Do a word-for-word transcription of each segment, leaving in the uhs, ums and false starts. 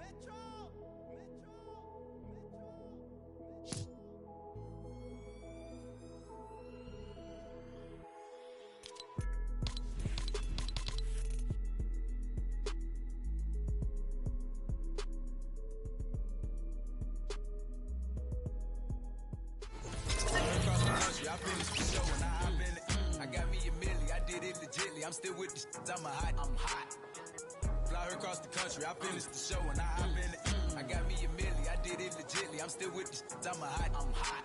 I finished the show and I hop in it. I got me a milli, I did it legitly. I'm still with the shit, I'm a hot, I'm hot. Fly her across the country, I finished the show and I hop in it. I got me a milli, I did it legitly. I'm still with the shit, I'm a hot, I'm hot.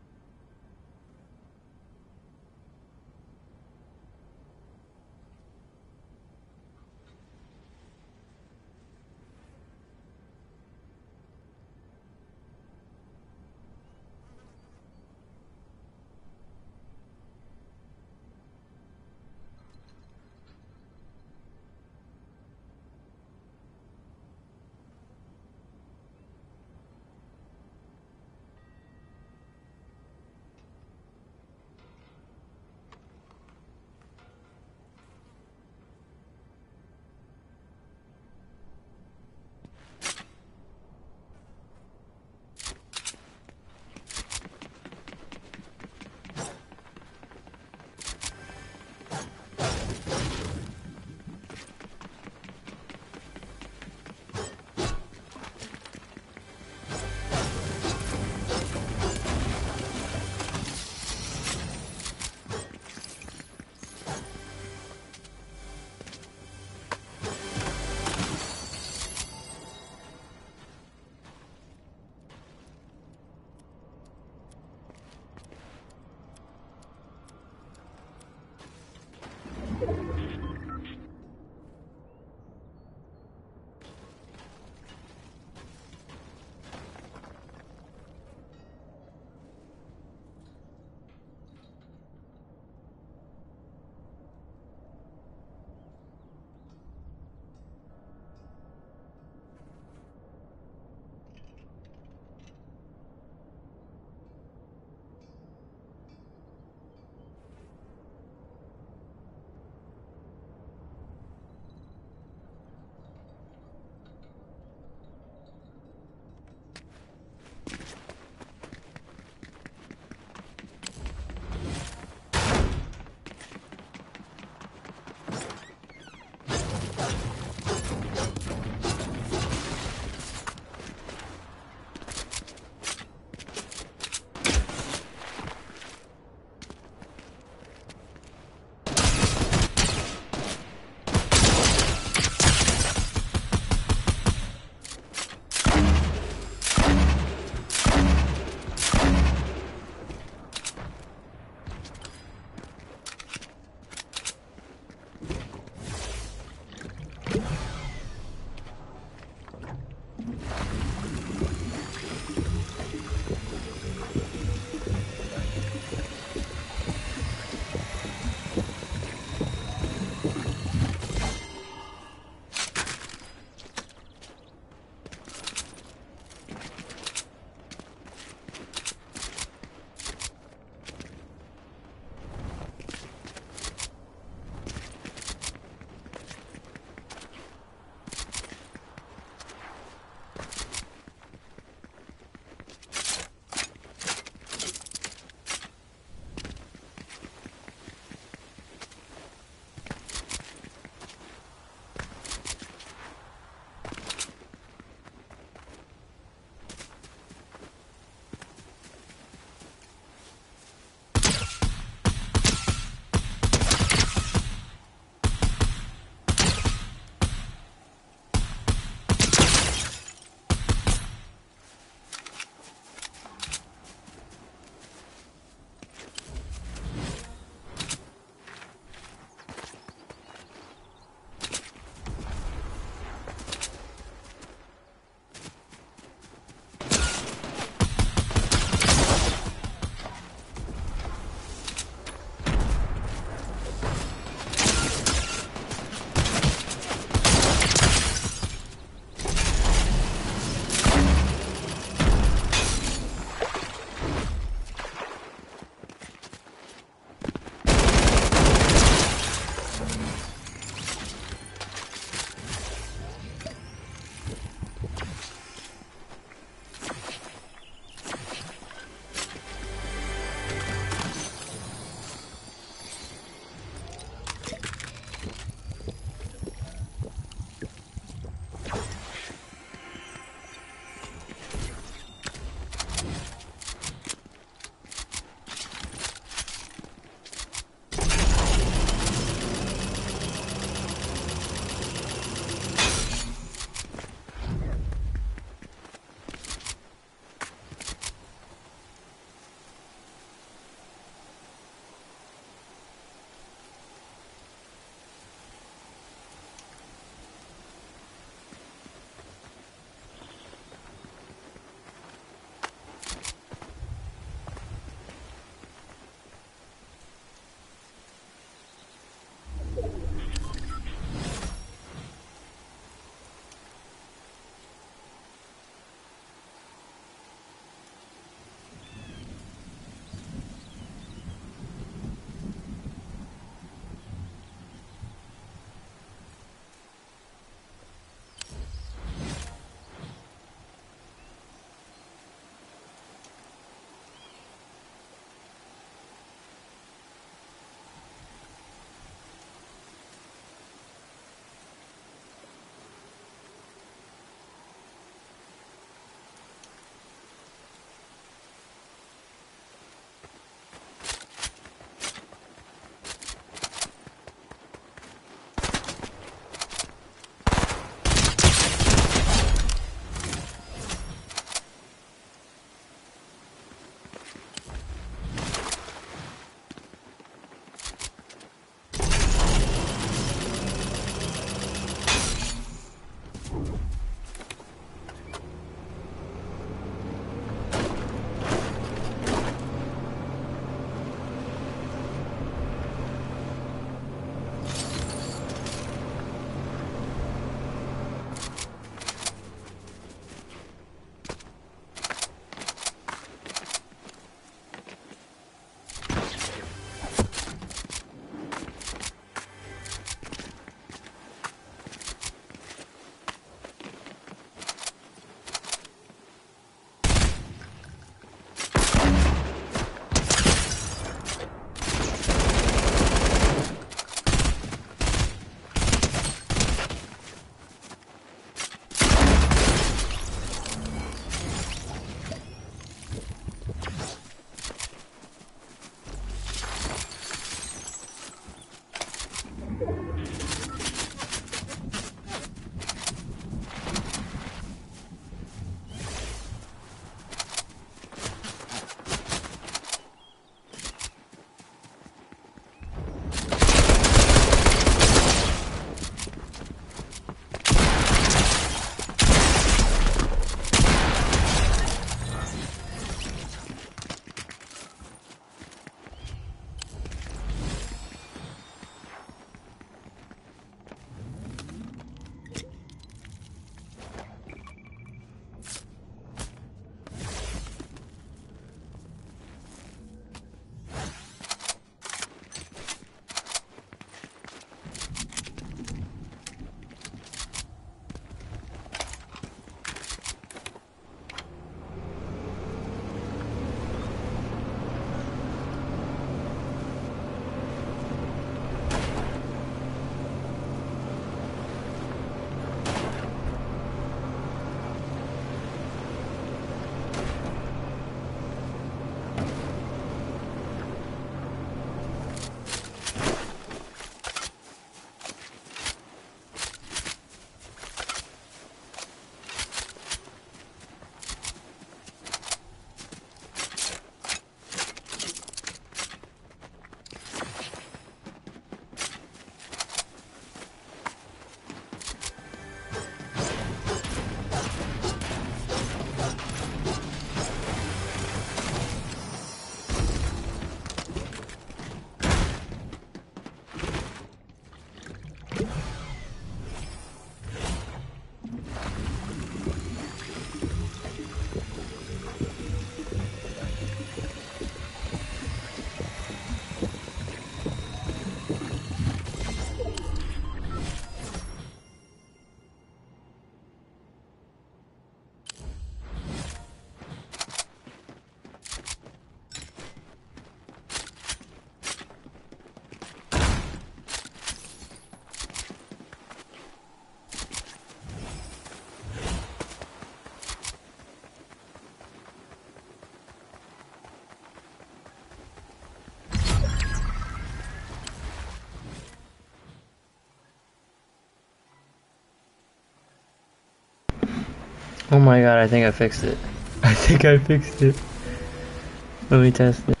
Oh my god, I think I fixed it. I think I fixed it. Let me test it.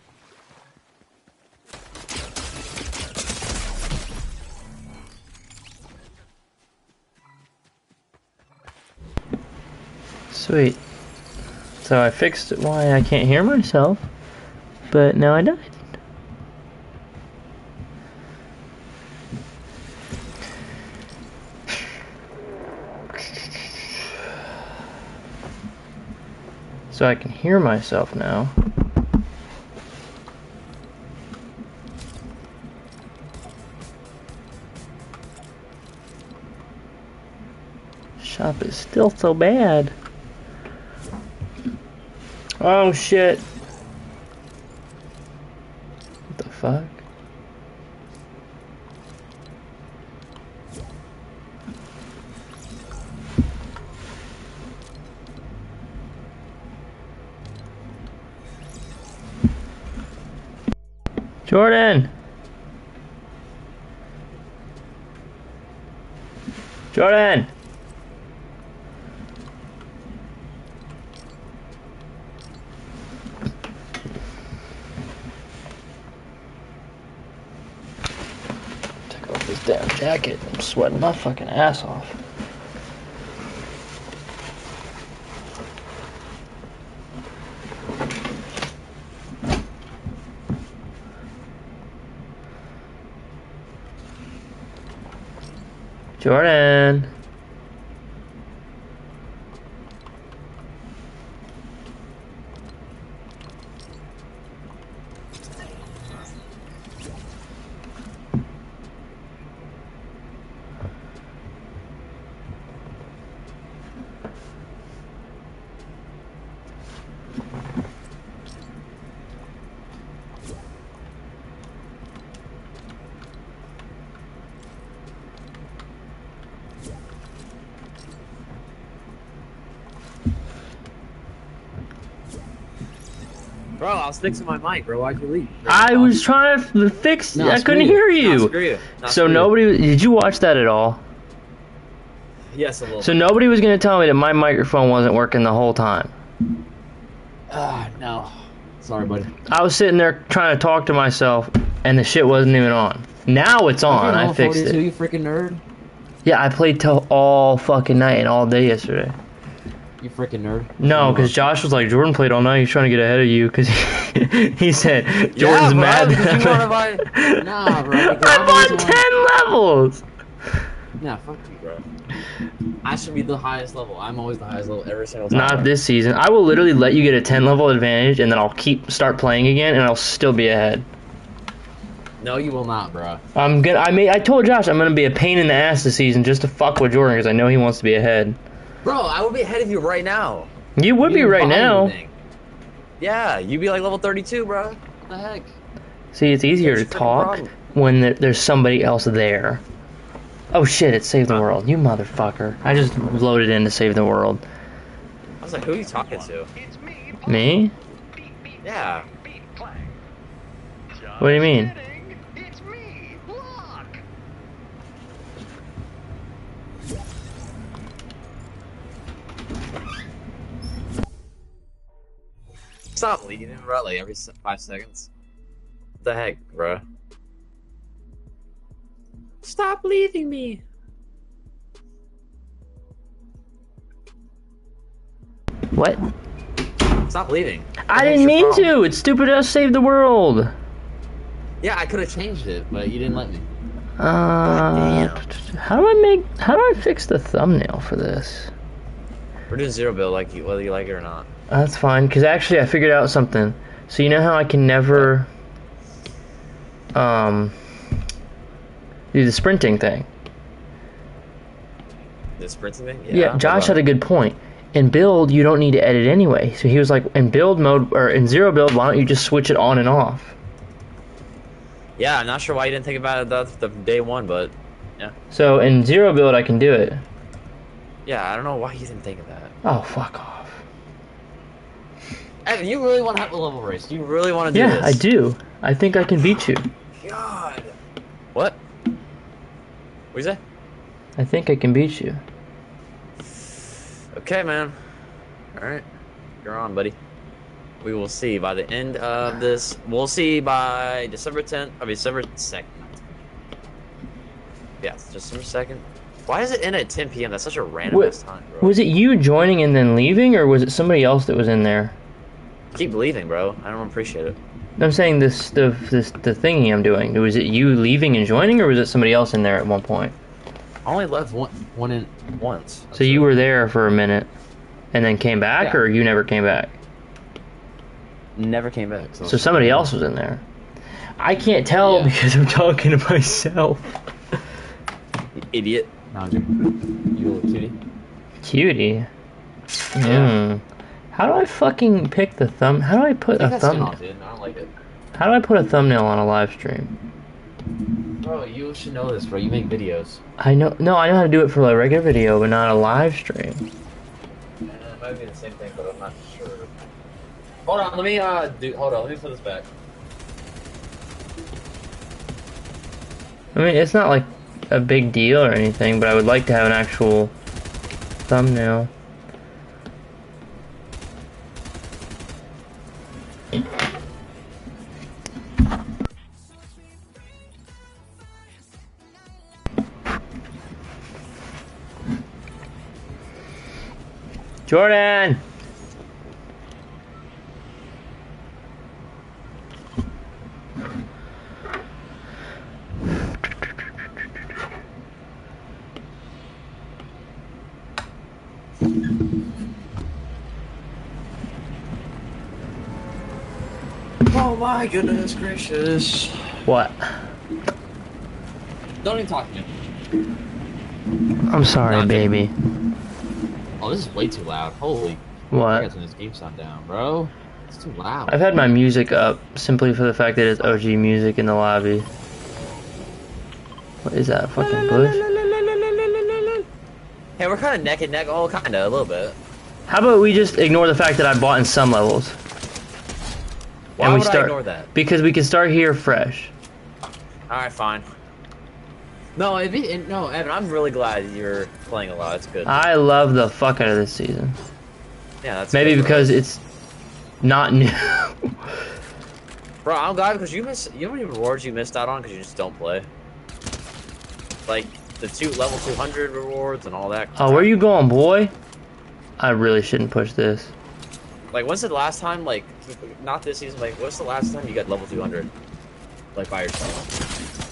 Sweet. So I fixed why I can't hear myself, but now I died. So I can hear myself now. Shop is still so bad. Oh shit. What the fuck? Jordan! Jordan! Take off this damn jacket. I'm sweating my fucking ass off. Jordan. Bro, I was fixing my mic, bro. Why'd you leave? I was trying to fix. No, I screw couldn't you. hear you. No, screw you. No, so screw you. nobody. Did you watch that at all? Yes, a little. So nobody was gonna tell me that my microphone wasn't working the whole time. Ah, no. Sorry, buddy. I was sitting there trying to talk to myself, and the shit wasn't even on. Now it's on. I fixed it. You freaking nerd. Yeah, I played till all fucking night and all day yesterday. You freaking nerd. No, because Josh was like, Jordan played all night. He's trying to get ahead of you because he, he said Jordan's yeah, bro, mad. Because you wanna buy... Nah, bro. I'm on ten levels. Nah, fuck you, bro. I should be the highest level. I'm always the highest level every single time. Not this season. I will literally let you get a ten level advantage, and then I'll keep start playing again, and I'll still be ahead. No, you will not, bro. I'm gonna. I made. I told Josh I'm gonna be a pain in the ass this season just to fuck with Jordan because I know he wants to be ahead. Bro, I would be ahead of you right now. You would You be right buy now. anything. Yeah, you'd be like level thirty-two, bro. What the heck? See, it's easier That's to a freaking talk problem. when there, there's somebody else there. Oh shit! It saved the world. You motherfucker! I just loaded in to save the world. I was like, who are you talking to? Me? Yeah, Yeah. What do you mean? It's me, Locke. Stop leaving, bro. Like every se- five seconds. What the heck, bro? Stop leaving me. What? Stop leaving. I What's didn't your mean problem? to. It's stupid us save the world. Yeah, I could have changed it, but you didn't let me. Uh, how do I make? How do I fix the thumbnail for this? We're doing zero build, like you, whether you like it or not. That's fine, because actually I figured out something. So you know how I can never um do the sprinting thing? The sprinting thing. Yeah, Josh had a good point. In build, you don't need to edit anyway. So he was like, in build mode or in zero build, why don't you just switch it on and off? Yeah, I'm not sure why you didn't think about it the, the day one, but yeah. So in zero build, I can do it. Yeah, I don't know why you didn't think of that. Oh, fuck off. Evan, you really want to have a level race? You really want to do Yeah, this? I do. I think I can beat you. God. What? What you say? I think I can beat you. Okay, man. All right, you're on, buddy. We will see by the end of this. We'll see by December tenth. I mean, December second. Yeah, it's December second. Why is it in at ten P M? That's such a random What- ass time, bro. Was it you joining and then leaving, or was it somebody else that was in there? Keep leaving, bro. I don't appreciate it. I'm saying this the this the thingy I'm doing. Was it you leaving and joining, or was it somebody else in there at one point? I only left one, one in once. So you were there for a minute, and then came back, Yeah. or you never came back? Never came back. So, So somebody else was in there. I can't tell Yeah. because I'm talking to myself. You idiot. No, you little cutie. Cutie. Yeah. Mm. How do I fucking pick the thumb? How do I put Take a that skin thumbnail? off, dude. I don't like it. How do I put a thumbnail on a live stream? Bro, you should know this, bro. You make videos. I know. No, I know how to do it for a regular video, but not a live stream. Uh, it might be the same thing, but I'm not sure. Hold on, let me, uh, do, hold on, let me put this back. I mean, it's not like a big deal or anything, but I would like to have an actual thumbnail. Jordan! Oh my goodness gracious. What? Don't even talk to me. I'm sorry, Not baby. Oh, this is way too loud. Holy. I What? gotta turn this game sound down, bro. It's too loud. I've had my music up simply for the fact that it's O G music in the lobby. What is that? Fucking bush? Hey, we're kind of neck and neck. Oh, kind of, a little bit. How about we just ignore the fact that I bought in some levels? Why and we would start, I ignore that? Because we can start here fresh. Alright, fine. No, if it, no, Evan, I'm really glad you're playing a lot. It's good. I love the fuck out of this season. yeah, that's Maybe good, bro. because it's not new. Bro, I'm glad because you miss. You know how many rewards you missed out on because you just don't play. Like the two level two hundred rewards and all that. Oh, where you going, boy? I really shouldn't push this. Like, when's the last time? Like, not this season. Like, what's the last time you got level two hundred? Like by yourself.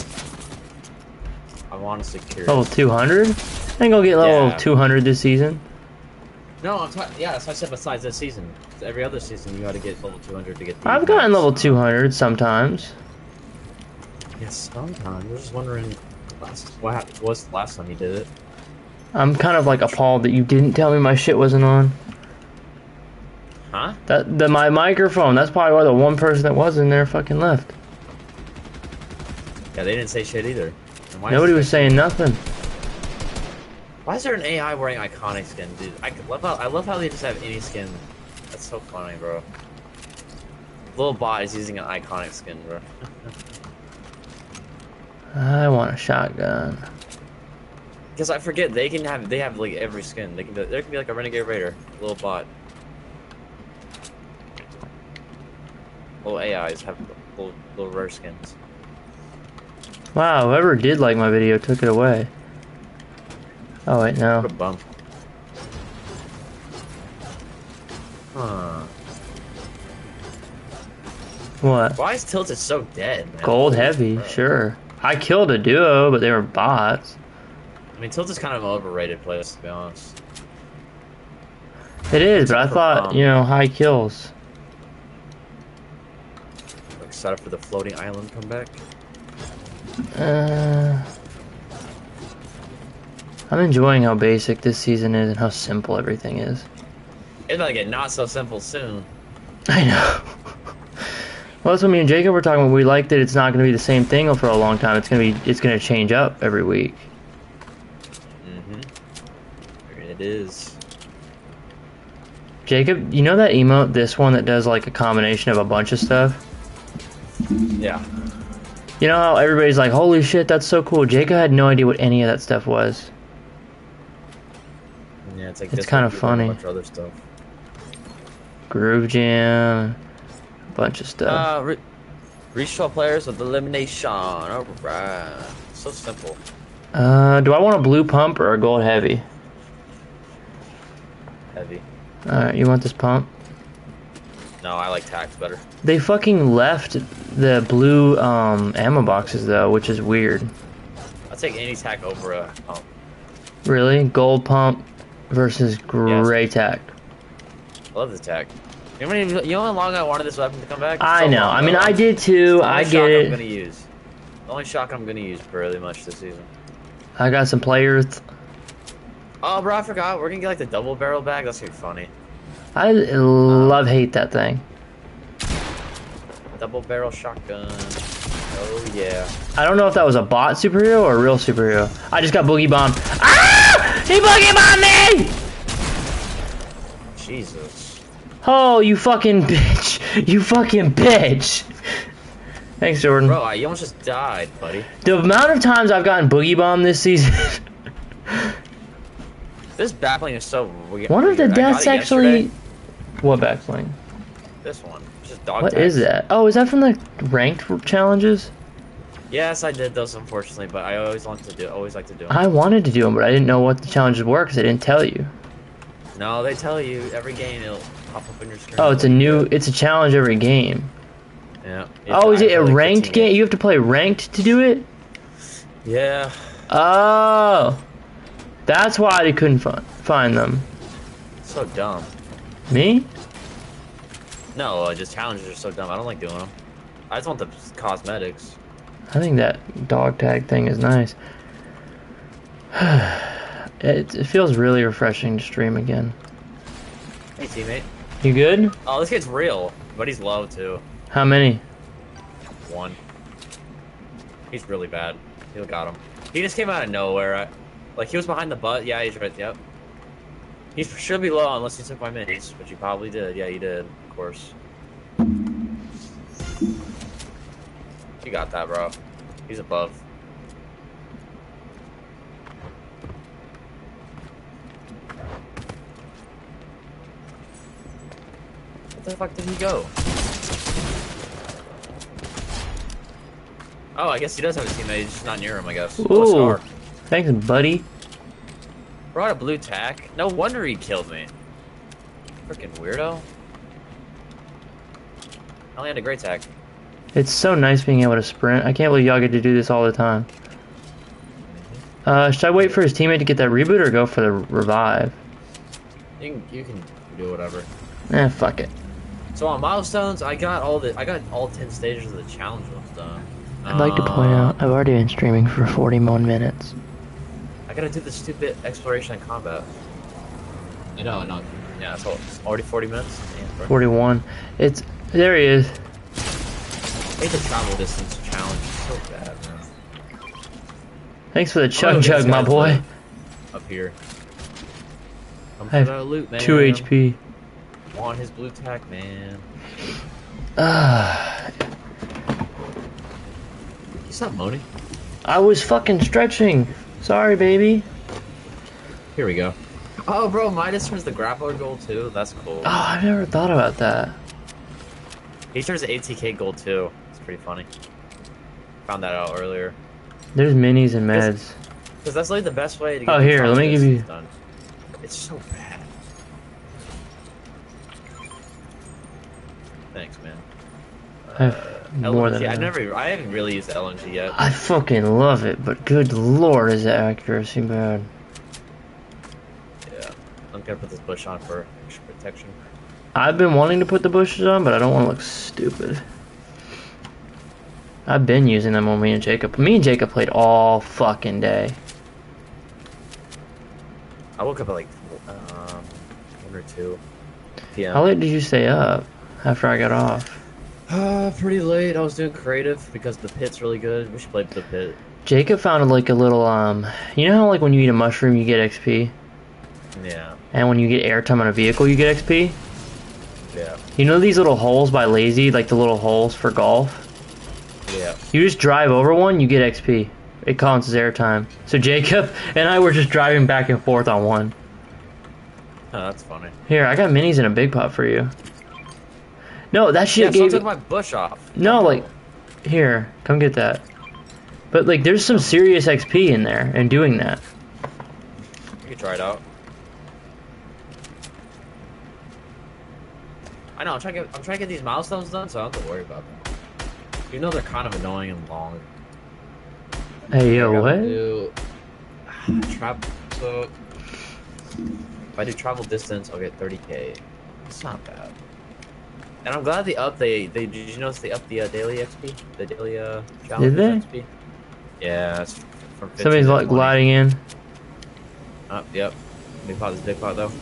I'm honestly curious. Level two hundred? I think I'll get level Yeah. two hundred this season. No, I'm talking. Yeah, that's what I said. Besides this season, every other season you got to get level two hundred to get. The I've gotten max. level two hundred sometimes. Yes, sometimes. I was just wondering, last, what happened? What's the last time you did it? I'm kind of like appalled that you didn't tell me my shit wasn't on. Huh? That the my microphone. That's probably why the one person that was in there fucking left. Yeah, they didn't say shit either. And why Nobody is was saying nothing. Why is there an A I wearing iconic skin, dude? I love how I love how they just have any skin. That's so funny, bro. Little bot is using an iconic skin, bro. I want a shotgun. Because I forget they can have they have like every skin. They can be, there can be like a Renegade Raider, little bot. Little A Is have little, little rare skins. Wow, whoever did like my video took it away. Oh wait, no. What a bump. Huh. What? Why is Tilted so dead, man? Gold heavy, Bro. sure. I killed a duo, but they were bots. I mean, Tilted's kind of an overrated place, to be honest. It is, but I Except for, thought, um, you know, high kills. Excited for the floating island comeback. Uh, I'm enjoying how basic this season is and how simple everything is. It's about to get not so simple soon. I know. Well, that's what me and Jacob were talking about. We like that it's not going to be the same thing for a long time. It's going to be, it's going to change up every week. Mm-hmm. It is. Jacob, you know that emote, this one that does like a combination of a bunch of stuff? Yeah. You know how everybody's like, holy shit, that's so cool. Jacob had no idea what any of that stuff was. Yeah, it's like It's this kinda one, people and funny. A bunch of other stuff. Groove Jam, a bunch of stuff. Uh, re reach twelve players with elimination. Alright. So simple. Uh, do I want a blue pump or a gold heavy? Heavy. Alright, you want this pump? No, I like tax better. They fucking left the blue um, ammo boxes though, which is weird. I'll take any tack over a pump. Really? Gold pump versus gray tack. I love the tack. You know, how many- you know how long I wanted this weapon to come back? I So know. long I mean, ago. I did too. The I only get shotgun I'm it. gonna use. The only shotgun I'm gonna use really much this season. I got some players. Oh, bro, I forgot. We're gonna get like the double barrel bag. That's gonna be funny. I love hate that thing. Double barrel shotgun. Oh yeah. I don't know if that was a bot superhero or a real superhero. I just got boogie bombed. Ah! He boogie bombed me! Jesus. Oh, you fucking bitch! You fucking bitch! Thanks, Jordan. Bro, I, you almost just died, buddy. The amount of times I've gotten boogie bombed this season. This backbling is so weird. One of the I got deaths it actually. yesterday. What backbling? This one. Just dog What tags. is that? Oh, is that from the ranked challenges? Yes, I did those, unfortunately, but I always want to do. Always like to do them. I wanted to do them, but I didn't know what the challenges were because they didn't tell you. No, they tell you every game it'll pop up on your screen. Oh, it's a new. It's a challenge every game. Yeah. Oh, is I it a really ranked fifteen game? You have to play ranked to do it? Yeah. Oh. That's why I couldn't fi- find them. So dumb. Me? No, uh, just challenges are so dumb. I don't like doing them. I just want the cosmetics. I think that dog tag thing is nice. it, it feels really refreshing to stream again. Hey, teammate. You good? Oh, this kid's real, but he's low too. How many? One. He's really bad. He got him. He just came out of nowhere. I, like he was behind the butt. Yeah, he's right. Yep. He should be low unless he took my minis, which he probably did. Yeah, he did. Of course. You got that, bro. He's above. Where the fuck did he go? Oh, I guess he does have a teammate. He's just not near him, I guess. Oh, Ooh. Scar. Thanks, buddy. Brought a blue tack. No wonder he killed me. Freaking weirdo. I only had a great tack. It's so nice being able to sprint. I can't believe y'all get to do this all the time. Uh, should I wait for his teammate to get that reboot or go for the revive? You can, you can do whatever. Eh, fuck it. So on milestones, I got all the I got all ten stages of the challenge ones done. I'd like to point Uh, out, I've already been streaming for forty-one minutes. I gotta do the stupid exploration and combat. I know, no, yeah, it's, all, it's already forty minutes. Yeah, bro. forty-one. It's, there he is. I hate the travel distance challenge. It's so bad, man. Thanks for the Oh, chug this chug, my guy's boy. lit Up here. Come I for have the loot, man. two H P. Want his blue tack, man. Uh, You stop moaning. I was fucking stretching. Sorry, baby. Here we go. Oh, bro, Midas turns the grappler gold too. That's cool. Oh, I never thought about that. He turns the A T K gold too. It's pretty funny. Found that out earlier. There's minis and meds. Because that's like the best way to get Oh, the here, let me challenge give you- done. It's so bad. Thanks, man. I have more L N G, than I enough. never, I haven't really used L N G yet. I fucking love it, but good lord, is the accuracy bad. Yeah, I'm gonna put this bush on for extra protection. I've been wanting to put the bushes on, but I don't want to look stupid. I've been using them when me and Jacob. Me and Jacob played all fucking day. I woke up at like um, one or two p m How late did you stay up after I got off? Uh, pretty late. I was doing creative because the pit's really good. We should play the pit. Jacob found like a little um. You know how like when you eat a mushroom you get X P, Yeah, and when you get airtime on a vehicle you get X P. yeah, You know these little holes by Lazy, like the little holes for golf. yeah. You just drive over one, you get X P. It counts as airtime. So Jacob and I were just driving back and forth on one. Oh, that's funny. Here, I got minis in a big pot for you. No, that shit Yeah, so I gave. took my bush off. No, like, here, come get that. But like, there's some serious X P in there, and doing that. You can try it out. I know. I'm trying to get. I'm trying to get these milestones done, so I don't have to worry about them. You know they're kind of annoying and long. Hey, yo, I gotta what? Do, travel. So if I do travel distance, I'll get thirty K. It's not bad. And I'm glad they up. They they did you notice they upped the uh, daily X P? The daily uh challenge they? X P. Yeah, it's from fifteen Somebody's to like twenty. gliding in. Oh, yep. Big pot is big pot though.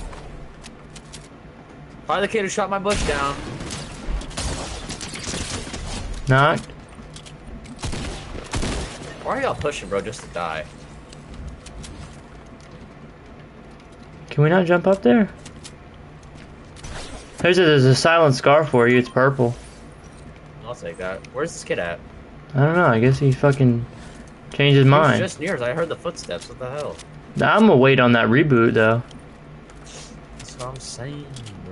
Probably the kid who shot my bush down. Knocked. Why are y'all pushing, bro? Just to die? Can we not jump up there? There's a, there's a silent scar for you. It's purple. I'll take that. Where's this kid at? I don't know. I guess he fucking changed his He was mind. just near us. I heard the footsteps. What the hell? I'm gonna wait on that reboot though. That's what I'm saying, bro.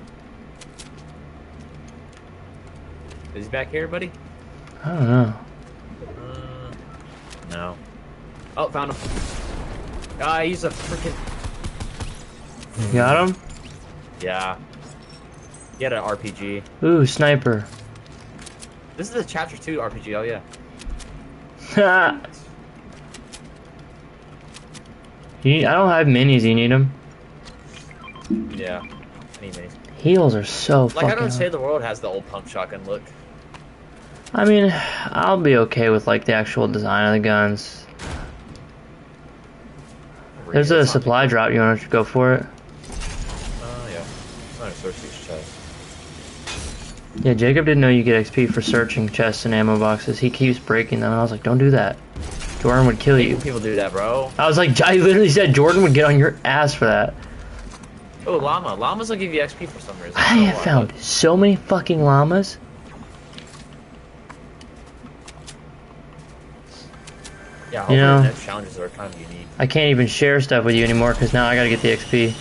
Is he back here, buddy? I don't know. Uh, no. Oh, found him. Ah, he's a freaking. You got him? Yeah. He had an R P G. Ooh, sniper. This is a chapter two R P G. Oh yeah. you, I don't have minis. You need them? Yeah. I need these. Heals are so Like fucking. I don't say hard. the world has the old pump shotgun look. I mean, I'll be okay with like the actual design of the guns. There's a It's not- supply drop. You want to go for it? Oh yeah. It's not a Cersei's chest. Yeah, Jacob didn't know you get X P for searching chests and ammo boxes. He keeps breaking them, and I was like, don't do that. Jordan would kill you. People do that, bro. I was like, I literally said Jordan would get on your ass for that. Oh, llama. Llamas will give you X P for some reason. I don't know have why, found but- so many fucking llamas. Yeah, hopefully You know- the next challenges are kind of unique. I can't even share stuff with you anymore because now I gotta get the X P.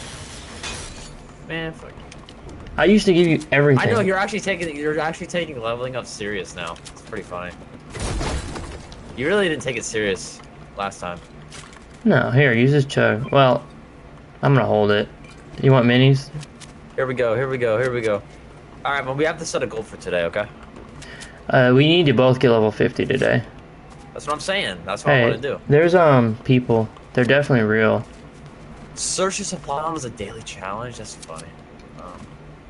Man, fuck. I used to give you everything. I know you're actually taking you're actually taking leveling up serious now. It's pretty funny. You really didn't take it serious last time. No, here, use this chug. Well, I'm gonna hold it. You want minis? Here we go. Here we go. Here we go. All right, well we have to set a goal for today, okay? Uh, we need to both get level fifty today. That's what I'm saying. That's what I Hey, want to do. there's um people. They're definitely real. Search your supply was a daily challenge. That's funny. Um,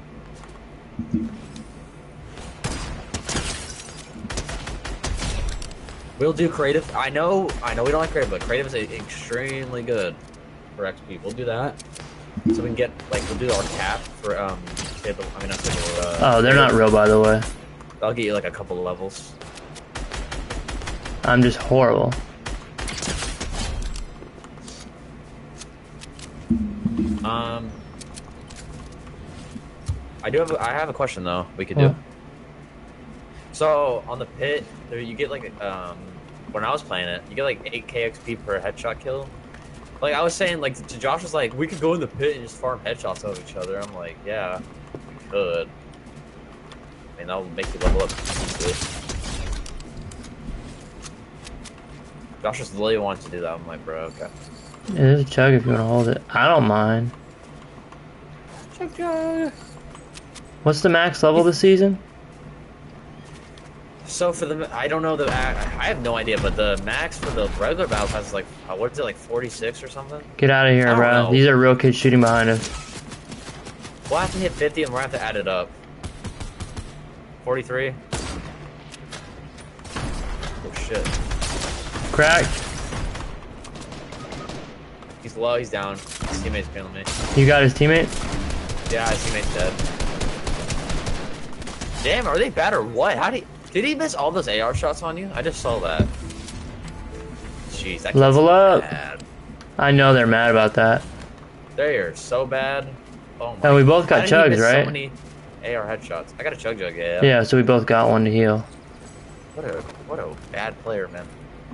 we'll do creative. I know. I know we don't like creative, but creative is a, extremely good for X P. We'll do that. So we can get like we'll do our cap for um. Stable, I mean, not stable, uh, Oh, they're not real, by the way. I'll get you like a couple of levels. I'm just horrible. Um. I do have. A, I have a question though. We could Yeah. do. So on the pit, there you get like um. When I was playing it, you get like eight K X P per headshot kill. Like I was saying, like to Josh was like, we could go in the pit and just farm headshots of each other. I'm like, yeah, we could. I mean, that'll make you level up easily. Josh just literally wanted to do that. I'm like, bro, okay. Yeah, there's a chug if you want to hold it. I don't mind. Chug chug. What's the max level this season? So for the, I don't know the, I I have no idea, but the max for the regular battle pass is like, uh, what is it, like forty-six or something? Get out of I here, don't bro. know. These are real kids shooting behind us. We'll have to hit fifty and we'll have to add it up. forty-three. Oh shit. Cracked. He's low, he's down. His teammate's killing me. You got his teammate? Yeah, his teammate's dead. Damn, are they bad or what? How did he, did he miss all those A R shots on you? I just saw that. Jeez, that kid's Level up. bad. I know they're mad about that. They are so bad. Oh my. And we both got How did he chugs, miss right? So many A R headshots. I got a chug jug, yeah. Yeah, so we both got one to heal. What a what a bad player, man.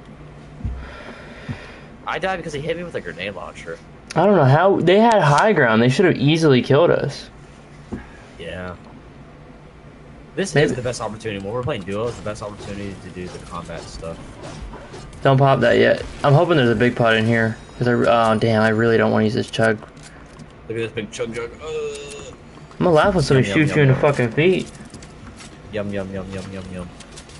I died because he hit me with a grenade launcher. I don't know how they had high ground. They should have easily killed us. Yeah. This Maybe. is the best opportunity. When we're playing duos, the best opportunity to do the combat stuff. Don't pop that yet. I'm hoping there's a big pot in here. Cause I, oh damn, I really don't want to use this chug. Look at this big chug jug. Uh, I'm gonna laugh when somebody Yum, yum, shoots yum, you in the yum. fucking feet. yum yum yum yum yum yum.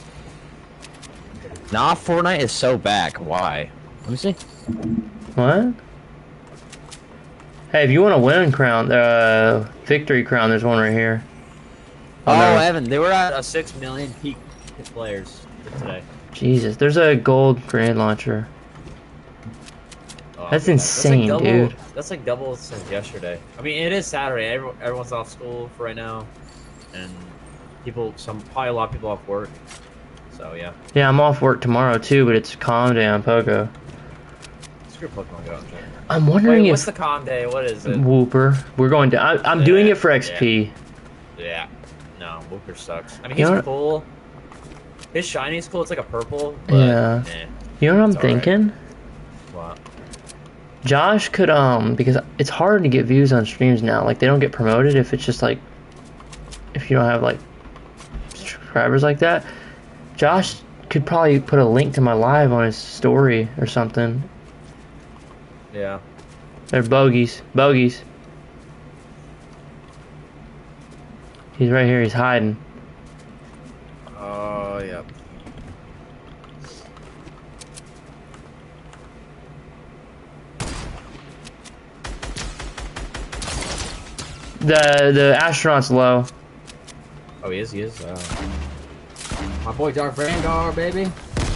Nah, Fortnite is so back. Why? Let me see. What? Hey, if you want to win crown, uh, victory crown, there's one right here. Oh, no. Evan, they were at a six million peak players today. Jesus, there's a gold grenade launcher. Oh, That's man, insane, that's like double, dude. That's like double since yesterday. I mean, it is Saturday. Everyone, everyone's off school for right now, and people, some probably a lot of people off work. So yeah. Yeah, I'm off work tomorrow too, but it's calm day on Pogo. Screw Pokemon Go. Check. I'm wondering Wait, if what's the calm day? What is it? Whooper. We're going to. I, I'm doing Yeah, it for X P. Yeah. No, Whooper sucks. I mean, You he's know- cool. His shiny's cool. It's like a purple. But, Yeah. eh, You know what I'm It's alright. thinking? what? Josh could um because it's hard to get views on streams now. Like they don't get promoted if it's just like if you don't have like subscribers like that. Josh could probably put a link to my live on his story or something. Yeah. They're bogeys. Bogeys. He's right here, he's hiding. Oh, yeah. The the astronaut's low. Oh, he is. He is. Uh... My boy Dark Vanguard, baby.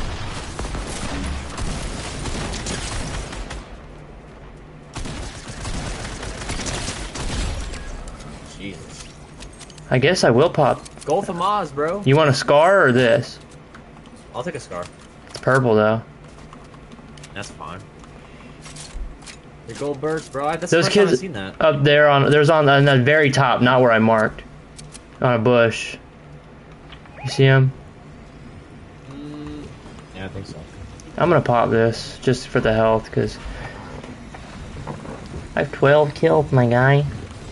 Jesus. I guess I will pop. Go for Maz, bro. You want a scar or this? I'll take a scar. It's purple though. That's fine. The gold birds, bro. That's Those the first time I've kids seen that. up there on there's on, on the very top, not where I marked. On a bush. You see him? Mm, yeah, I think so. I'm gonna pop this just for the health, cause I have twelve kills, my guy.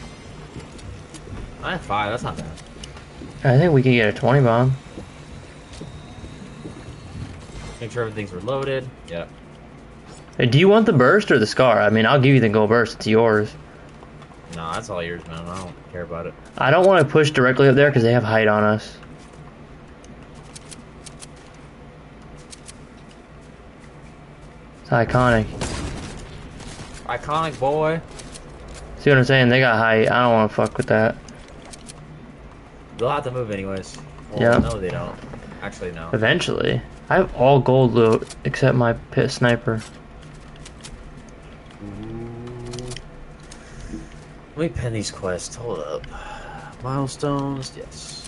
I have five. That's not bad. I think we could get a twenty bomb. Make sure everything's reloaded. Yeah. Hey, do you want the burst or the scar? I mean, I'll give you the gold burst. It's yours. No, that's all yours, man. I don't care about it. I don't want to push directly up there because they have height on us. It's iconic. Iconic boy. See what I'm saying? They got height. I don't want to fuck with that. They'll have to move anyways. Well, Yeah. No, they don't. Actually, no. Eventually. I have all gold loot except my pit sniper. Let me pin these quests. Hold up. Milestones. Yes.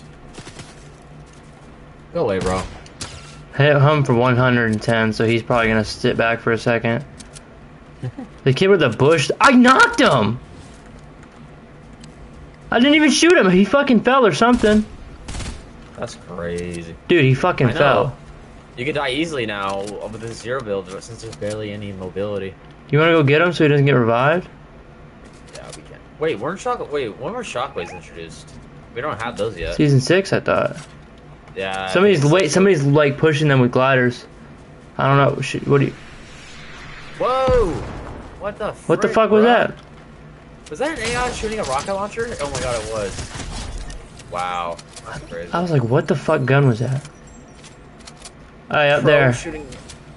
Go away, bro. Hit him for one hundred ten, so he's probably gonna sit back for a second. The kid with the bush. I knocked him! I didn't even shoot him. He fucking fell or something. That's crazy. Dude, he fucking I know. fell. You could die easily now with this zero build since there's barely any mobility. You want to go get him so he doesn't get revived? Yeah, we can. Wait, weren't shock? Wait, when were shockwaves introduced? We don't have those yet. Season six, I thought. Yeah. Somebody's wait. Somebody's like pushing them with gliders. I don't know. Should, what do you? Whoa! What the? What the frick, fuck was bro? that? Was that an A I shooting a rocket launcher? Oh my god, it was. Wow, that's crazy. I was like, what the fuck gun was that? Alright, up Pro there. Shooting...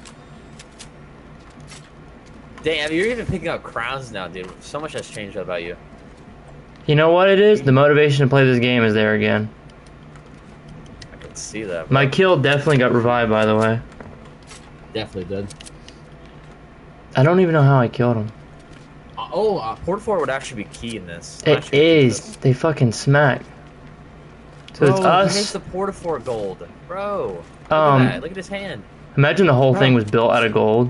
Damn, you're even picking up crowns now, dude. So much has changed about you. You know what it is? The motivation to play this game is there again. I can see that. Bro. My kill definitely got revived, by the way. Definitely did. I don't even know how I killed him. Uh, oh, uh, port four would actually be key in this. I'm It actually gonna keep is. this. They fucking smack. So Bro, it's he makes us. the portafor gold, bro. Look Um, at that. Look at his hand. Imagine the whole Bro. thing was built out of gold.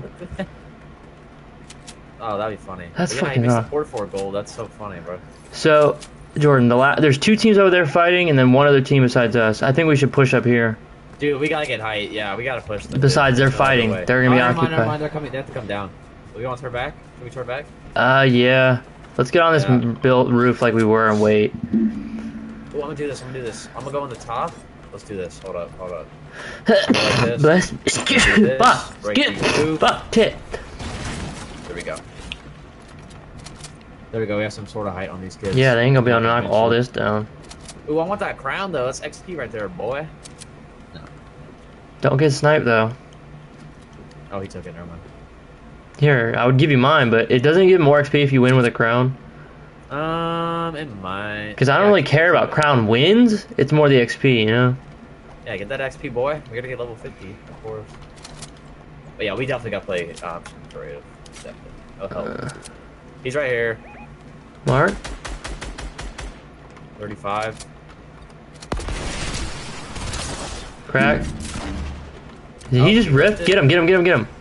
Oh, that'd be funny. That's But yeah, fucking he makes rough. the portafor gold. That's so funny, bro. So, Jordan, the la there's two teams over there fighting, and then one other team besides us. I think we should push up here. Dude, we gotta get height. Yeah, we gotta push them. Besides, dude. they're No other fighting. way. They're gonna be oh, never mind, never occupied. mind. They're coming. They have to come down. Do we want to turn back? Can we turn back? Uh, yeah. Let's get on this Yeah. m built roof like we were and wait. Oh, I'm gonna do this. I'm gonna do this. I'm gonna go on the top. Let's do this. Hold up. Hold up. this. Bless. this, Fuck. break Skip. these hoops. Fuck. Tit. There we go. There we go. We have some sort of height on these kids. Yeah, they ain't gonna be able to knock all this down. Ooh, I want that crown though. That's X P right there, boy. Don't get sniped though. Oh, he took it. Never mind. Here, I would give you mine, but it doesn't give more X P if you win with a crown. Um, it might. Because I don't Yeah, really care about crown wins. It's more the X P, you know. Yeah, get that X P, boy. We gotta get level fifty, of course. But yeah, we definitely gotta play um, some creative. Definitely. That'll help. Uh, He's right here. Mark. thirty-five. Crack. Did Oh, he just he rip? ripped it. Get him! Get him! Get him! Get him!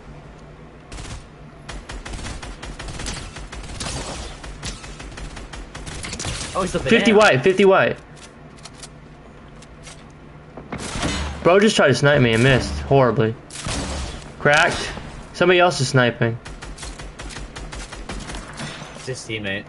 Oh, he's the Fifty banana. white. Fifty white. Bro just tried to snipe me and missed horribly. Cracked. Somebody else is sniping. It's his teammate.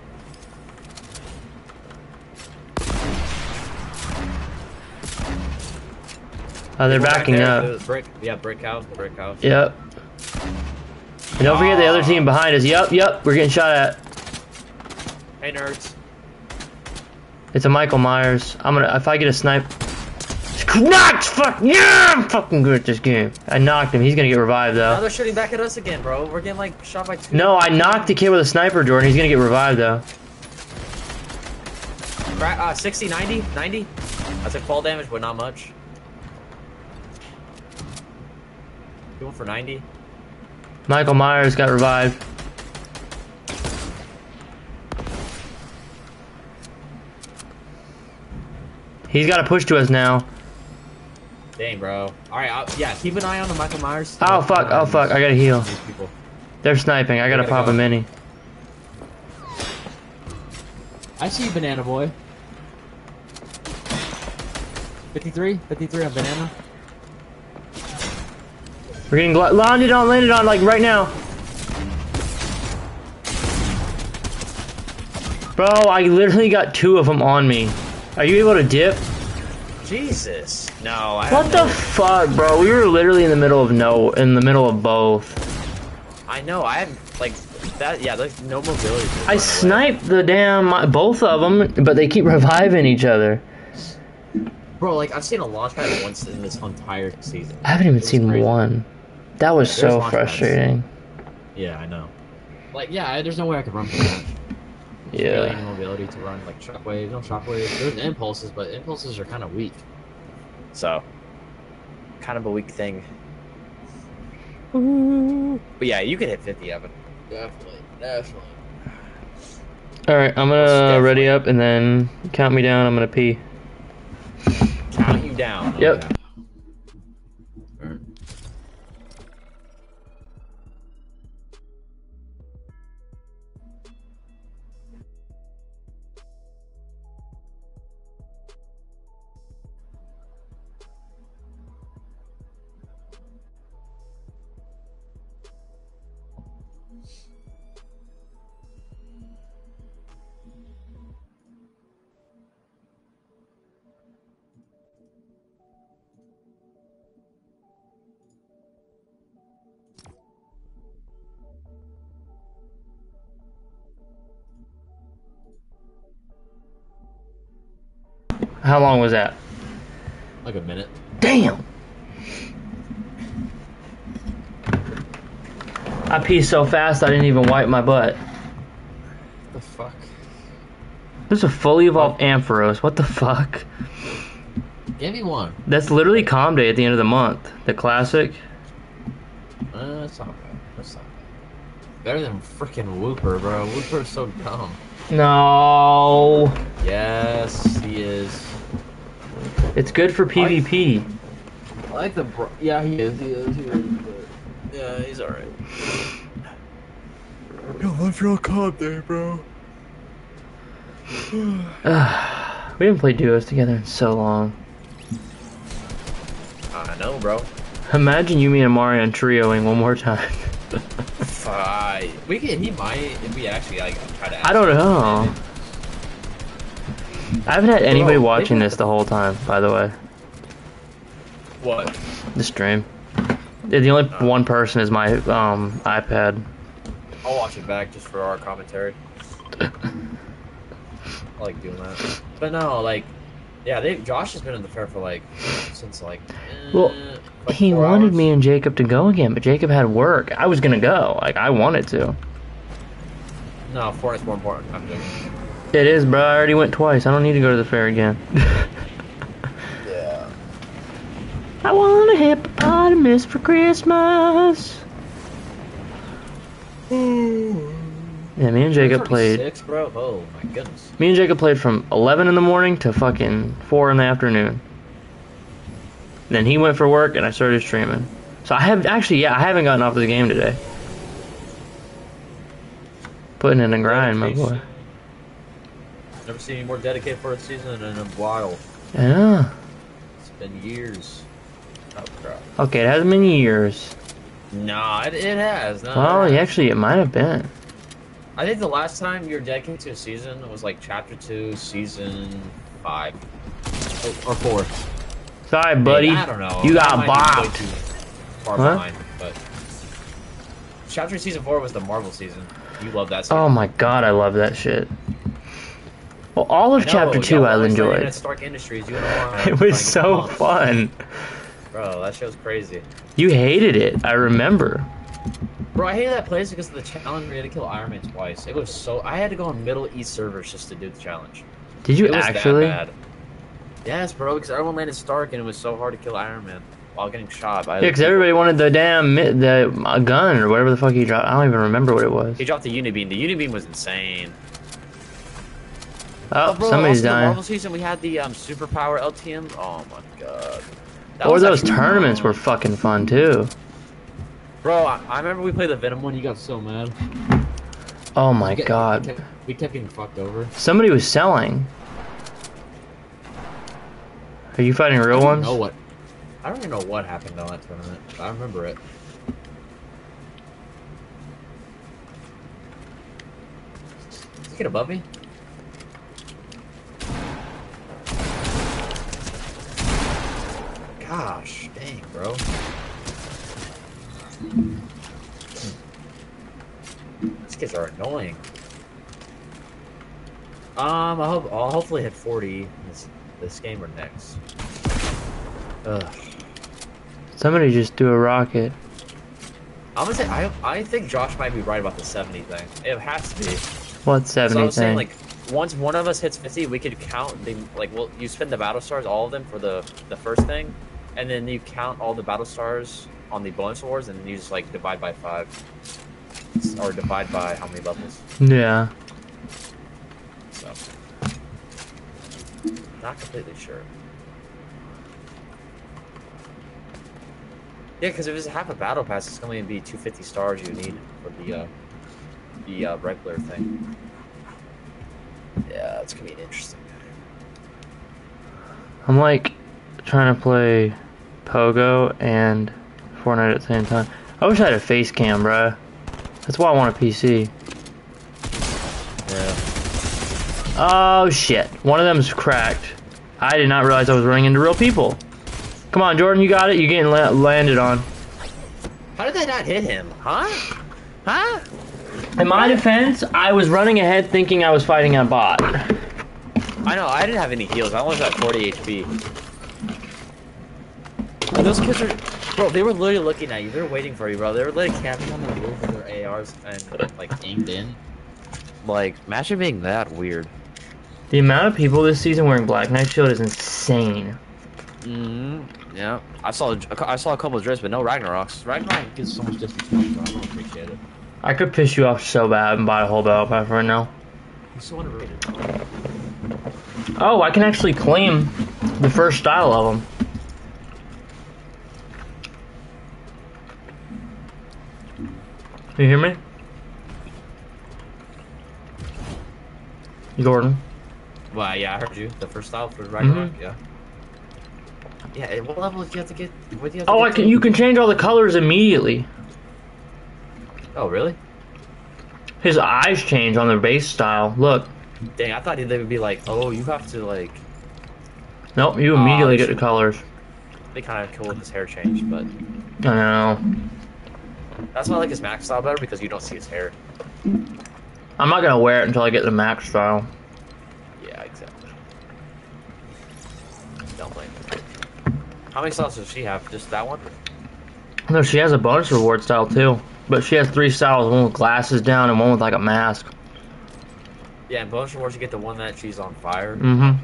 Oh, they're We're back backing there. up. There's Brick. Yeah, brick house. Brick house. Yep. And don't forget the other team behind us. Yep, yep. We're getting shot at. Hey, nerds. It's a Michael Myers. I'm gonna. If I get a snipe. Knocked! Fuck! Yeah! I'm fucking good at this game. I knocked him. He's gonna get revived Now though. they're shooting back at us again, bro. We're getting like shot by two. No, I knocked the kid with a sniper, Jordan. He's gonna get revived though. Crack, uh, sixty, ninety, ninety. I took fall damage, but not much. Going for ninety. Michael Myers got revived. He's got to push to us now. Dang, bro. Alright, I'll- yeah, keep an eye on the Michael Myers. Oh fuck! Oh fuck! I gotta heal. These people. They're sniping. I gotta gotta pop go. a mini. I see you, Banana Boy. fifty-three? fifty-three on Banana? We're getting gl landed on, landed on, like right now. Bro, I literally got two of them on me. Are you able to dip? Jesus. No, I What have the no- fuck, bro? We were literally in the middle of no, in the middle of both. I know, I have, like, that, yeah, there's no mobility. to run I away. sniped the damn, both of them, but they keep reviving each other. Bro, like, I've seen a launch pad once in this entire season. I haven't even It was seen crazy. one. That was There's so launch pads. frustrating. Yeah, I know. Like, yeah, I- there's no way I could run from that. Barely Yeah. any mobility to run, like, shockwaves, no shockwaves. There's impulses, but impulses are kind of weak. So, kind of a weak thing. But yeah, you could hit fifty of it. Definitely, definitely. Alright, I'm Most gonna definitely. ready up and then count me down. I'm gonna pee. Count you down. Yep. Okay. How long was that? Like a minute. Damn. I peed so fast I didn't even wipe my butt. What the fuck? This is a fully evolved Ampharos. What the fuck? Give me one. That's literally Calm Day at the end of the month. The classic. Uh, that's not bad. That's not bad. Better than freaking Wooper, bro. Wooper's so dumb. No. Yes, he is. It's good for PvP. I like the bro. Yeah, he is. He is. He is. But yeah, he's alright. Yo, let's real calm there, bro. We haven't played duos together in so long. I know, bro. Imagine you, me, and Mario trioing one more time. Fine. We can. He might. If we actually like try to. I don't know. I haven't had anybody Bro, watching maybe- this the whole time, by the way. What? The stream. The only one person is my um iPad. I'll watch it back just for our commentary. I like doing that. But no, like, yeah, they Josh has been in the fair for like since like. Eh, Well, like He four wanted hours. me and Jacob to go again, but Jacob had work. I was gonna go. Like, I wanted to. No, Fortnite's more important. I'm joking. It is, bro. I already went twice. I don't need to go to the fair again. Yeah. I want a hippopotamus for Christmas. Yeah, me and Jacob It's already played. Six, bro. Oh my goodness. Me and Jacob played from eleven in the morning to fucking four in the afternoon. Then he went for work and I started streaming. So I have actually, yeah, I haven't gotten off the game today. Putting in a grind, my boy. Never seen you more dedicated for a season in a while. Yeah. It's been years. Oh crap. Okay, it hasn't been years. Nah, it, it has. No, Well, it has. yeah, actually, it might have been. I think the last time you were dedicated to a season was like chapter two, season five. Or four. Sorry, buddy. Hey, I don't know. You That got might be way bopped. too Far What? behind, but chapter season four was the Marvel season. You love that. Season. Oh my god, I love that shit. Well, all of I know, chapter two y'all I always landed enjoyed. At Stark Industries, you and Lauren, It was like, so months. fun. Bro, that show's crazy. You hated it, I remember. Bro, I hated that place because of the challenge. We had to kill Iron Man twice. It was so. I had to go on Middle East servers just to do the challenge. Did you it was actually? That bad. Yes, bro, because everyone landed Stark and it was so hard to kill Iron Man while getting shot by. Yeah, because everybody wanted the damn mi- the uh, gun or whatever the fuck he dropped. I don't even remember what it was. He dropped the Unibeam. The Unibeam was insane. Oh, bro, somebody's also the dying. Marvel season, we had the um, superpower L T M. Oh my god. That Or was those actually tournaments fun. were fucking fun too. Bro, I, I remember we played the Venom one. When You you got got so mad. Oh my We get- god. We kept, we kept getting fucked over. Somebody was selling. Are you fighting I real don't ones? know what. I don't even know what happened on that tournament. But I remember it. Did he get above me? Gosh, dang, bro. These kids are annoying. Um, I hope I'll hopefully hit forty this this game or next. Ugh. Somebody just do a rocket. I'm gonna say I I think Josh might be right about the seventy thing. It has to be. What So I seventy was saying thing? like once one of us hits fifty, we could count the like well you spend the battle stars all of them for the the first thing, and then you count all the battle stars on the bonus awards, and then you just like divide by five or divide by how many levels. Yeah. So not completely sure. Yeah, because if it's half a battle pass, it's going to be two hundred fifty stars you need for the uh, the uh, regular thing. Yeah, it's going to be interesting. I'm like trying to play Pogo and Fortnite at the same time. I wish I had a face cam, bruh. That's why I want a P C. Yeah. Oh shit. One of them's cracked. I did not realize I was running into real people. Come on, Jordan, you got it. You're getting la landed on. How did that not hit him? Huh? Huh? In my defense, I was running ahead thinking I was fighting a bot. I know, I didn't have any heals. I only got forty H P. And those kids are... Bro, they were literally looking at you. They were waiting for you, bro. They were like camping on the roof with their A Rs and like aimed in. Like, imagine being that weird. The amount of people this season wearing Black Knight Shield is insane. Mm-hmm. Yeah. I saw I saw a couple of drifts, but no Ragnaroks. Ragnarok gets so much disrespect, bro. I don't appreciate it. I could piss you off so bad and buy a whole battle pass right now. He's so underrated. Oh, I can actually claim the first style of them. You hear me? Gordon. Well, yeah, I heard you. The first style for Ragnarok, Mm-hmm. yeah. Yeah, at what level do you have to get? What do you have to Oh, get I can. to? You can change all the colors immediately. Oh, really? His eyes change on their base style. Look. Dang, I thought they would be like, oh, you have to like. Nope, you Aw, immediately they get the should- colors. They kind of cool with his hair change, but I know. that's why I like his max style better because you don't see his hair. I'm not gonna wear it until I get the max style. Yeah, exactly. Don't blame me. How many styles does she have? Just that one? No, she has a bonus reward style too. But she has three styles, one with glasses down and one with like a mask. Yeah, in bonus rewards you get the one that she's on fire. Mm-hmm.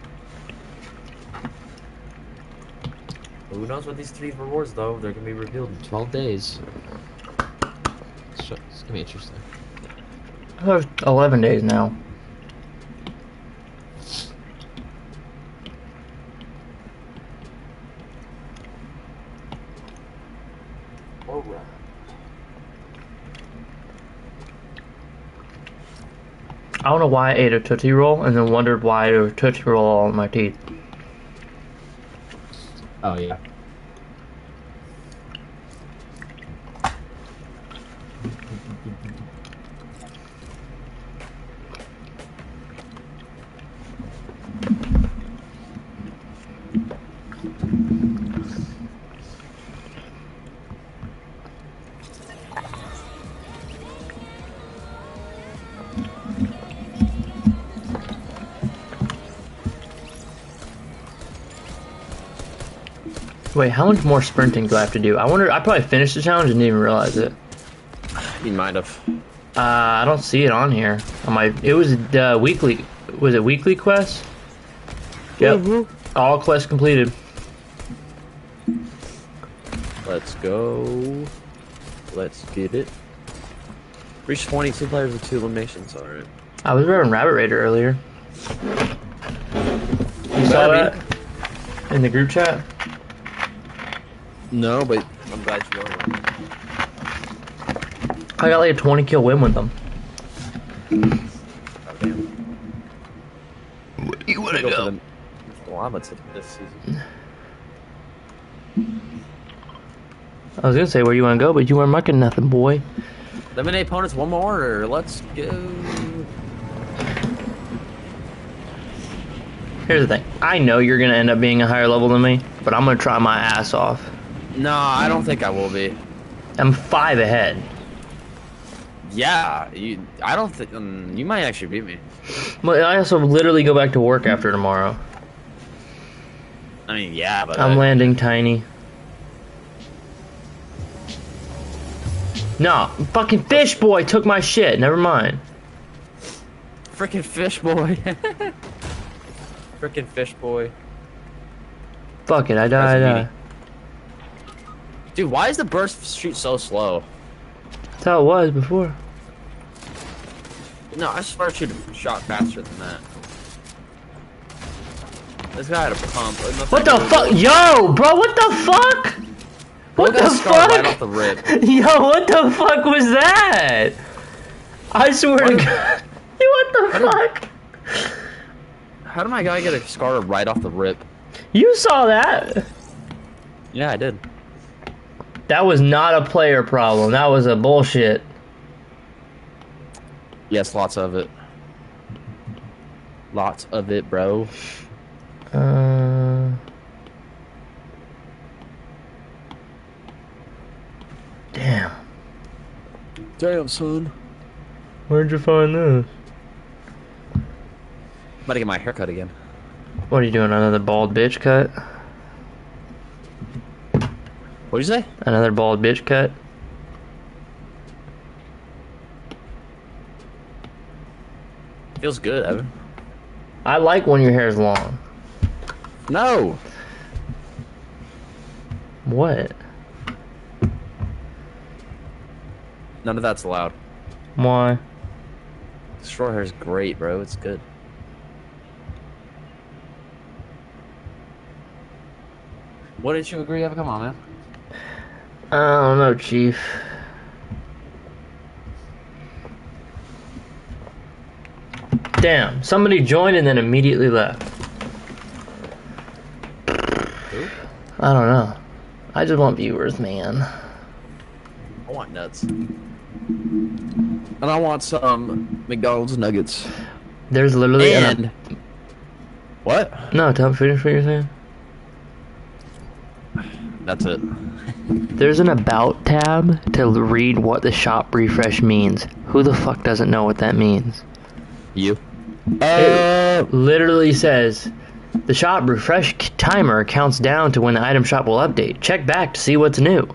Who knows what these three rewards though? They're gonna be revealed in Twelve days. It's, it's gonna be interesting. eleven days now. Alright. I don't know why I ate a Tootsie Roll and then wondered why there was Tootsie Roll all in my teeth. Oh yeah. Wait, how much more sprinting do I have to do? I wonder. I probably finished the challenge and didn't even realize it. You might have. Uh, I don't see it on here. On my, it was the weekly. Was it weekly quest? Yep. Mm-hmm. All quests completed. Let's go. Let's get it. Reach twenty-two players with two eliminations. Alright. I was wearing Rabbit Raider earlier. You saw that in the group chat? No, but I'm glad you won. I got like a twenty kill win with them. Oh, damn. Where do you wanna Go go? for the llama tip this season. I was gonna say where you wanna go, but you weren't mucking nothing, boy. Eliminate opponents one more order. Let's go. Here's the thing. I know you're gonna end up being a higher level than me, but I'm gonna try my ass off. No, I don't think I will be. I'm five ahead. Yeah, you. I don't think um, you might actually beat me. But I also literally go back to work after tomorrow. I mean, yeah, but I'm uh, landing tiny. No, fucking fish boy took my shit. Never mind. freaking fish boy. Freaking fish boy. Fuck it, I died. Uh, Dude, why is the burst street so slow? that's how it was before. No, I swear I should have shot faster than that. This guy had a pump. What the fuck? Yo, bro, what the fuck? What the fuck? Right off the rip. Yo, what the fuck was that? I swear to God. What the fuck? How did my guy get a scar right off the rip? You saw that? Yeah, I did. That was not a player problem. That was a bullshit. Yes, lots of it. Lots of it, bro. Uh. Damn. Damn, son. Where'd you find this? about to get my haircut again. What are you doing? Another bald bitch cut? What'd you say? Another bald bitch cut? Feels good, Evan. I like when your hair is long. No. What? None of that's allowed. Why? Short hair is great, bro. It's good. What did you agree, Evan? Come on, man. I don't know, Chief. Damn, somebody joined and then immediately left. Who? I don't know. I just want viewers, man. I want nuts. And I want some McDonald's nuggets. There's literally And... an... What? No, tell me, finish what you're saying. That's it. There's an about tab to read what the shop refresh means. Who the fuck doesn't know what that means? You? It literally says, the shop refresh timer counts down to when the item shop will update. Check back to see what's new.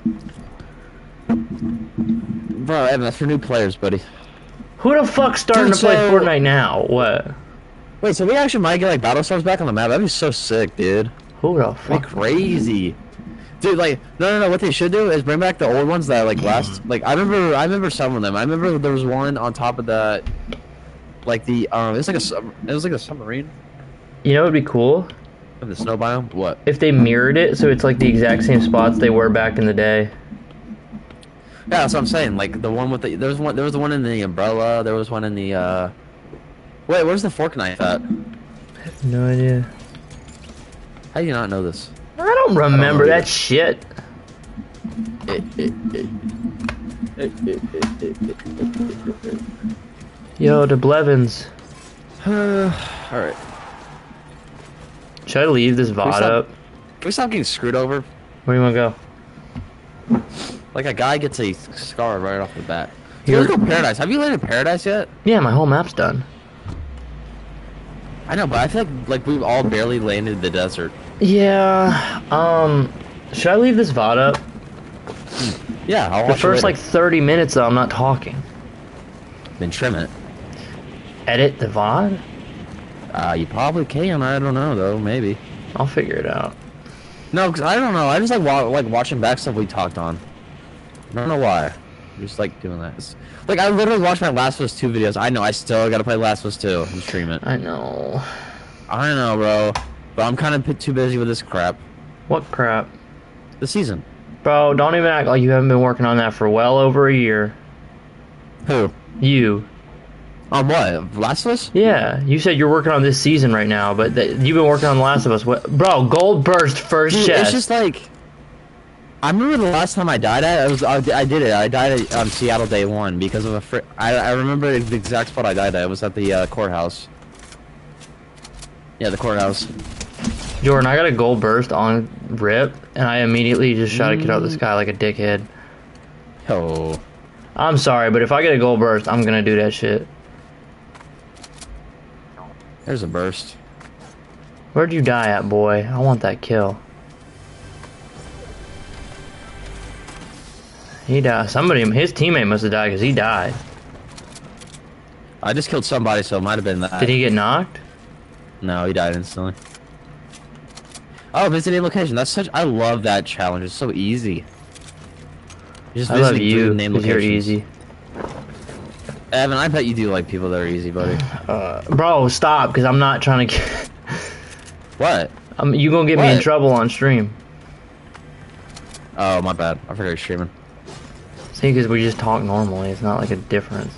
Bro, Evan, that's for new players, buddy. Who the fuck's starting Dude, to play so- Fortnite now? What? Wait, so we actually might get like battle stars back on the map? That'd be so sick, dude. Who the That'd fuck? be crazy. Dude, like, no, no, no. What they should do is bring back the old ones that like last. Like, I remember, I remember some of them. I remember there was one on top of that, like the um, it's like a, sub- it was like a submarine You know what would be cool? of the snow biome. What? If they mirrored it so it's like the exact same spots they were back in the day. Yeah, that's what I'm saying. Like the one with the there was one there was the one in the umbrella. There was one in the uh. Wait, where's the fork knife at? No idea. How do you not know this? I don't remember either. that shit. Yo, the Blevins. All right. Should I leave this V O D stop- up? Can we stop getting screwed over? Where do you want to go? Like a guy gets a scar right off the bat. Here- Let's go Paradise. Have you landed Paradise yet? Yeah, my whole map's done. I know, but I feel like like we've all barely landed the desert. Yeah, um, should I leave this V O D up? Yeah, I'll The watch first it like later. thirty minutes though, I'm not talking. Then trim it. Edit the V O D? Uh, you probably can. I don't know though. Maybe. I'll figure it out. No, cause I don't know. I just like wa- like watching back stuff we talked on. I don't know why. I just like doing that. It's- like I literally watched my Last of Us two videos. I know I still gotta play Last of Us two and stream it. I know. I know, bro. But I'm kind of too busy with this crap. What crap? The season. Bro, don't even act like you haven't been working on that for well over a year. Who? You. On what? Last of Us? Yeah, you said you're working on this season right now, but that you've been working on The Last of Us. What, bro, Gold Burst first Dude, chest. it's just like I remember the last time I died at. I was I, I did it. I died at um, Seattle Day One because of a. Fr- I I remember the exact spot I died at. It was at the uh, courthouse. Yeah, the courthouse. Jordan, I got a Gold Burst on rip, and I immediately just shot a kid out of the sky like a dickhead. Oh, I'm sorry, but if I get a Gold Burst, I'm gonna do that shit. there's a burst. Where'd you die at, boy? I want that kill. He died. Somebody, his teammate must have died because he died. I just killed somebody, so it might have been that. Did he get knocked? No, he died instantly. Oh, visit a location. That's such. I love that challenge. It's so easy. You just I love visit you dude, name because you're locations. easy. Evan, I bet you do like people that are easy, buddy. Uh, bro, stop, because I'm not trying to get... What? um, you gonna get me in What? trouble on stream. Oh, my bad. I forgot you're streaming. See, because we just talk normally. It's not like a difference.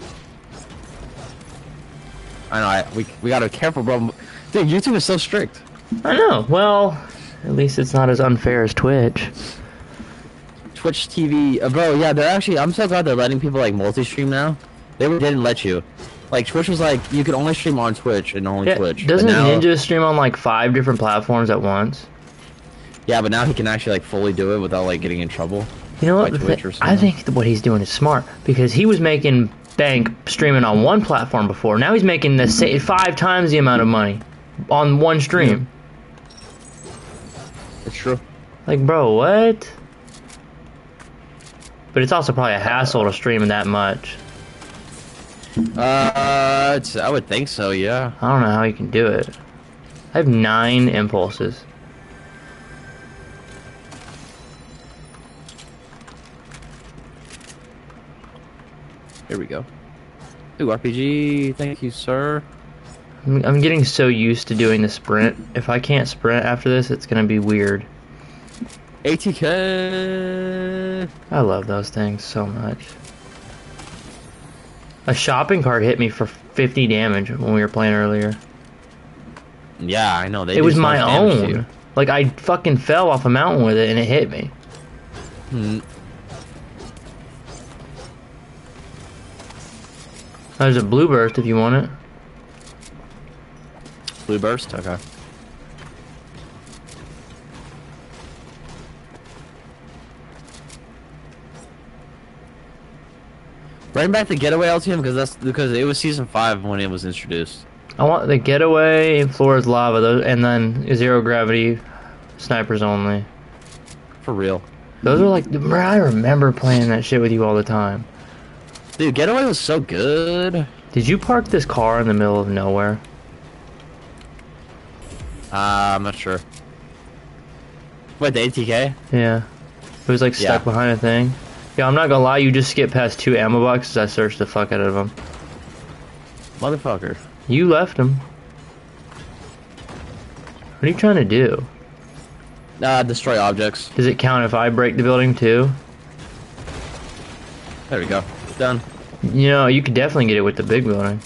I know. I, we we gotta be careful, bro. Dude, YouTube is so strict. I know. Well, at least it's not as unfair as Twitch. Twitch T V, uh, bro. Yeah, they're actually. I'm so glad they're letting people like multi-stream now. They were- didn't let you. Like Twitch was like you could only stream on Twitch and only Yeah, Twitch. but doesn't now, Ninja stream on like five different platforms at once? Yeah, but now he can actually like fully do it without like getting in trouble. You know what? By The Twitch thi- or I something. think that what he's doing is smart because he was making bank streaming on one platform before. Now he's making the sa- five times the amount of money on one stream. It's true. Like, bro, what? But it's also probably a hassle to stream that much. Uh, it's, I would think so, yeah. I don't know how you can do it. I have nine impulses. Here we go. Ooh, R P G, thank you, sir. I'm, I'm getting so used to doing the sprint. If I can't sprint after this, it's gonna be weird. A T K. I love those things so much. A shopping cart hit me for fifty damage when we were playing earlier. Yeah, I know. They It do was so my much damage to own. you. Like, I fucking fell off a mountain with it and it hit me. Hmm. There's a blue burst if you want it. Blue burst? Okay. Bring back the getaway L T M because that's because it was season five when it was introduced. I want the getaway and Flora's lava, those, and then zero gravity snipers only. For real. Those are like, bro, I remember playing that shit with you all the time. Dude, getaway was so good. Did you park this car in the middle of nowhere? Uh, I'm not sure. Wait, the A T K? Yeah. It was like stuck Yeah. behind a thing. Yeah, I'm not gonna lie, you just skipped past two ammo boxes. I searched the fuck out of them. Motherfucker. You left them. What are you trying to do? Uh, destroy objects. Does it count if I break the building too? There we go. Done. You know, you could definitely get it with the big building.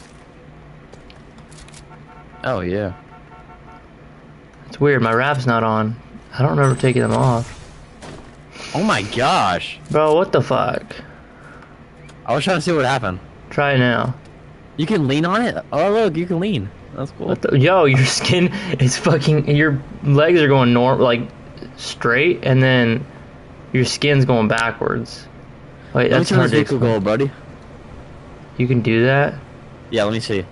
Oh, yeah. It's weird, my wrap's not on. I don't remember taking them off. Oh my gosh. Bro, what the fuck? I was trying to see what happened. Try it now. You can lean on it? Oh, look, you can lean. That's cool. What the, yo, your skin is fucking, your legs are going norm, like, straight, and then your skin's going backwards. Wait, Let me that's turn hard this to vehicle explain. gold, buddy. You can do that? Yeah, let me see.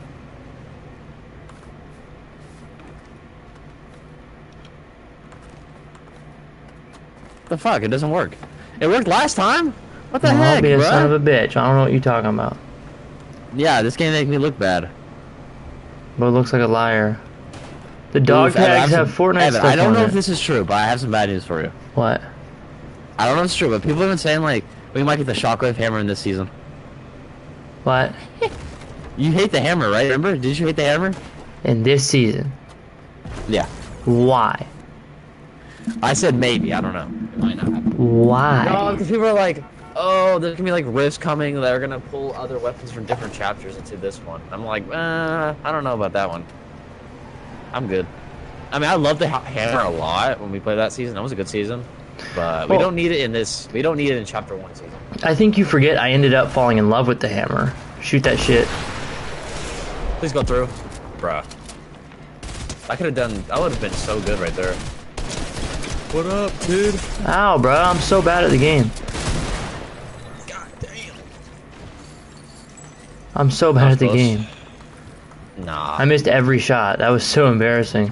The fuck? It doesn't work. It worked last time? What the Well, I'll heck, be a bro? son of a bitch. I don't know what you're talking about. Yeah, this game makes me look bad. But it looks like a liar. The dog Oof, Evan, I tags have some- Fortnite Evan, stuff I don't on know it. if this is true, but I have some bad news for you. What? I don't know if it's true, but people have been saying, like, we might get the Shockwave hammer in this season. What? You hate the hammer, right? Remember? Did you hate the hammer? In this season? Yeah. Why? I said maybe. I don't know. It might not happen. Why? No, because people are like, oh, there's gonna be like rifts coming that are gonna pull other weapons from different chapters into this one. I'm like, uh, I don't know about that one. I'm good. I mean, I love the ha- hammer a lot when we played that season. That was a good season, but we Well- don't need it in this. We don't need it in chapter one season. I think you forget I ended up falling in love with the hammer. Shoot that shit. Please go through, bruh. I could have done. I would have been so good right there. What up, dude? Ow, bro. I'm so bad at the game. God damn. I'm so bad That was at the close. game. Nah. I missed every shot. That was so embarrassing.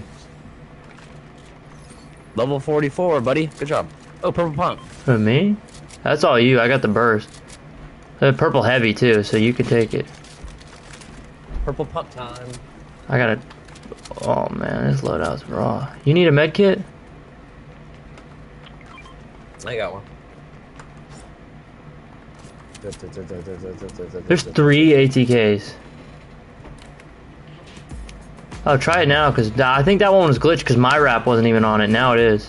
Level forty-four, buddy. Good job. Oh, purple pump. For me? That's all you. I got the burst. The purple heavy too, so you can take it. Purple pump time. I got it. Oh man, this loadout's raw. You need a med kit? I got one. There's three A T Ks. Oh, try it now, because I think that one was glitched because my wrap wasn't even on it. Now it is.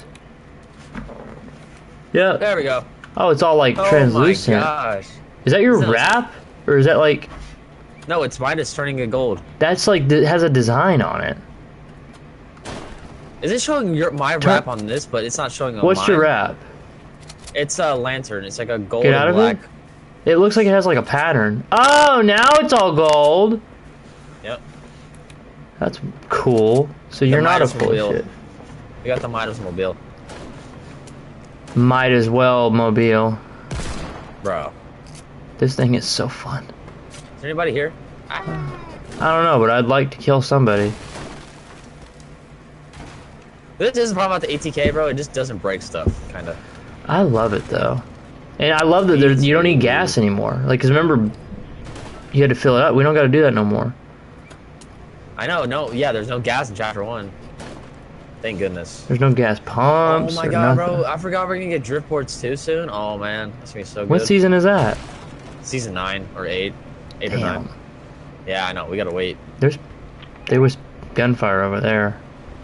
Yeah. There we go. Oh, it's all like Oh translucent. my gosh. Is that your No. wrap? Or is that like... No, it's mine is turning it gold. That's like... It has a design on it. Is it showing your my Turn- wrap on this, but it's not showing on What's mine? your wrap? It's a lantern. It's like a gold Get and out of black. it? It looks like it has like a pattern. Oh, now it's all gold. Yep. That's cool. So you're not a Midas full of Mobile. shit. We got the Midas Mobile. Might as well, Mobile. Bro. This thing is so fun. Is there anybody here? I don't know, but I'd like to kill somebody. This is the problem about the A T K, bro. It just doesn't break stuff, kind of. I love it though, and I love that there's, you don't need gas anymore. Like, cause remember, you had to fill it up. We don't got to do that no more. I know, no, yeah. There's no gas in chapter one. Thank goodness. There's no gas pumps. Oh my or god, nothing. bro! I forgot we're gonna get drift boards too soon. Oh man, that's gonna be so good. What season is that? Season nine or eight, eight Damn. or nine. Yeah, I know. We gotta wait. There's, there was gunfire over there.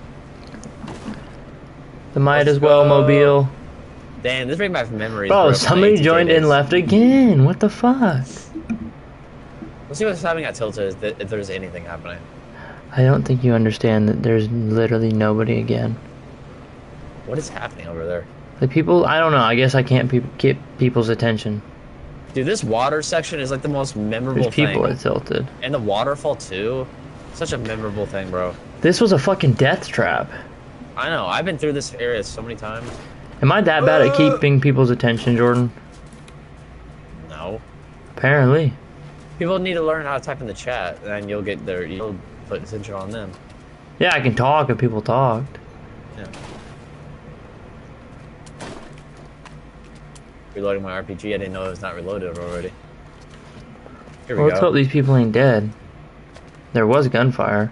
The might Let's as well go. mobile. Damn, this brings back memories. Bro, bro, from somebody A T K joined days. and left again. What the fuck? Let's see what's happening at Tilted. If if there's anything happening. I don't think you understand that there's literally nobody again. What is happening over there? The people, I don't know. I guess I can't pe get people's attention. Dude, this water section is like the most memorable There's people thing. at Tilted. And the waterfall too. Such a memorable thing, bro. This was a fucking death trap. I know. I've been through this area so many times. Am I that bad at keeping people's attention, Jordan? No. Apparently. People need to learn how to type in the chat, and you'll get their you'll put attention on them. Yeah, I can talk if people talked. Yeah. Reloading my R P G. I didn't know it was not reloaded already. Here we Well, let's go. hope these people ain't dead. There was gunfire.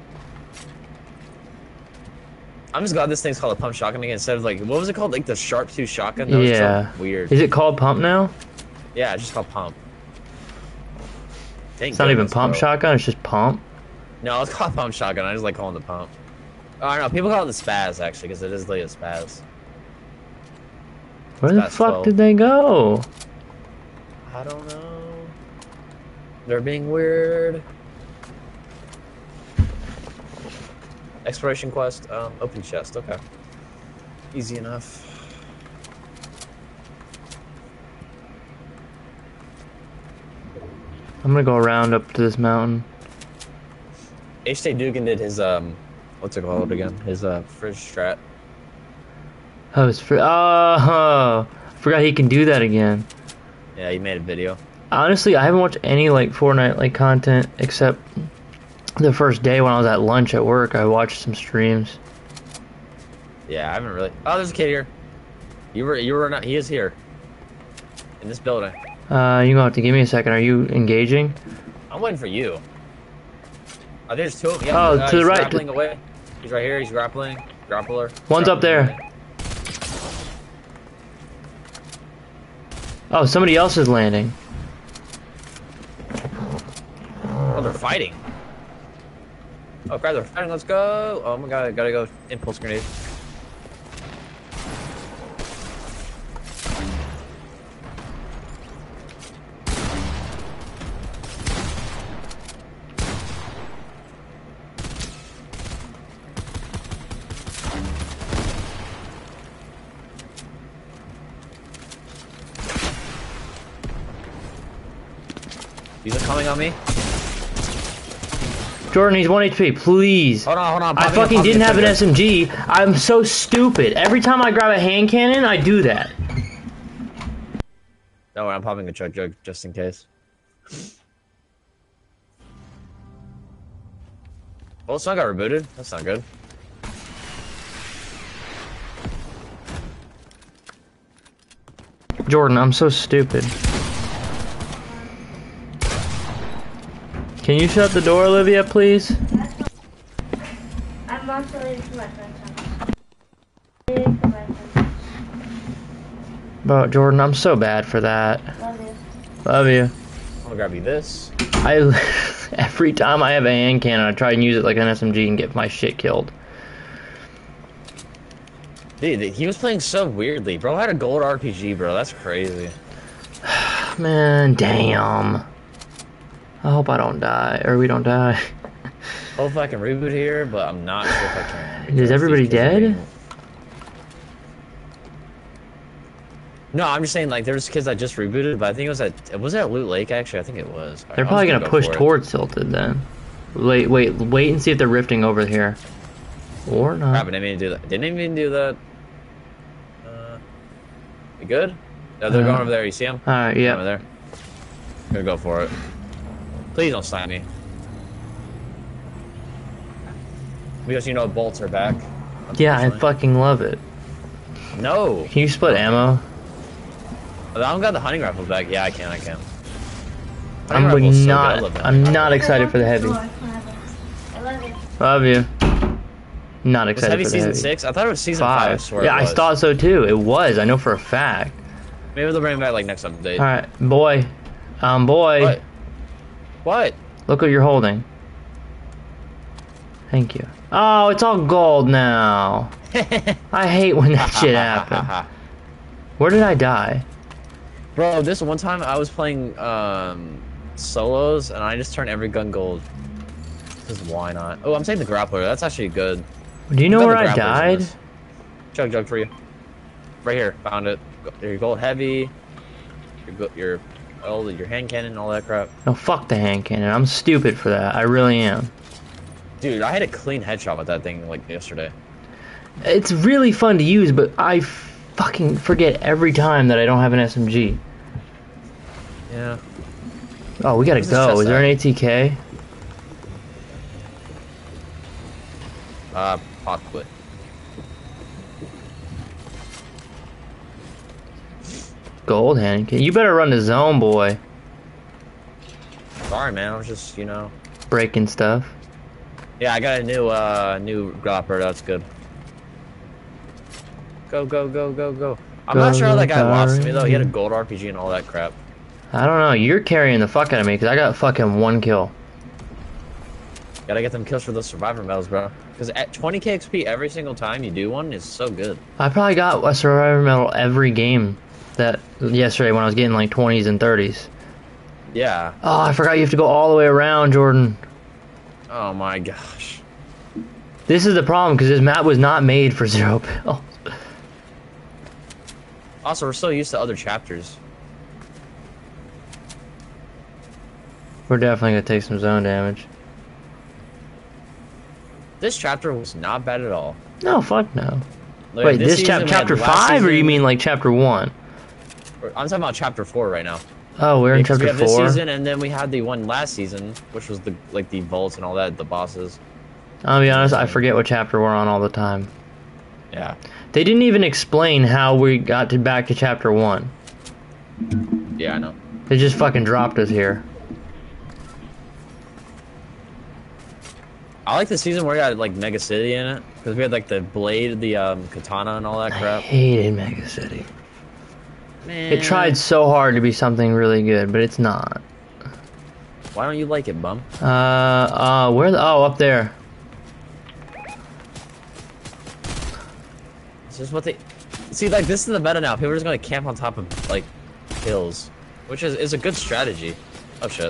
I'm just glad this thing's called a pump shotgun again instead of like what was it called? Like the sharp two shotgun? That was Yeah. so weird. Is it called pump now? Yeah, it's just called pump. Thank It's not even goodness, pump bro. shotgun, it's just pump. No, it's called pump shotgun. I just like calling it the pump. Oh, I don't know. People call it the spaz actually because it is like a spaz. Where the That's fuck twelve. did they go? I don't know. They're being weird. Exploration quest. Um, open chest. Okay. Easy enough. I'm gonna go around up to this mountain. H J Dugan did his um, what's it called again? His uh, fridge strat. Oh, it's for. Oh, I forgot he can do that again. Yeah, he made a video. Honestly, I haven't watched any like Fortnite like content except the first day when I was at lunch at work. I watched some streams. Yeah, I haven't really. Oh, there's a kid here. You were, you were not. He is here. In this building. Uh, you gonna have to give me a second. Are you engaging? I'm waiting for you. I think there's two of them. Yeah, Oh, uh, to the he's right. Grappling away. He's right here. He's grappling. Grappler. One's up there. Grappling away. Oh, somebody else is landing. Oh, they're fighting. Oh, crap, they're fighting. Let's go. Oh my god, I gotta go. Impulse grenade. These are coming on me. Jordan, he's one H P. Please. Hold on, hold on. I Popping fucking up, didn't have popping an up. S M G. I'm so stupid. Every time I grab a hand cannon, I do that. No, I'm popping a chug jug just in case. Well, it's not got rebooted. That's not good. Jordan, I'm so stupid. Can you shut the door, Olivia, please? I'm also leaving to my friend's house. Leaving to my friend's house. Bro, Jordan, I'm so bad for that. Love you. Love you. I'm gonna grab you this. I every time I have a hand cannon, I try and use it like an S M G and get my shit killed. Dude, he was playing so weirdly. Bro had a gold R P G, bro. That's crazy. Man, damn. I hope I don't die, or we don't die. Hopefully I can reboot here, but I'm not sure if I can. Is because everybody these kids are dead? being- No, I'm just saying, like, there's kids that just rebooted, but I think it was at, was it at Loot Lake, actually? I think it was. They're I'm probably just gonna go push for it. towards Tilted then. Wait, wait, wait and see if they're rifting over here. Or not. Crap, I didn't even do that. Didn't even do that. Uh, you good? No, they're Uh, going over there. You see them? Alright, Over yeah. there. I'm gonna go for it. Please don't snipe me. Because you know bolts are back. Yeah, I fucking love it. No. Can you split ammo? I don't got the hunting rifle back. Yeah, I can. I can. I'm Hunting rifle's so good, I not. love that. I'm not excited for the heavy. I love it. Love you. Not Was excited heavy for the season heavy. six? I thought it was season five. I Five. swear Yeah, it I was. thought so too. It was. I know for a fact. Maybe they'll bring it back like next update. All right, boy. Um, boy. What? What? Look what you're holding. Thank you. Oh, it's all gold now. I hate when that shit happens. Where did I die? Bro, this one time I was playing um, solos and I just turned every gun gold. Because why not? Oh, I'm taking the grappler. That's actually good. Do you know I've where got I the grapplers in died? this. Chug jug for you. Right here. Found it. Your gold heavy. Your go your oh, your hand cannon and all that crap. No, fuck the hand cannon. I'm stupid for that. I really am. Dude, I had a clean headshot with that thing like yesterday. It's really fun to use, but I fucking forget every time that I don't have an S M G. Yeah. Oh, we gotta Where's this go. chest Is there at? an A T K? Uh, pot quit. Gold hand cannon. You better run the zone, boy. Sorry, man. I was just, you know. Breaking stuff. Yeah, I got a new, uh, new grapper. That's good. Go, go, go, go, go. I'm not sure how that guy lost to me, though. He had a gold R P G and all that crap. I don't know. You're carrying the fuck out of me because I got fucking one kill. Gotta get them kills for those survivor medals, bro. Because at twenty K X P every single time you do one is so good. I probably got a survivor medal every game that yesterday when I was getting like twenties and thirties. Yeah. Oh, I forgot you have to go all the way around, Jordan. Oh my gosh. This is the problem because this map was not made for zero pills. Also, we're so used to other chapters. We're definitely gonna take some zone damage. This chapter was not bad at all. No, fuck no. Like, Wait, this, season chap we had chapter last five, or you season- mean like chapter one? I'm talking about chapter four right now. Oh, we're in Because we chapter have four. this season, and then we had the one last season, which was the like the vaults and all that, the bosses. I'll be honest, I forget what chapter we're on all the time. Yeah. They didn't even explain how we got to back to chapter one. Yeah, I know. They just fucking dropped us here. I like the season where we had like Mega City in it because we had like the blade, the um, katana, and all that I crap. hated Mega City. Man, It tried so hard to be something really good, but it's not. Why don't you like it, bum? Uh, uh, where the? Oh, up there. This is what they see. Like this is the meta now. People are just gonna camp on top of like hills, which is is a good strategy. Oh shit!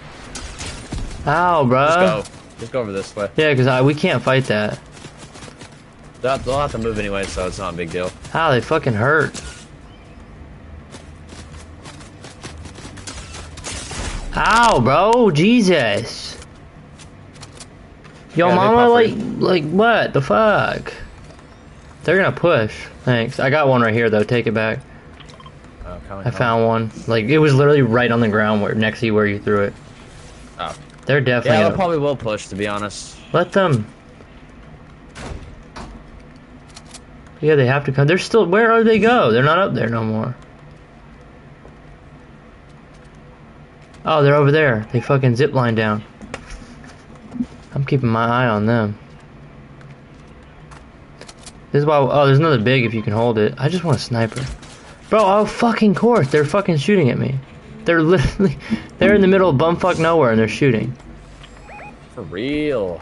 Ow, bruh. Just go. Just go over this way. Yeah, because I we can't fight that. They'll, they'll have to move anyway, so it's not a big deal. Ow, they fucking hurt. Ow, bro, Jesus. Yo, Yeah, they mama, pop like, free. like, what the fuck? They're gonna push. Thanks. I got one right here, though. Take it back. Oh, coming, I found one. Like, it was literally right on the ground where next to you where you threw it. Oh. They're definitely Yeah, they gonna... probably will push. To be honest. Let them. Yeah, they have to come. They're still... Where are they go? They're not up there no more. Oh, they're over there. They fucking zipline down. I'm keeping my eye on them. This is why... Oh, there's another big if you can hold it. I just want a sniper. Bro, oh fucking course. They're fucking shooting at me. They're literally... They're in the middle of bumfuck nowhere and they're shooting. For real.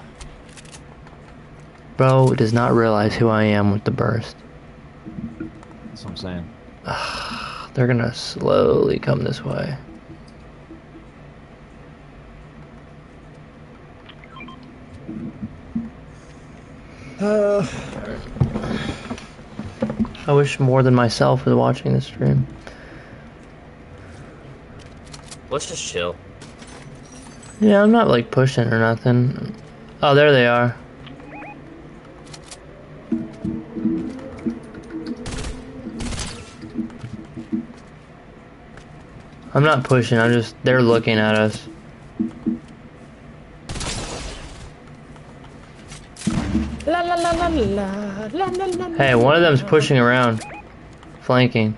Bro does not realize who I am with the burst. That's what I'm saying. They're gonna slowly come this way. I wish more than myself was watching this stream. Let's just chill. Yeah, I'm not like pushing or nothing. Oh, there they are. I'm not pushing, I'm just, they're looking at us. Hey, one of them's pushing around. Flanking.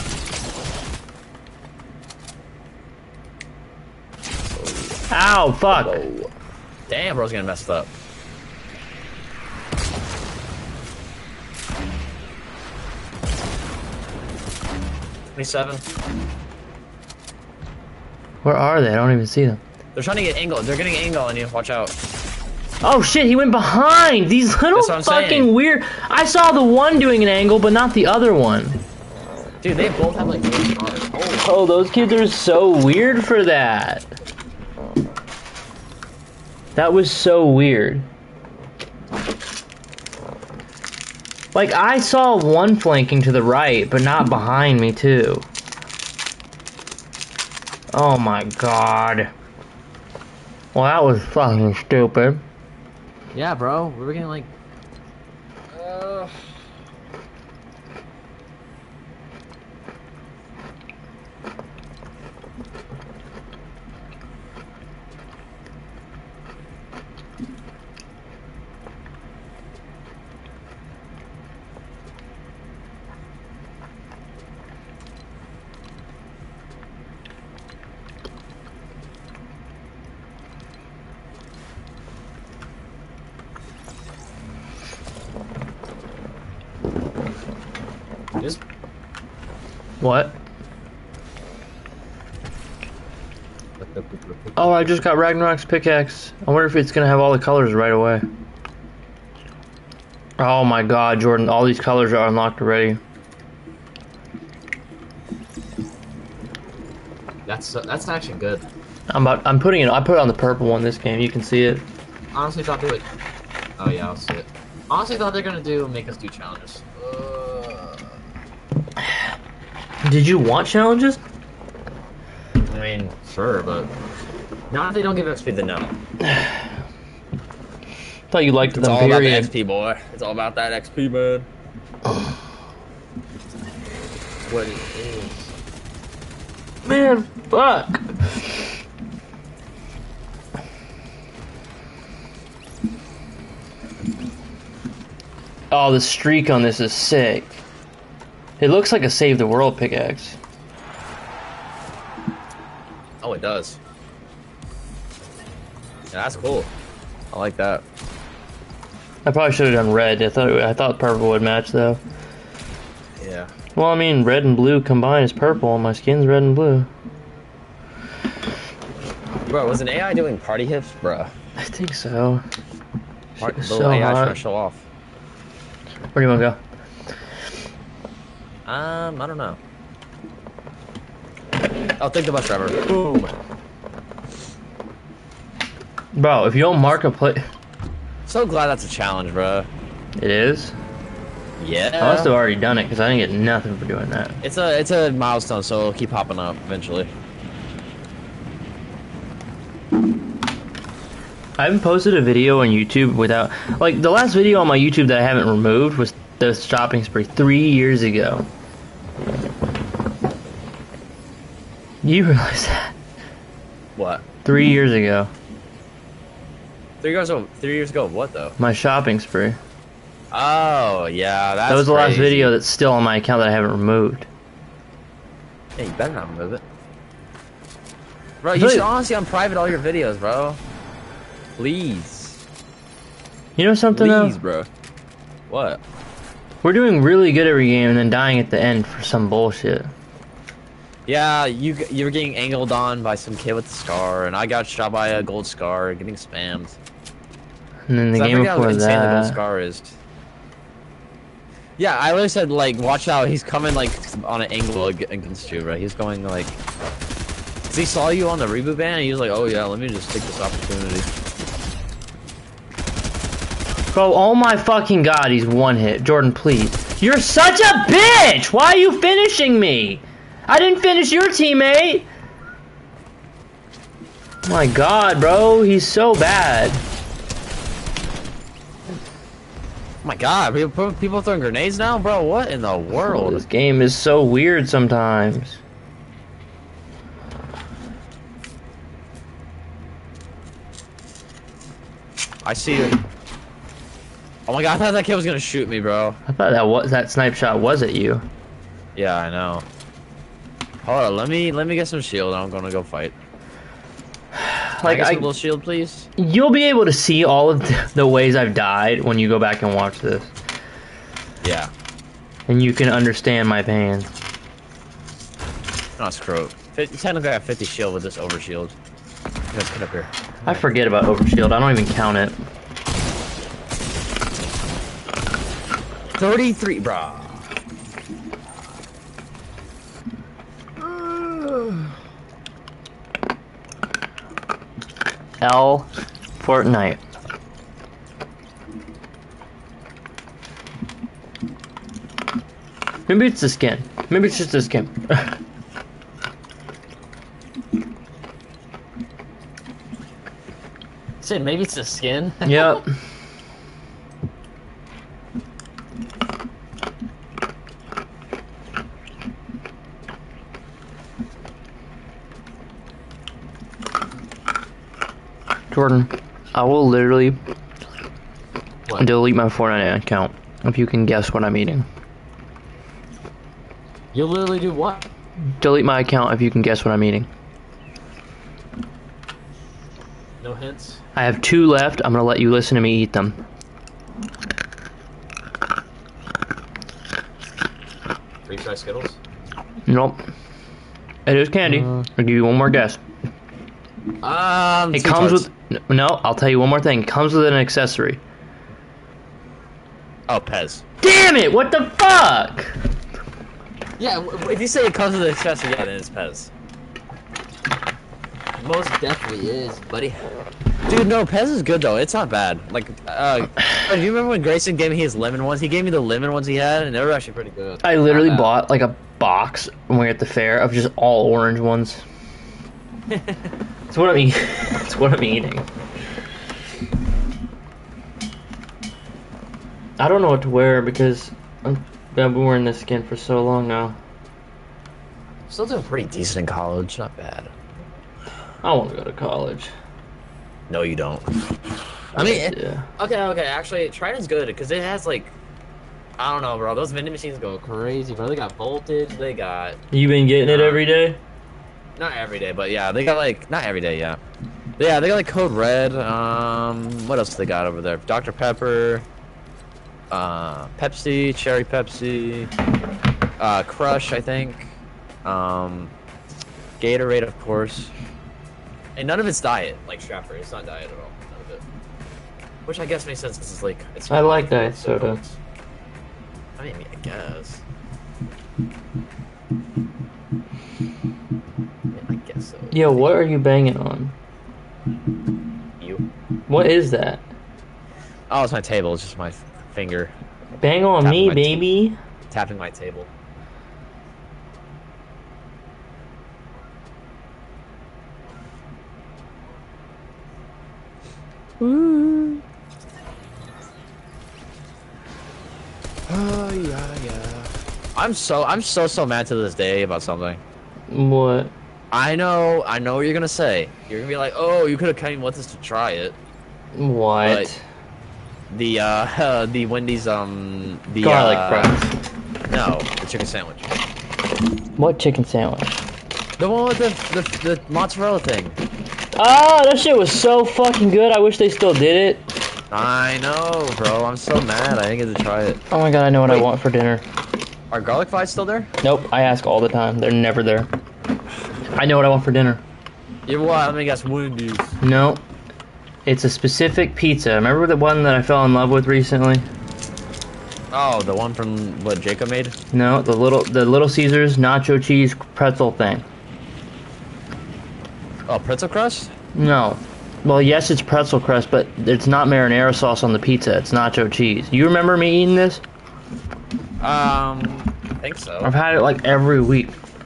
Ow, fuck. Oh. Damn, bro's getting messed up. twenty-seven. Where are they? I don't even see them. They're trying to get angle. They're getting angle on you. Watch out. Oh shit, he went behind! These little That's what I'm fucking saying. weird... I saw the one doing an angle, but not the other one. Dude, they both have like weird cars. Oh, Oh, those kids are so weird for that. That was so weird. Like, I saw one flanking to the right, but not behind me, too. Oh my god. Well, that was fucking stupid. Yeah, bro. We were getting like. Uh... Just What? Oh, I just got Ragnarok's pickaxe. I wonder if it's gonna have all the colors right away. Oh my god, Jordan, all these colors are unlocked already. that's uh, that's actually good. I'm about, I'm putting it, I put it on the purple one this game, you can see it. Honestly, thought they would. Oh yeah, I'll see it. Honestly, thought they're gonna do make us do challenges. Uh... Did you want challenges? I mean, sure, but not if they don't give X P, then no. Thought you liked It's them, all about the period. X P, boy. It's all about that X P, man. What it is. Man, fuck. Oh, the streak on this is sick. It looks like a save the world pickaxe. Oh, it does. Yeah, that's cool. I like that. I probably should have done red. I thought it, I thought purple would match though. Yeah. Well, I mean, red and blue combined is purple, and my skin's red and blue. Bro, was an A I doing party hips? Bruh. I think so. Part, Shit is little so A I trying hot. to show off. Where do you want to go? Um, I don't know. Oh, take the bus driver. Boom. Bro, if you don't mark a play... So glad that's a challenge, bro. It is? Yeah. I must have already done it, because I didn't get nothing for doing that. It's a it's a milestone, so it'll keep popping up eventually. I haven't posted a video on YouTube without... Like, the last video on my YouTube that I haven't removed was the shopping spree three years ago. You realize that? What? Three years ago. Three years ago. Three years ago. What though? My shopping spree. Oh yeah, that's. That was the last crazy. video that's still on my account that I haven't removed. Yeah, you better not remove it. Bro, you Really? should honestly unprivate all your videos, bro. Please. You know something Please, though? bro. What? We're doing really good every game and then dying at the end for some bullshit. Yeah, you you were getting angled on by some kid with a scar, and I got shot by a gold scar, getting spammed. And then the So I game forget how before insane the gold that... scar is. Yeah, I literally said, like, watch out, he's coming, like, on an angle ag- against you, bro. He's going, like... Cause he saw you on the reboot ban, and he was like, oh yeah, let me just take this opportunity. Bro, oh my fucking god, he's one hit. Jordan, please. You're such a bitch! Why are you finishing me? I didn't finish your teammate! My god, bro, he's so bad. Oh my god, people, people throwing grenades now? Bro, what in the Oh, world? this game is so weird sometimes. I see you. Oh my god, I thought that kid was gonna shoot me, bro. I thought that was that snipe shot was at you. Yeah, I know. Hold on, let me let me get some shield. I'm gonna go fight. Can Like I get I, some little shield, please. you'll be able to see all of the ways I've died when you go back and watch this, Yeah. and you can understand my pain. No, screw it. Fif- Technically, I have fifty shield with this over shield. Let's get up here. I forget about overshield. I don't even count it. thirty-three, brah. L Fortnite. Maybe it's the skin. Maybe it's just the skin. Sid, maybe it's the skin. Yep. Jordan, I will literally What? delete my Fortnite account if you can guess what I'm eating. You'll literally do what? Delete my account if you can guess what I'm eating. No hints? I have two left. I'm gonna let you listen to me eat them. Freeze dry Skittles? Nope. It is candy. Uh. I'll give you one more guess. Um, It comes with no. I'll tell you one more thing. It comes with an accessory. Oh, Pez. Damn it! What the fuck? Yeah, w- w- If you say it comes with an accessory, yeah, then it's Pez. most definitely is, buddy. Dude, no, Pez is good though. It's not bad. Like, uh, do you remember when Grayson gave me his lemon ones? He gave me the lemon ones he had, and they were actually pretty good. I literally Not bad. bought like a box when we were at the fair of just all orange ones. That's what I'm eating. That's what I'm eating. I don't know what to wear because I'm, I've been wearing this skin for so long now. Still doing pretty decent in college. Not bad. I want to go to college. No, you don't. I mean, it- yeah. okay, okay. Actually, Trident's good because it has like, I don't know, bro. Those vending machines go crazy, bro. They got voltage. They got You been getting it every day? not every day, but yeah, they got like not every day, yeah. But yeah, they got like Code Red. Um, what else they got over there? Doctor Pepper. Uh, Pepsi, Cherry Pepsi. Uh, Crush, I think. Um, Gatorade, of course. And none of it's diet, like Stratford. It's not diet at all. None of it. Which I guess makes sense because it's like it's. I like diet soda. I mean, I guess. Yeah, I guess so. Yo, what are you banging on? You? What is that? Oh, it's my table. It's just my finger Bang on Tapping me, my t- baby. tapping my table. Oh yeah, yeah. I'm so I'm so so mad to this day about something. What? I know, I know what you're gonna say. You're gonna be like, oh, you could have came with us to try it. What? But the uh, the Wendy's um the Garlic uh, fries. No, the chicken sandwich. What chicken sandwich? The one with the the, the mozzarella thing. Oh, that shit was so fucking good. I wish they still did it. I know, bro. I'm so mad. I didn't get to try it. Oh my god, I know what Wait. I want for dinner. Are garlic fries still there? Nope, I ask all the time. They're never there. I know what I want for dinner. You what? Let me guess. Wendy's. No. It's a specific pizza. Remember the one that I fell in love with recently? Oh, the one from what Jacob made? No, the little the Little Caesars nacho cheese pretzel thing. Oh, pretzel crust? No. Well, yes, it's pretzel crust, but it's not marinara sauce on the pizza. It's nacho cheese. You remember me eating this? Um, I think so. I've had it like every week.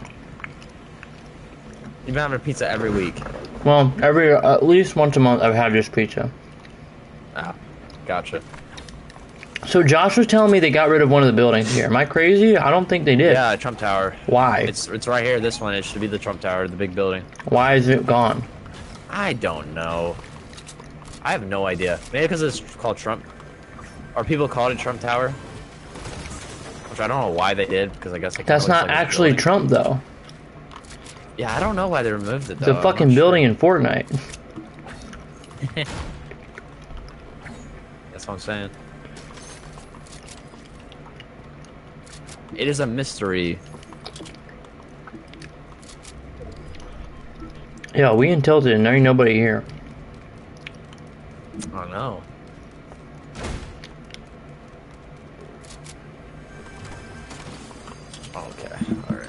You've been having pizza every week. Well, every at least once a month I've had this pizza. Ah, gotcha. So Josh was telling me they got rid of one of the buildings here. Am I crazy? I don't think they did. Yeah, Trump Tower. Why? It's it's right here. This one. It should be the Trump Tower, the big building. Why is it gone? I don't know. I have no idea. Maybe because it's called Trump. Or people called it Trump Tower. Which I don't know why they did, because I guess... Like, That's not like actually building. Trump, though. Yeah, I don't know why they removed it, It's though. a fucking building in Fortnite. That's what I'm saying. It is a mystery. Yeah, we in Tilted, and there ain't nobody here. I don't know. Okay, alright.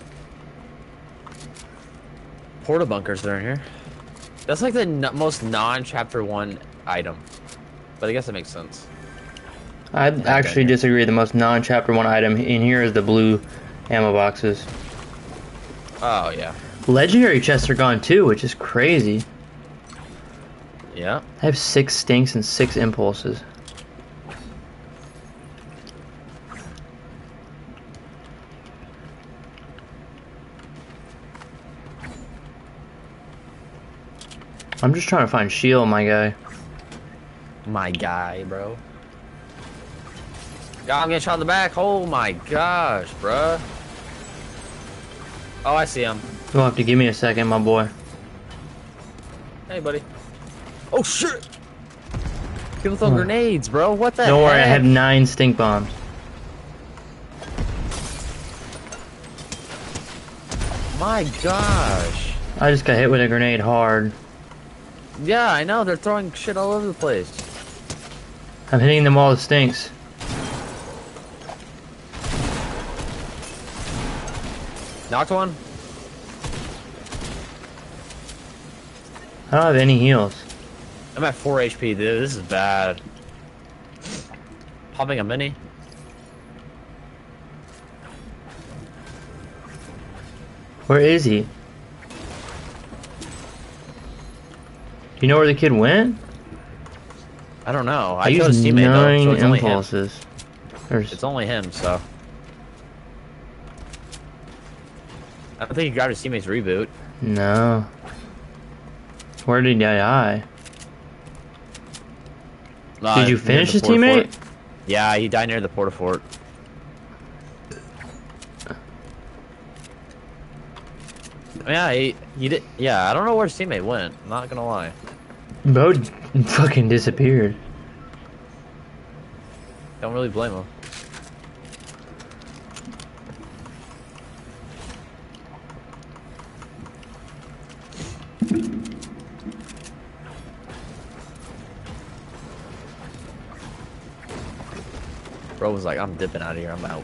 Porta bunkers are in here. That's like the n most non-chapter one item. But I guess that makes sense. I actually disagree. The most non-chapter one item in here is the blue ammo boxes. Oh, yeah. Legendary chests are gone too, which is crazy. Yeah. I have six stinks and six impulses. I'm just trying to find shield, my guy. My guy, bro. God, I'm getting shot in the back. Oh my gosh, bruh. Oh, I see him. You'll have to give me a second, my boy. Hey, buddy. Oh, shit! People throw Hmm. grenades, bro. What the Don't worry, I heck? have nine stink bombs. My gosh. I just got hit with a grenade hard. Yeah, I know. They're throwing shit all over the place. I'm hitting them all with stinks. Knocked one? I don't have any heals. I'm at four H P, dude. This is bad. Popping a mini. Where is he? Do you know where the kid went? I don't know. I, I killed his used teammate, though, nine so it's only him. impulses. There's, It's only him, so. I don't think he grabbed his teammate's reboot. no. Where did he die? Uh, Did you near finish the his porta teammate? fort. Yeah, he died near the porta fort. Yeah, he, he did. Yeah, I don't know where his teammate went. I'm not gonna lie. Bo fucking disappeared. Don't really blame him. Bro was like, I'm dipping out of here. I'm out.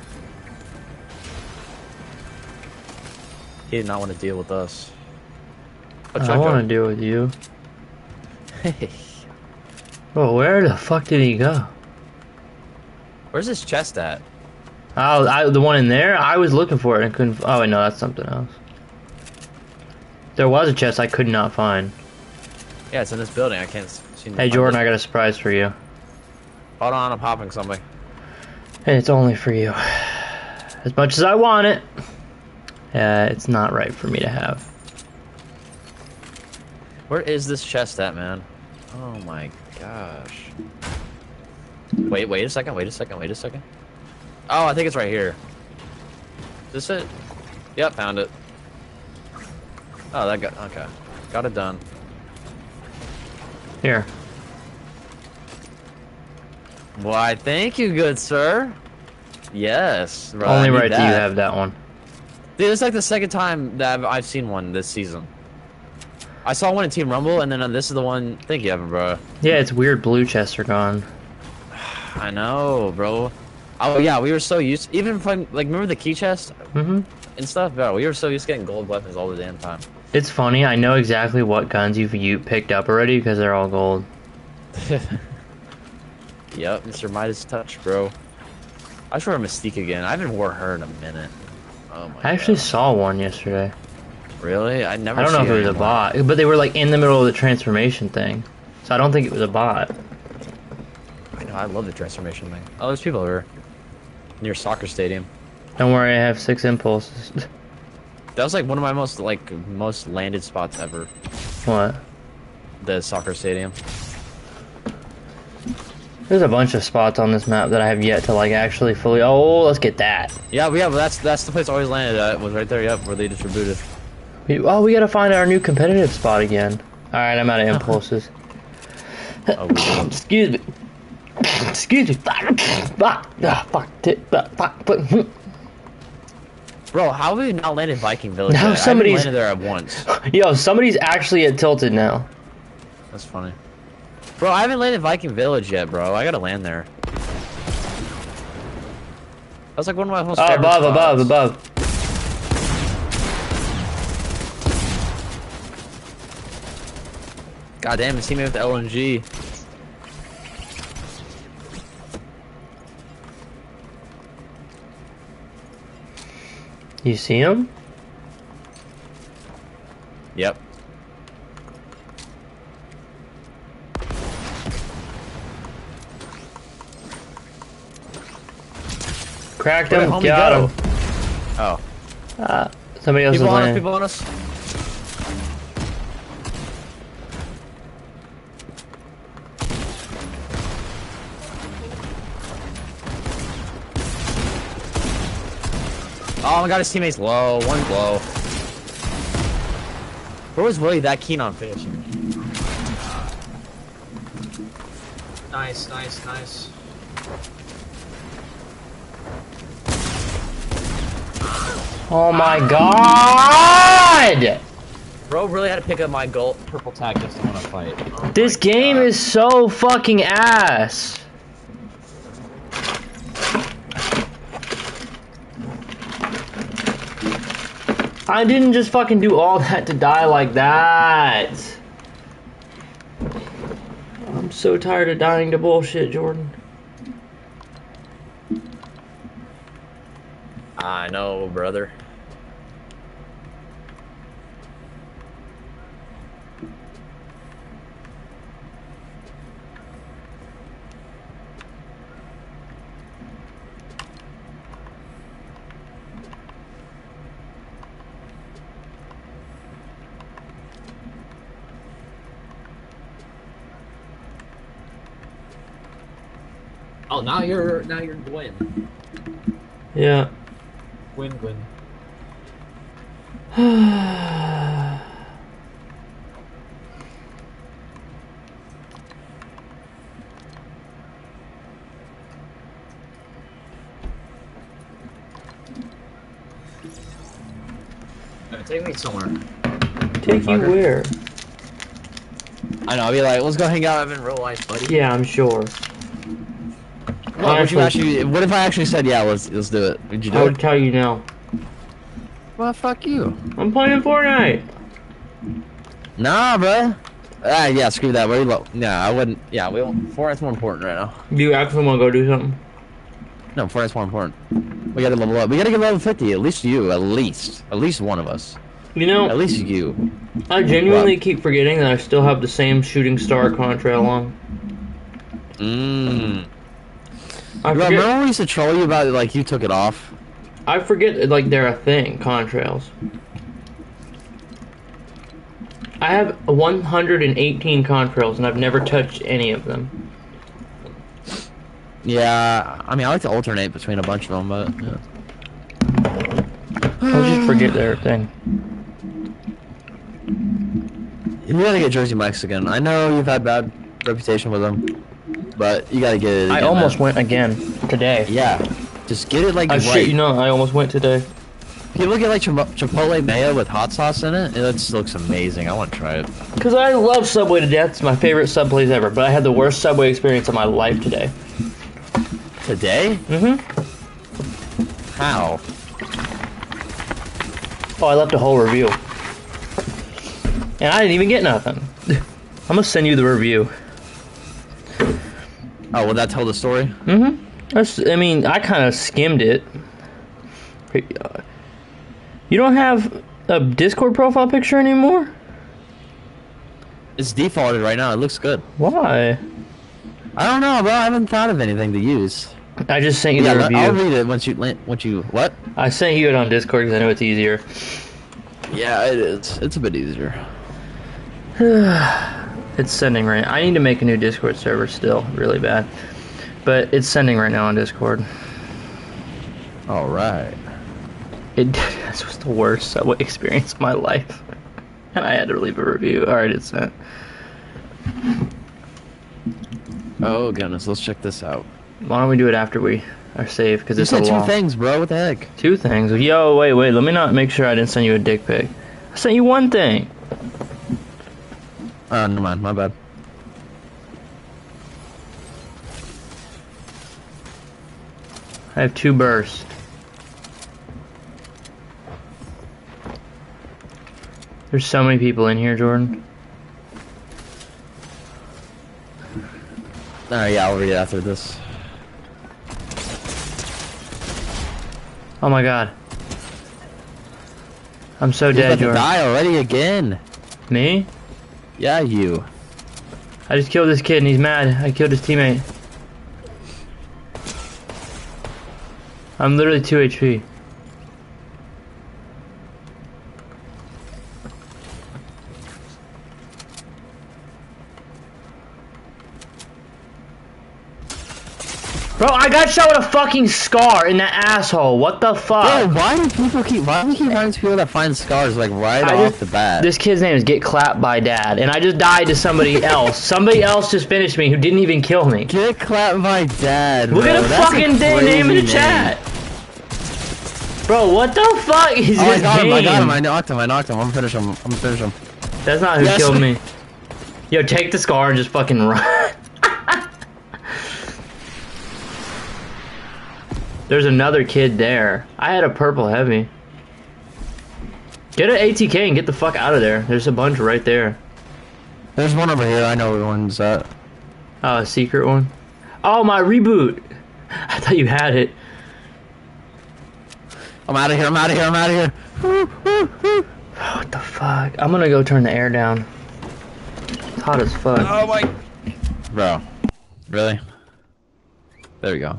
He did not want to deal with us. But I want to deal with you. Well, where the fuck did he go? Where's his chest at? Oh, I, the one in there? I was looking for it and couldn't. Oh, wait, no, that's something else. There was a chest I could not find. Yeah, it's in this building. I can't see. Hey, Jordan, I got a surprise for you. Hold on, I'm popping something. Hey, it's only for you. As much as I want it, uh, it's not right for me to have. Where is this chest at, man? Oh my gosh. Wait, wait a second, wait a second, wait a second. Oh, I think it's right here. Is this it? Yep, found it. Oh, that got, okay. Got it done. Here. Why, thank you, good sir. Yes. Bro, I Only need right that you that. have that one. Dude, it's like the second time that I've, I've seen one this season. I saw one in Team Rumble, and then uh, this is the one. Thank you, Evan, bro. Yeah, it's weird blue chests are gone. I know, bro. Oh yeah, we were so used. Even playing, like, remember the key chest Mm-hmm. and stuff, bro. We were so used to getting gold weapons all the damn time. It's funny, I know exactly what guns you've you picked up already because they're all gold. Yep, Mister Midas touch, bro. I should wear Mystique again. I haven't wore her in a minute. Oh my I actually God. saw one yesterday. Really? I never. I don't know see if her it was a anymore. bot, but they were like in the middle of the transformation thing. So I don't think it was a bot. I know. I love the transformation thing. Oh, there's people over near soccer stadium. Don't worry, I have six impulses. That was like one of my most like most landed spots ever. What? The soccer stadium. There's a bunch of spots on this map that I have yet to like actually fully. Oh, let's get that. Yeah, we have. That's that's the place I always landed at. Was right there. Yep, where they distributed. We, oh, we gotta find our new competitive spot again. All right, I'm out of impulses. Oh, we do. Excuse me. Excuse me. Fuck. Fuck. Ah, fuck. Fuck. Fuck. Fuck. Bro, how have we not landed Viking Village? Now yet? somebody's- I haven't landed there at once. Yo, somebody's actually at Tilted now. That's funny. Bro, I haven't landed Viking Village yet, bro. I gotta land there. That's like one of my most Oh, favorite above, above, spots. above. God damn, it's teammate with the L N G. You see him? Yep. Cracked Where'd him. homie Got go? him. Oh. Uh, somebody else is People on us, landing. people on us. Oh my god, his teammate's low. One low. Where was Willie that keen on finishing? Nice, nice, nice. Oh my god! Bro really had to pick up my gold purple tag just to want to fight. Oh This my game God. is so fucking ass. I didn't just fucking do all that to die like that. I'm so tired of dying to bullshit, Jordan. I know, brother. Oh, now you're now you're Gwen. Yeah. Gwen, Gwen. Take me somewhere. Take you Fucker. where? I know. I'll be like, let's go hang out in real life, buddy. Yeah, I'm sure. What would you Honestly- actually? What if I actually said, yeah, let's let's do it? Would you do I would it? tell you now. Well, fuck you. I'm playing Fortnite. Nah, bruh. Ah, yeah, screw that. We're low. Nah, I wouldn't. Yeah, we won't. Fortnite's more important right now. Do you actually want to go do something? No, Fortnite's more important. We gotta level up. We gotta get level fifty. At least you. At least. At least one of us. You know, At least you. I genuinely keep forgetting that I still have the same shooting star contrail on. Mmm. I Bro, forget, remember when we used to troll you about like you took it off? I forget like they're a thing, contrails. I have one hundred eighteen contrails and I've never touched any of them. Yeah, I mean I like to alternate between a bunch of them, but yeah. I just forget they're a thing. You gotta get Jersey Mexican. I know you've had bad reputation with them, but you gotta get it. I again, almost man. went again today. Yeah, just get it like I right. shit you know, I almost went today. People get like Chip- Chipotle mayo with hot sauce in it. It just looks amazing. I want to try it. Because I love Subway to death. It's my favorite sub place ever. But I had the worst Subway experience of my life today. Today? Mm-hmm. How? Oh, I left a whole review. And I didn't even get nothing. I'm gonna send you the review. Oh, will that tell the story? Mm-hmm. That's, I mean, I kind of skimmed it. You don't have a Discord profile picture anymore? It's defaulted right now. It looks good. Why? I don't know, bro. I haven't thought of anything to use. I just sent you Yeah, the let- review. I'll read it once you lan- once you what? I sent you it on Discord because I know it's easier. Yeah, it is. It's a bit easier. It's sending right. I need to make a new Discord server still, really bad. but it's sending right now on Discord. All right. It this was the worst Subway experience of my life, and I had to leave a review. All right, it's sent. Oh goodness, let's check this out. Why don't we do it after we are safe? Because You it's a said two long. things, bro. What the heck? Two things. Yo, wait, wait. Let me not make sure I didn't send you a dick pic. I sent you one thing. Oh, never mind. My bad. I have two bursts. There's so many people in here, Jordan. Alright, yeah, I'll read it after this. Oh my god. I'm so You're dead, about to Jordan. die already again. Me? Yeah, you. I just killed this kid and he's mad. I killed his teammate. I'm literally two H P. Bro, I got shot with a fucking scar in that asshole. What the fuck? Bro, why do people keep? Why do we keep running to people that find scars like right I off just- the bat? This kid's name is Get Clapped by Dad, and I just died to somebody else. Somebody else just finished me who didn't even kill me. Get clapped by Dad. Look bro. at the That's a fucking damn name in the crazy chat. Bro, what the fuck is Oh, I his got him! I got name? him! I knocked him! I knocked him! I'm gonna finish him! I'm gonna finish him! That's not who Yes. killed me. Yo, take the scar and just fucking run. There's another kid there. I had a purple heavy. Get an A T K and get the fuck out of there. There's a bunch right there. There's one over here. I know which one's that. Oh, a secret one? Oh, my reboot. I thought you had it. I'm out of here! I'm out of here! I'm out of here! What the fuck? I'm gonna go turn the air down. It's hot as fuck. Oh my! Bro, really? There we go.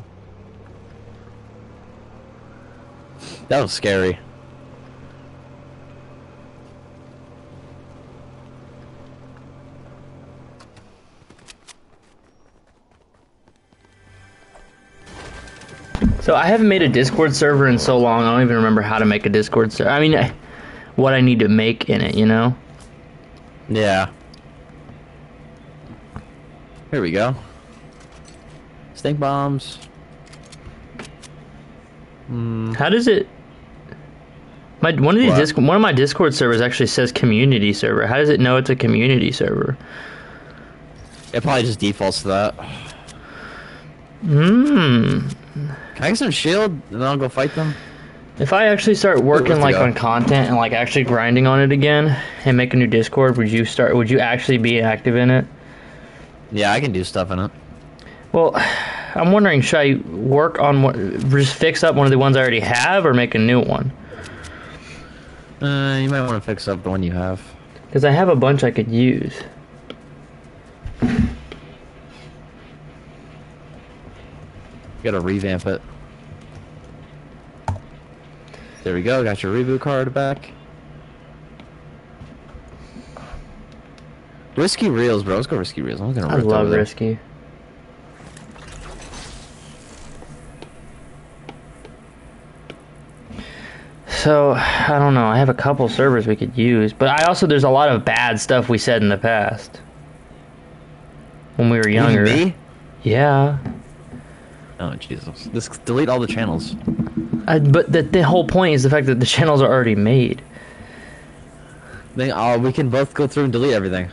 That was scary. So I haven't made a Discord server in so long, I don't even remember how to make a Discord server. I mean, I- what I need to make in it, you know? Yeah. Here we go. Stink bombs. Hmm. How does it... My one of these What? disc, one of my Discord servers actually says community server. How does it know it's a community server? It probably just defaults to that. Hmm. Can I get some shield and then I'll go fight them? If I actually start working let's like go. on content and like actually grinding on it again and make a new Discord, would you start? Would you actually be active in it? Yeah, I can do stuff in it. Well, I'm wondering, should I work on what? Just fix up one of the ones I already have, or make a new one? Uh, you might want to fix up the one you have. Because I have a bunch I could use. You gotta revamp it. There we go, got your reboot card back. Risky Reels, bro. Let's go Risky Reels. I'm gonna I rip love over there. Risky. So, I don't know. I have a couple servers we could use, but I also, there's a lot of bad stuff we said in the past. When we were younger. Me? Yeah. Oh, Jesus. Just delete all the channels. I, but the, the whole point is the fact that the channels are already made. Then uh, we can both go through and delete everything.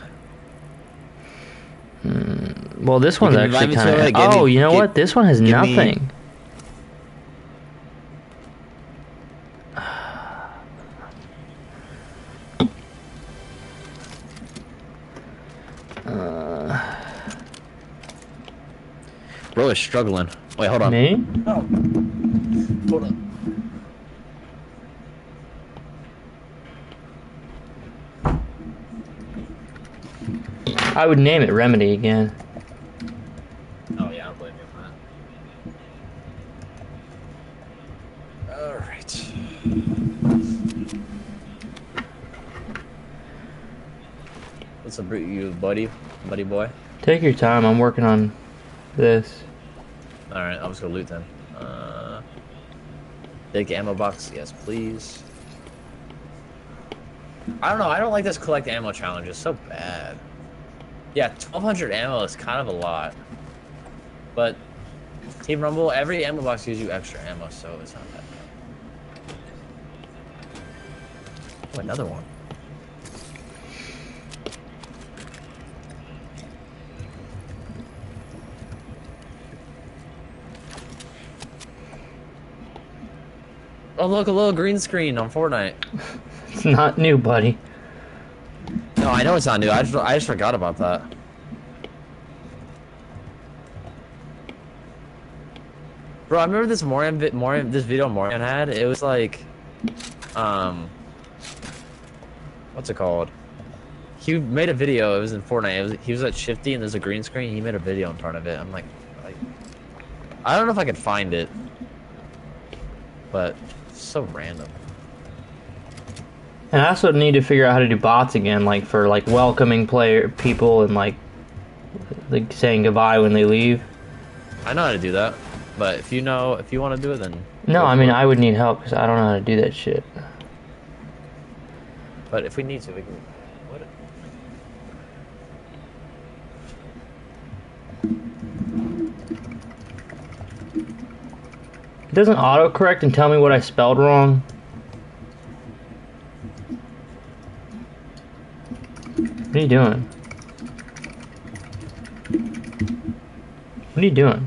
Well, this one's can invite actually me to kind it, of... give me- Oh, you know gi- what? This one has give me- nothing. Bro is struggling. Wait, hold on. Me? Hold on. I would name it Remedy again. Oh, yeah, I'll blame you on that. Alright. What's up, you buddy? Buddy boy? Take your time. I'm working on this. Alright, I'll just go loot then. Uh, big ammo box, yes, please. I don't know, I don't like this collect ammo challenge. It's so bad. Yeah, twelve hundred ammo is kind of a lot. But Team Rumble, every ammo box gives you extra ammo, so it's not that bad. Oh, another one. Oh, look, a little green screen on Fortnite. It's not new, buddy. No, I know it's not new. I just, I just forgot about that. Bro, I remember this Morian, vi Morian, this video Morian had. It was like, um, what's it called? He made a video. It was in Fortnite. It was, he was at Shifty, and there's a green screen. He made a video in front of it. I'm like, like, I don't know if I could find it, but it's so random. And I also need to figure out how to do bots again, like for like welcoming player people and like like saying goodbye when they leave. I know how to do that, but if you know, if you want to do it, then no, I mean I would need help because I don't know how to do that shit. But if we need to, we can. What? It doesn't autocorrect and tell me what I spelled wrong. What are you doing? What are you doing?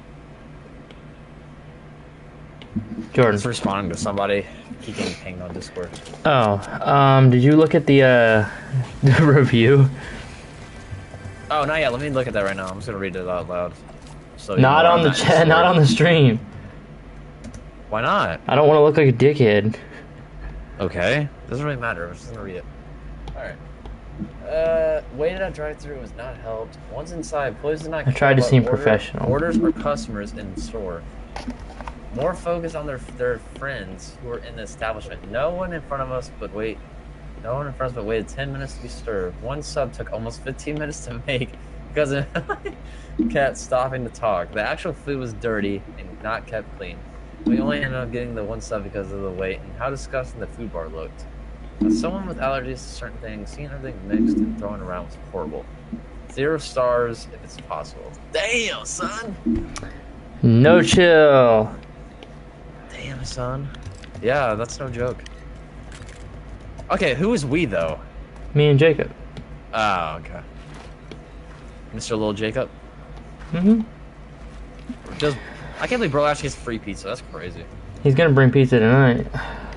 Jordan. It's responding to somebody. He getting pinged on Discord. Oh, um, did you look at the, uh, the review? Oh, not yet. Let me look at that right now. I'm just gonna read it out loud. So you Not know on I'm the not chat, not on the stream. Why not? I don't want to look like a dickhead. Okay. Doesn't really matter. I'm just gonna read it. Alright. Uh, waiting at drive-thru was not helped. Once inside, employees did not I tried to care seem about order- professional. Orders or customers in the store. More focused on their their friends who were in the establishment. No one in front of us but wait. No one in front of us but waited ten minutes to be served. One sub took almost fifteen minutes to make because it kept stopping to talk. The actual food was dirty and not kept clean. We only ended up getting the one sub because of the wait and how disgusting the food bar looked. As someone with allergies to certain things, seeing everything mixed and thrown around was horrible. Zero stars if it's possible. Damn, son! No chill. Damn, son. Yeah, that's no joke. Okay, who is we, though? Me and Jacob. Oh, okay. Mister Little Jacob? Mm-hmm. Does, I can't believe bro actually gets free pizza. That's crazy. He's gonna bring pizza tonight.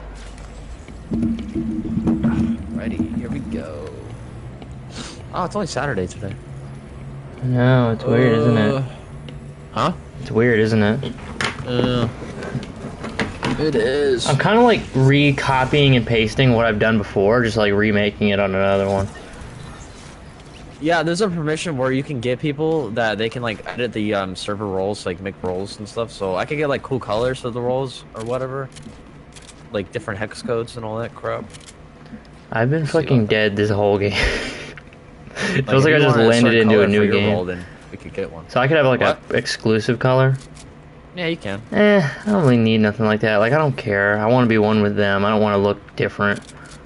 Ready, here we go. Oh, it's only Saturday today. No, it's weird, isn't it? Huh? It's weird, isn't it? Uh, it is. I'm kind of like re-copying and pasting what I've done before, just like remaking it on another one. Yeah, there's a permission where you can get people that they can like edit the um, server roles, like make roles and stuff. So I could get like cool colors for the roles or whatever, like different hex codes and all that crap. I've been fucking dead this whole game. It feels if like I you just want a landed certain into color a new for your game. role, then we could get one. So I could have like What? a exclusive color. Yeah, you can. Eh, I don't really need nothing like that. Like, I don't care. I want to be one with them. I don't want to look different.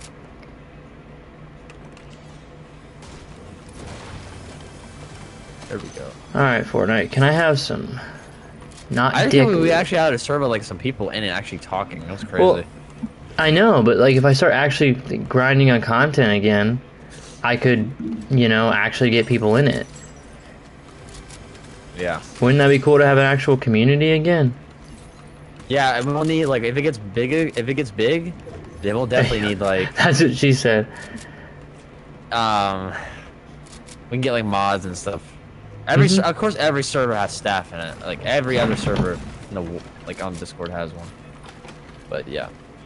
There we go. Alright, Fortnite. Can I have some... Not I dick... think we actually had a server like some people in it actually talking. That was crazy. Well, I know, but like if I start actually grinding on content again, I could, you know, actually get people in it. Yeah. Wouldn't that be cool to have an actual community again? Yeah, and we'll need like if it gets big, if it gets big, then we'll definitely need like That's what she said. um, we can get like mods and stuff. Every Mhm. ser- of course, every server has staff in it. Like every other server, in the, w- like on Discord has one. But yeah.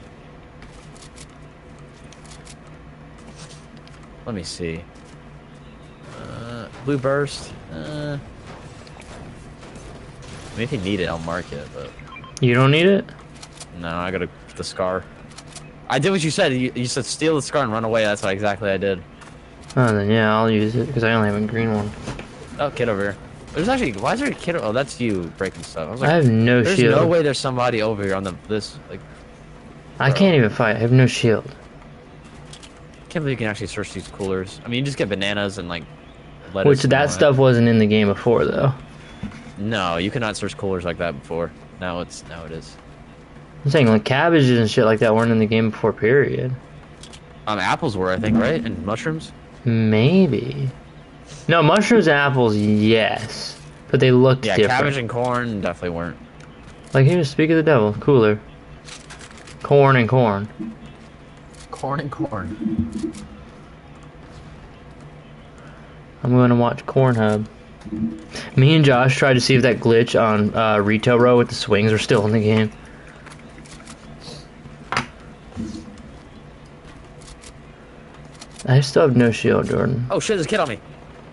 Let me see. Uh, Blue Burst. Uh, I mean, if you need it, I'll mark it. But You don't need it? no, I got the scar. I did what you said. You, you said steal the scar and run away. That's what exactly I did. Oh, then yeah, I'll use it because I only have a green one. Oh, kid over here. There's actually why is there a kid? Oh, that's you breaking stuff. I was like, I have no there's shield. no way there's somebody over here on the this like. I can't even fight. I have no shield. Can't believe you can actually search these coolers. I mean, you just get bananas and like lettuce. Which and all that stuff wasn't in the game before, though. No, you cannot search coolers like that before. Now it's now it is. I'm saying like cabbages and shit like that weren't in the game before. Period. Um, apples were, I think, right, and mushrooms. Maybe. No, mushrooms and apples, yes, but they looked Yeah, different. cabbage and corn definitely weren't. Like here, speak of the devil, cooler. Corn and corn. Corn and corn. I'm gonna watch Cornhub. Me and Josh tried to see if that glitch on uh, Retail Row with the swings are still in the game. I still have no shield, Jordan. Oh shit! There's a kid on me.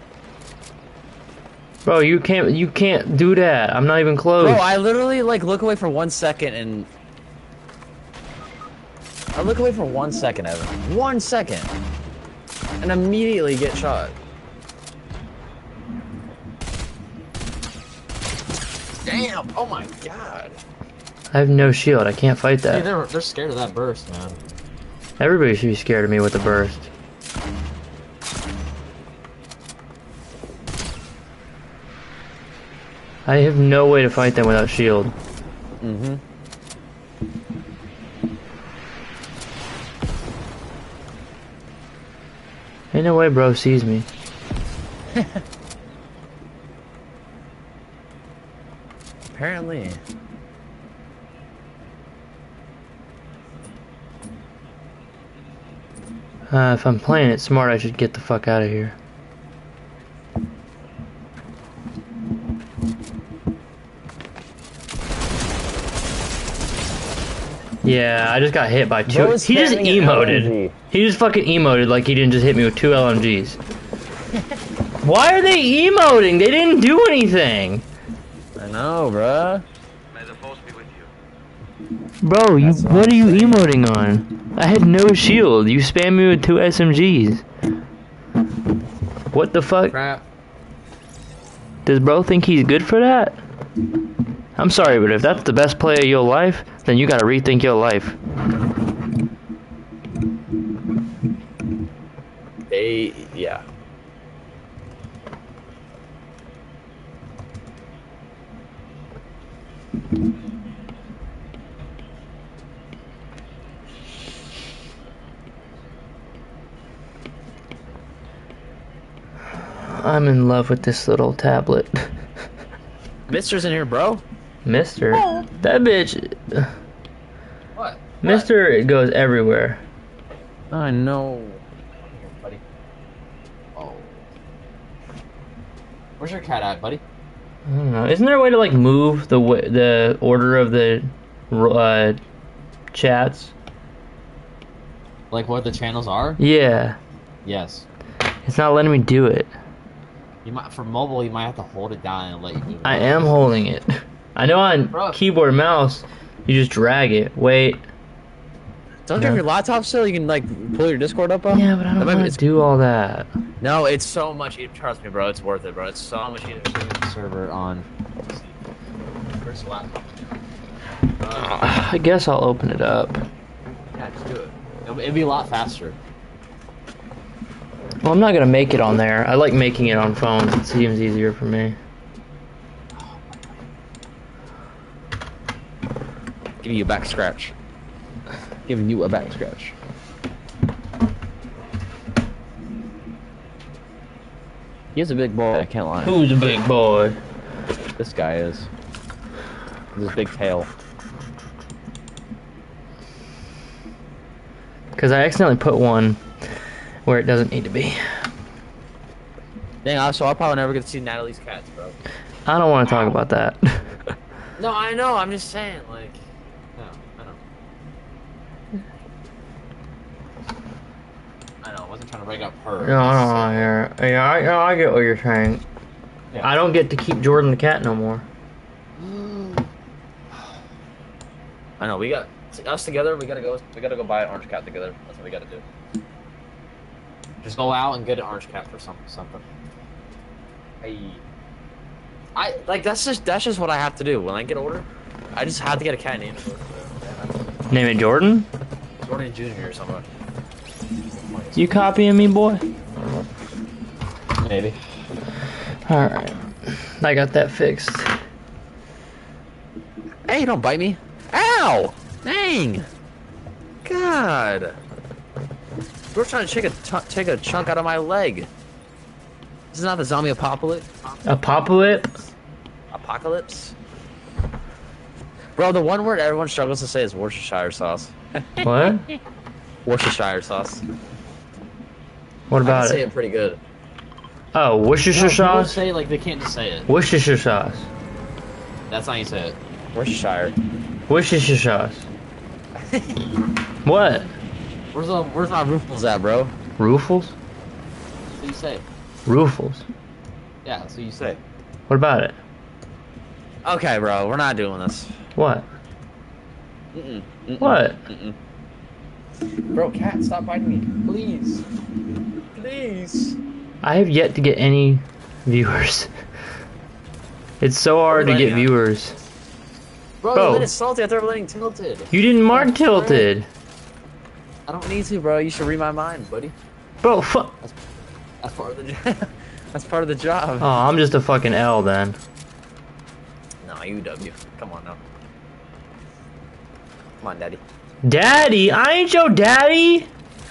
Bro, you can't you can't do that. I'm not even close. Bro, I literally like look away for one second and I look away for one second, Evan. One second, and immediately get shot. Damn! Oh my god! I have no shield. I can't fight See, that. they're they're scared of that burst, man. Everybody should be scared of me with the burst. I have no way to fight them without shield. Mm-hmm. Ain't no way bro sees me. Apparently. Uh, if I'm playing it smart, I should get the fuck out of here. Yeah, I just got hit by two. Bro's He just spamming an L M emoted. G. He just fucking emoted like he didn't just hit me with two L M Gs. Why are they emoting? They didn't do anything. I know, bruh. May the force be with you. Bro, you That's what are you awesome. emoting on? I had no shield. You spammed me with two S M Gs. What the fuck? Crap. Does bro think he's good for that? I'm sorry, but if that's the best play of your life, then you gotta rethink your life. They, yeah. I'm in love with this little tablet. Mister's in here, bro. Mister? That bitch. What? Mister it goes everywhere. I know. Buddy. Oh. Where's your cat at, buddy? I don't know. Isn't there a way to like move the w the order of the uh, chats? Like what the channels are? Yeah. Yes. It's not letting me do it. You might for mobile. You might have to hold it down and let you do it. I am holding it. I know on Bro. keyboard and mouse, you just drag it. Wait. Don't you No. have your laptop still? You can like pull your Discord up on. Yeah, but I That don't might be- want to do all that. No, it's so much. easier. Trust me, bro. It's worth it, bro. It's so much easier. Server on. Where's the laptop? I guess I'll open it up. Yeah, just do it. It'll, it'll be a lot faster. Well, I'm not gonna make it on there. I like making it on phones. It seems easier for me. Giving you a back scratch. Giving you a back scratch. He's a big boy. I can't lie. Who's a big boy? This guy is. With his big tail. Because I accidentally put one where it doesn't need to be. Dang, so I'll probably never get to see Natalie's cats, bro. I don't want to talk about that. No, I know. I'm just saying, like. No, I know. I know. I wasn't trying to bring up her. No, I don't want to hear it. Yeah, I, no, I get what you're saying. Yeah. I don't get to keep Jordan the cat no more. I know. We got us together. We gotta go. We gotta go buy an orange cat together. That's what we gotta do. Just go out and get an orange cat for some something. Hey. I like that's just that's just what I have to do when I get older. I just have to get a cat named Name it Jordan? Jordan Junior or something. You copying me, boy? Maybe. Alright. I got that fixed. Hey, don't bite me. Ow! Dang! God. We're trying to take a t take a chunk out of my leg. This is not the zombie apocalypse. Apocalypse? Apocalypse? Bro, the one word everyone struggles to say is Worcestershire sauce. What? Worcestershire sauce. What I about can say it? it pretty good. Oh, Worcestershire No, people sauce? say like they can't just say it. Worcestershire sauce. That's how you say it. Worcestershire. Worcestershire sauce. What? Where's the where's my roof? What's that, bro? Roofles? So you say. Roofles. Yeah, so you say. What about it? Okay, bro, we're not doing this. What? Mm-mm, mm-mm, What? Mm-mm. Bro, cat, stop biting me, please, please. I have yet to get any viewers. It's so hard to What are you get letting viewers. Bro, Bro. you lit it salty. I thought we were letting tilted. You didn't mark tilted. I don't need to, bro. You should read my mind, buddy. Bro, fuck. That's part of the job. That's part of the job. Oh, I'm just a fucking L then. No, you W. Come on now. Come on, daddy. Daddy? I ain't your daddy.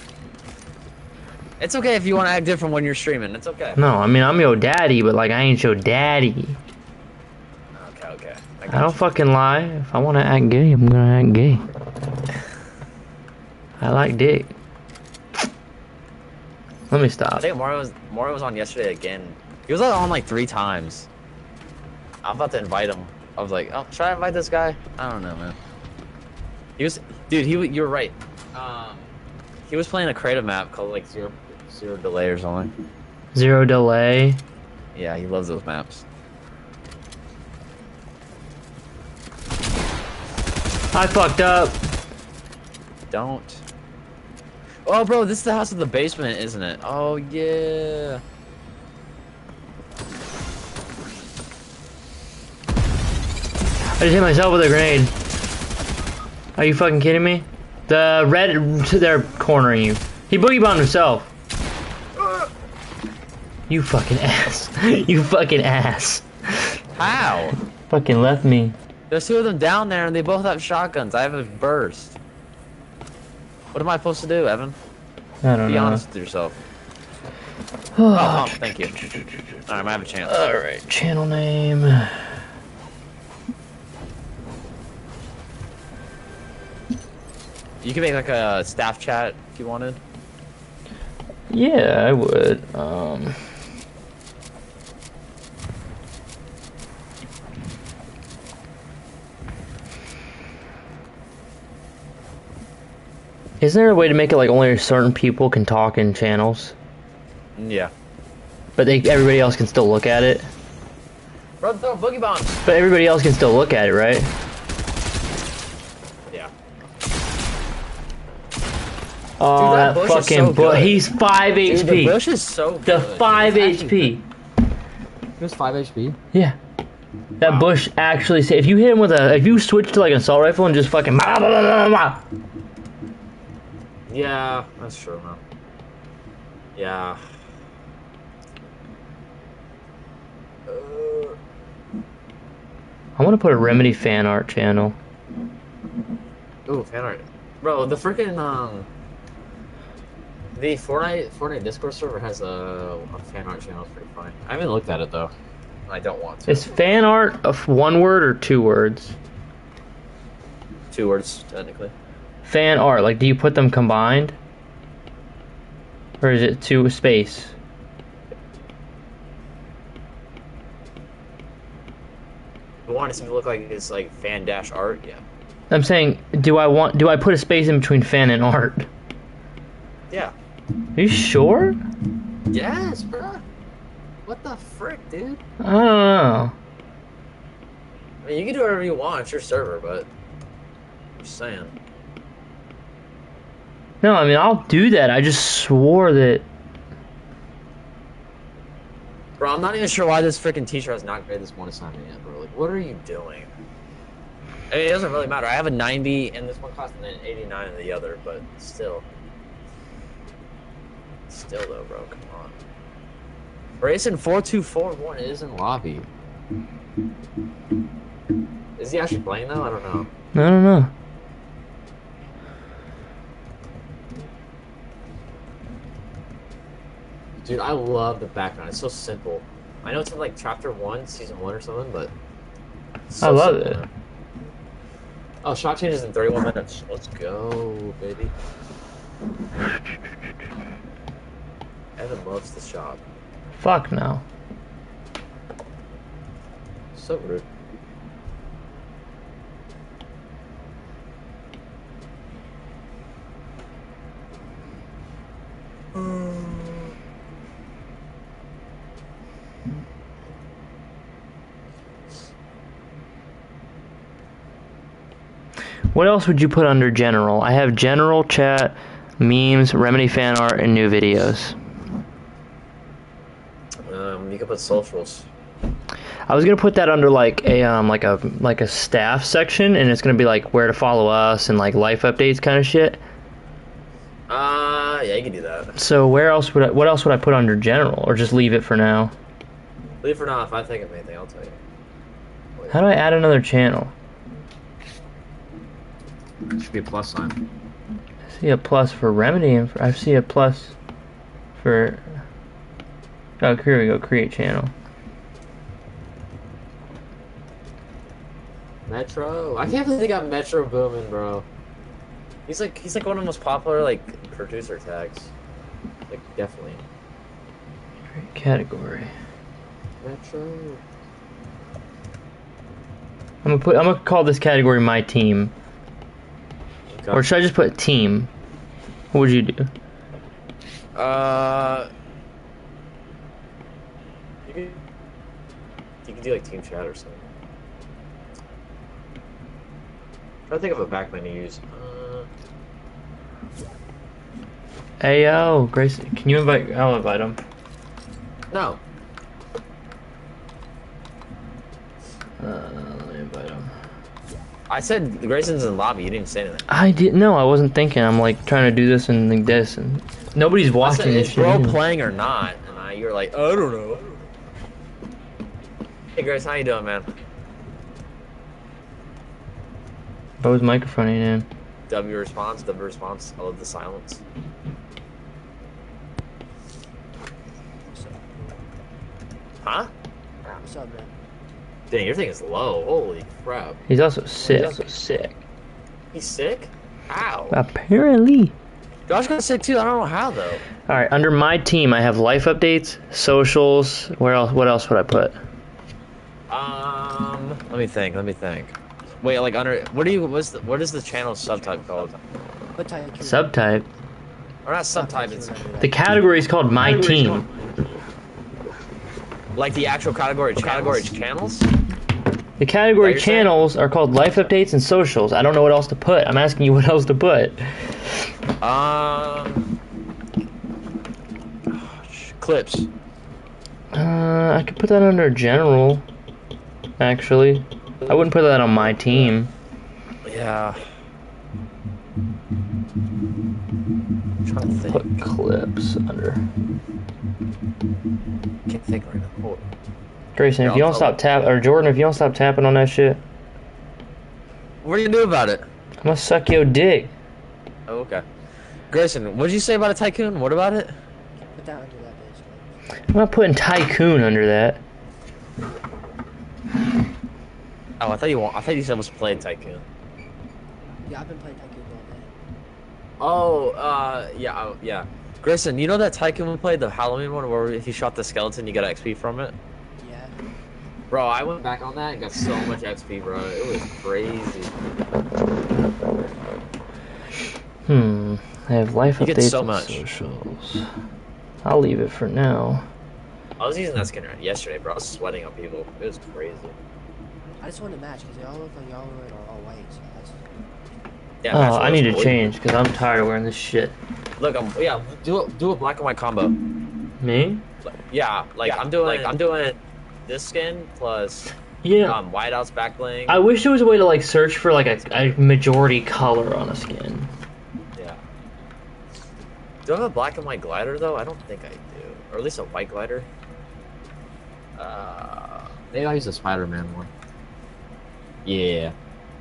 It's okay if you want to act different when you're streaming. It's okay. No, I mean, I'm your daddy, but like, I ain't your daddy. Okay, okay. I, I got don't you. fucking lie. If I want to act gay, I'm gonna act gay. I like dick. Let me I stop. think Mario was Mario was on yesterday again. He was like, on like three times. I'm about to invite him. I was like, oh, should I invite this guy? I don't know, man. He was, dude. He, you were right. Um, he was playing a creative map called like zero, zero delay or something. Zero delay. Yeah, he loves those maps. I fucked up. Don't. Oh, bro, this is the house in the basement, isn't it? Oh yeah. I just hit myself with a grenade. Are you fucking kidding me? The red, they're cornering you. He boogie bombed himself. You fucking ass. You fucking ass. How? Fucking left me. There's two of them down there, and they both have shotguns. I have a burst. What am I supposed to do, Evan? I don't Be know. honest with yourself. Oh, thank you. Alright, I have a chance. Alright, channel name. You can make like a staff chat if you wanted. Yeah, I would. Um. Isn't there a way to make it like only certain people can talk in channels, Yeah. but they everybody else can still look at it? Bro, throw boogie bombs. But everybody else can still look at it, right? Yeah. Oh, that that, bush is fucking so bush. good. He's five Dude, H P. the bush is so The good. five It's H P. It was five H P. Yeah. That Wow. bush actually say if you hit him with a if you switch to like an assault rifle and just fucking blah, blah, blah, blah, blah. Yeah, that's true, man. Yeah. Uh, I want to put a Remedy fan art channel. ooh, fan art. Bro, the freaking um the Fortnite Fortnite Discord server has a, a fan art channel. It's pretty funny. I haven't looked at it though. I don't want to. Is fan art of one word or two words? Two words, technically. Fan art, like do you put them combined? Or is it two space? You want it to look like it's like fan dash art, yeah. I'm saying, do I want do I put a space in between fan and art? Yeah. Are you sure? Yes, bro. What the frick, dude? I don't know. I mean, you can do whatever you want. It's your server, but I'm just saying. No, I mean I'll do that. I just swore that. Bro, Bro, I'm not even sure why this freaking teacher has not graded this one assignment yet, bro. Like, what are you doing? I mean, it doesn't really matter. I have a ninety in this one class and an eighty-nine in the other, but still. Still, though, bro. Come on. Grayson four two four one is in lobby. Is he actually playing, though? I don't know. I don't know. Dude, I love the background. It's so simple. I know it's in, like, chapter one, season one or something, but... it's so I love simple, it. man. Oh, shot changes in thirty-one minutes. Let's go, baby. Evan loves the shot. Fuck no. So rude. What else would you put under general? I have general, chat, memes, remedy fan art, and new videos. Um, you can put socials. I was gonna put that under like a um like a like a staff section, and it's gonna be like where to follow us and like life updates kind of shit. Uh, yeah, you can do that. So where else would I, what else would I put under general, or just leave it for now? Leave for now. If I think of anything, I'll tell you. Wait. How do I add another channel? Should be a plus sign. I see a plus for remedy, and for, I see a plus for. Oh, here we go. Create channel. Metro. I can't believe they got Metro booming, bro. He's like he's like one of the most popular like producer tags. Like definitely. Create category. Metro. I'm gonna put. I'm gonna call this category my team. Okay. Or should I just put team? What would you do? Uh. You can, you can do like team chat or something. Try to think of a backman to use. Uh, Hey yo, Grace, can you invite? I'll invite him. no. Uh, let me invite him. I said Grayson's in the lobby. You didn't say anything. I didn't know. I wasn't thinking. I'm like trying to do this and like this, and nobody's I watching said, this is shit. bro either. playing or not? And I, you're like, I don't know. Hey Grace, how you doing, man? Bro's microphone ain't in. W response, W response. I love the silence. Huh? What's up, man? Dang, your thing is low. Holy crap. He's also sick. also sick. He's sick? How? Apparently. Josh got sick too. I don't know how though. All right. Under my team, I have life updates, socials. Where else? What else would I put? Um, let me think. Let me think. Wait, like under what do you? What's the, what is the channel subtype called? What type? Subtype. Or not subtype. It's The category is called my team. like the actual category. Category channels. The category Is that your channels are called life updates and socials. I don't know what else to put. I'm asking you what else to put. Um, clips. Uh, I could put that under general. Actually, I wouldn't put that on my team. Yeah. I'm trying to think. Put clips under. Can't think right now. Hold on. Grayson, if Yeah, you I'll don't tell stop tap, or Jordan, if you don't stop tapping on that shit, What do you do about it? I'm gonna suck your dick. Oh, okay. Grayson, what did you say about a tycoon? What about it? Put that under that bitch. I'm not putting tycoon under that. Oh, I thought you want. I thought you said was playing tycoon. Yeah, I've been playing Tycoon all day. Oh, uh, yeah, oh, yeah. Grayson, you know that tycoon we played, the Halloween one, where if you shot the skeleton, you got X P from it? Yeah. Bro, I went back on that and got so much X P, bro. It was crazy. Hmm. I have life You get updates so and much. socials. I'll leave it for now. I was using that skin yesterday, bro. I was sweating on people. It was crazy. I just wanted to match because they all look like y'all were in all white. So that's... Yeah, Oh, match I those need to boys. change because I'm tired of wearing this shit. Look, I'm, yeah, do a, do a black and white combo. Me? Yeah, like I'm doing, like I'm doing this skin plus Yeah. um whiteout's back bling. I wish there was a way to like search for like a, a majority color on a skin. Yeah. Do I have a black and white glider though? I don't think I do, or at least a white glider. Uh, Maybe I'll use the Spider-Man one. Yeah.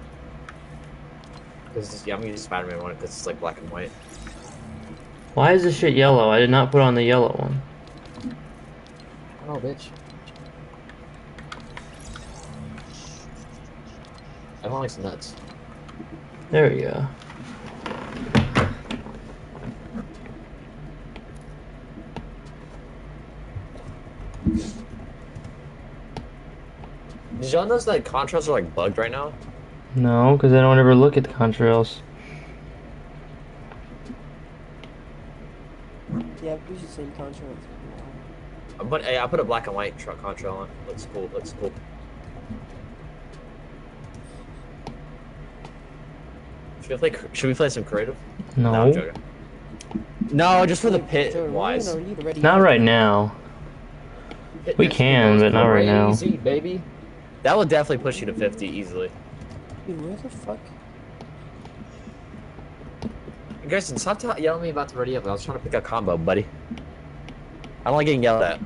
Cause yeah, I'm gonna use Spider-Man one because it's like black and white. Why is this shit yellow? I did not put on the yellow one. Oh, bitch. Everyone likes nuts. There we go. Did y'all notice that contrails are like bugged right now? No, because I don't ever look at the contrails. Yeah, we use the same contract. But hey, I put a black and white truck contrail on. Looks cool. Looks cool. Should we play? Should we play some creative? No. I'm joking. No, just for the pit Jordan, wise. when are you ready? Not right now. We can, but not right now. Crazy, baby. That will definitely push you to fifty easily. Dude, where the fuck? Grayson, stop ta- yelling at me about the ready up. I was trying to pick a combo, buddy. I don't like getting yelled at.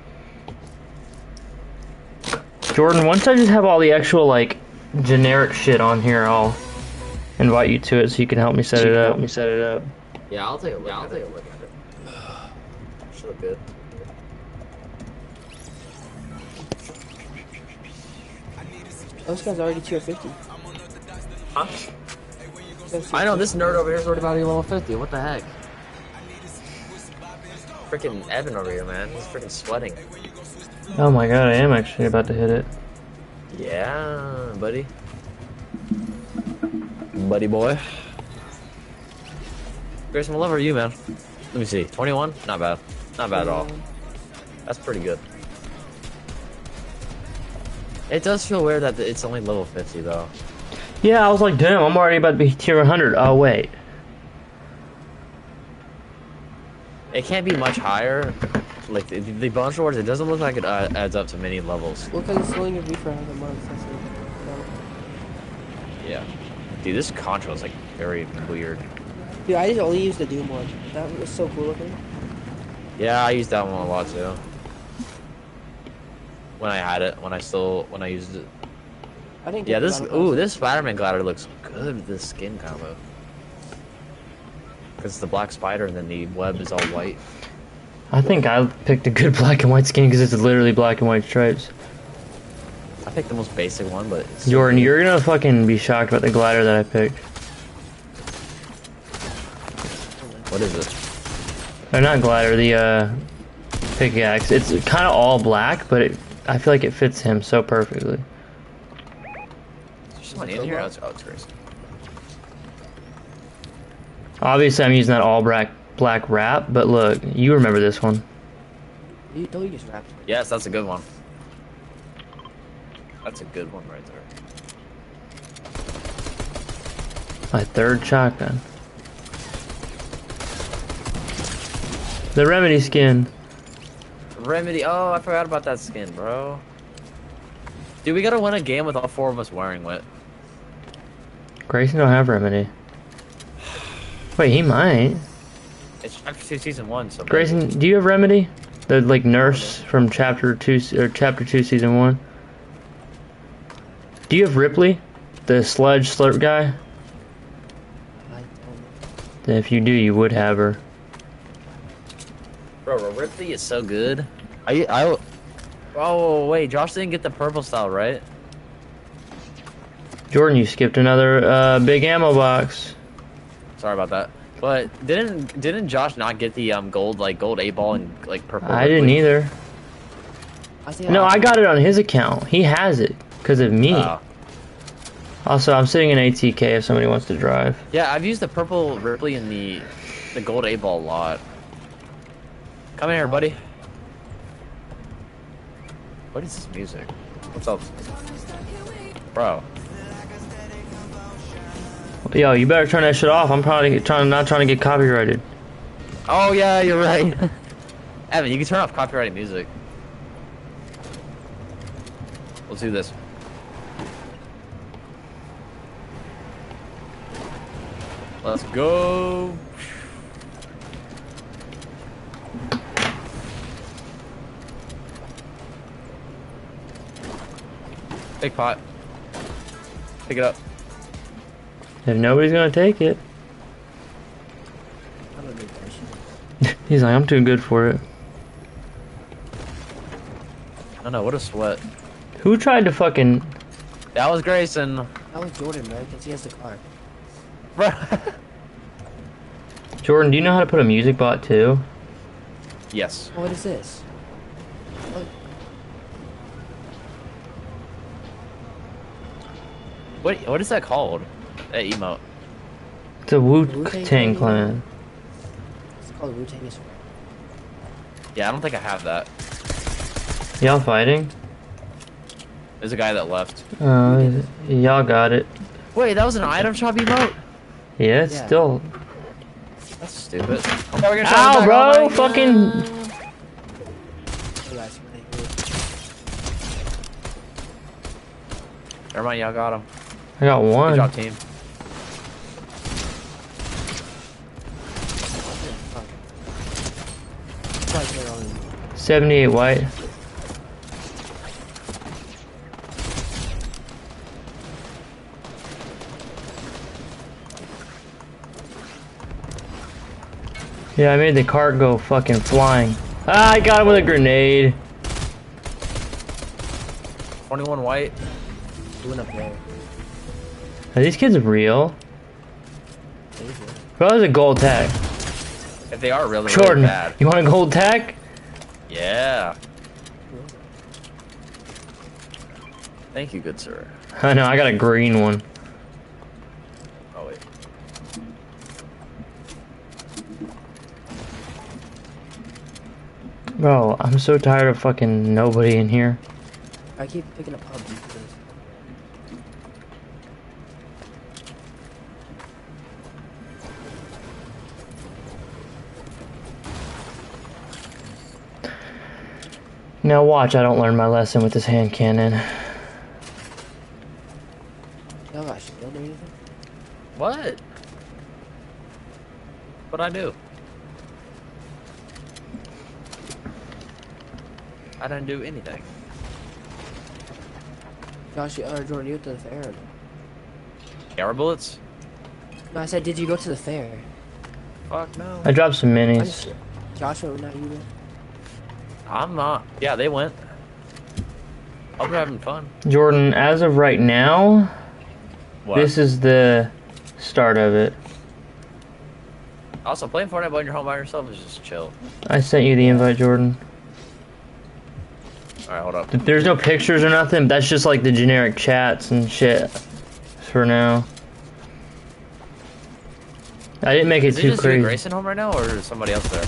Jordan, once I just have all the actual like generic shit on here, I'll invite you to it so you can help me set it up. Help me set it up. Yeah, I'll take a look. Yeah, I'll take a look at it. Should look good. Those guys are already tier fifty. Huh? Those I know this nerd over here is What about you level fifty? What the heck? freaking Evan over here, man. He's freaking sweating. Oh my god, I am actually about to hit it. Yeah, buddy. Buddy boy. Grayson, what level are you, man? Let me see. twenty-one? Not bad. Not bad at all. That's pretty good. It does feel weird that it's only level fifty, though. Yeah, I was like, damn, I'm already about to be tier one hundred. Oh, wait. It can't be much higher. Like, the, the bonus rewards, it doesn't look like it uh, adds up to many levels. Well, because it's slowing your V for another month. That's it. No. Yeah. Dude, this contra is, like, very weird. Dude, I just only used the Doom one. That was so cool looking. Yeah, I used that one a lot, too. When I had it, when I still, when I used it. I didn't. Yeah, get the this, battle ooh, pass. this Spider-Man glider looks good with this skin combo. Because it's the black spider and then the web is all white. I think I picked a good black and white skin because it's literally black and white stripes. I picked the most basic one, but it's Jordan, you're gonna fucking be shocked about the glider that I picked. What is it? Or not glider, the uh, pickaxe. It's kind of all black, but it, I feel like it fits him so perfectly. There's someone in here? Oh, it's, oh, it's Grayson. Obviously, I'm using that all black black wrap, but look, you remember this one. You don't you just wrapped it. Yes, that's a good one. That's a good one right there. My third shotgun. The Remedy skin. Remedy. Oh, I forgot about that skin, bro. Dude, we gotta win a game with all four of us wearing it. Grayson don't have Remedy. Wait, he might. It's chapter two, season one. So Grayson, do you have Remedy? The like nurse from chapter two or chapter two, season one. Do you have Ripley, the sludge slurp guy? I don't know. Then if you do, you would have her. bro, Ripley is so good. I, I. Oh wait, Josh didn't get the purple style, right? Jordan, you skipped another uh, big ammo box. Sorry about that. But didn't didn't Josh not get the um gold like gold eight ball and like purple? I didn't Ripley? either. I think No, I got it on his account. He has it because of me. Oh. Also, I'm sitting in A T K if somebody wants to drive. Yeah, I've used the purple Ripley and the the gold eight ball a lot. Come in here, buddy. What is this music? What's up, bro? Yo, you better turn that shit off. I'm probably trying not trying to get copyrighted. Oh yeah, you're right. Evan, you can turn off copyrighted music. Let's do this. Let's go. Big pot. Pick it up. If nobody's gonna take it. I don't need that shit. He's like, I'm too good for it. I know, what a sweat. Who tried to fucking... That was Grayson. That was Jordan, man, because he has the car. Jordan, do you know how to put a music bot too? Yes. What is this? What? What what is that called? That emote. It's a Wu-Tang Wu-Tang Clan? Clan. It's called Wu-Tang is Yeah, I don't think I have that. Y'all fighting? There's a guy that left. Uh, y'all got it. Wait, that was an item shop emote? Yeah, it's Yeah. still... That's stupid. Okay, we're gonna try Ow, to back bro! all night. Fucking... Oh, guys, really good. Never mind, y'all got him. I got Good one. job, team. Right there on seventy-eight white. Yeah, I made the cart go fucking flying. Ah, I got him with a grenade. twenty-one white. doing up there. Are these kids real? There you go. Bro, that was a gold tag. If they are really, Jordan, really bad. you want a gold tag? Yeah. Thank you, good sir. I know, I got a green one. Oh, wait. Bro, I'm so tired of fucking nobody in here. I keep picking up pubs because Now watch, I don't learn my lesson with this hand cannon. y'all got shield or anything. What? What'd I do? I didn't do anything. Josh, or Jordan, you went to the fair? Air bullets? No, I said, did you go to the fair? Fuck no. I dropped some I'm minis. just- Joshua, not you. Then? I'm not. Yeah, they went. Hope you're having fun. Jordan, as of right now, What? this is the start of it. Also, playing Fortnite when you're home by yourself is just chill. I sent you the invite, Jordan. Alright, hold up. There's no pictures or nothing. That's just like the generic chats and shit for now. I didn't make it Is it too just you and crazy. Grayson home right now, or is somebody else there?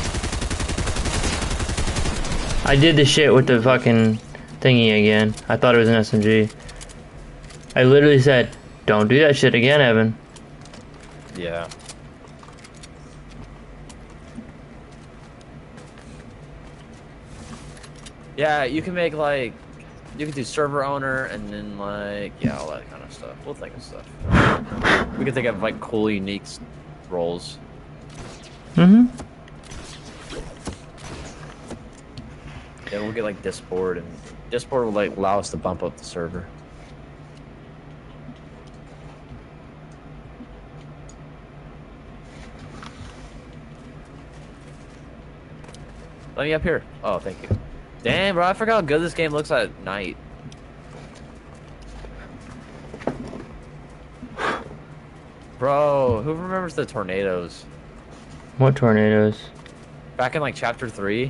I did the shit with the fucking thingy again. I thought it was an S M G. I literally said, don't do that shit again, Evan. Yeah. Yeah, you can make like, you can do server owner and then like, yeah, all that kind of stuff. We'll think of stuff. We can think of like cool, unique s- roles. Mm-hmm. Yeah, we'll get like Discord, and Discord will like allow us to bump up the server. Let me up here. Oh, thank you. Damn, bro, I forgot how good this game looks at night. Bro, who remembers the tornadoes? What tornadoes? Back in like chapter three?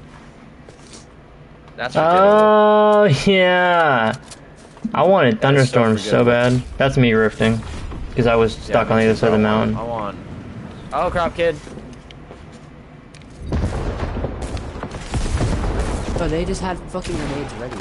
That's ridiculous. Oh, yeah. I wanted That is so thunderstorms so bad. That's me rifting. Because I was stuck on the other side of the mountain. I want. Oh crap, kid. No, they just had fucking grenades ready.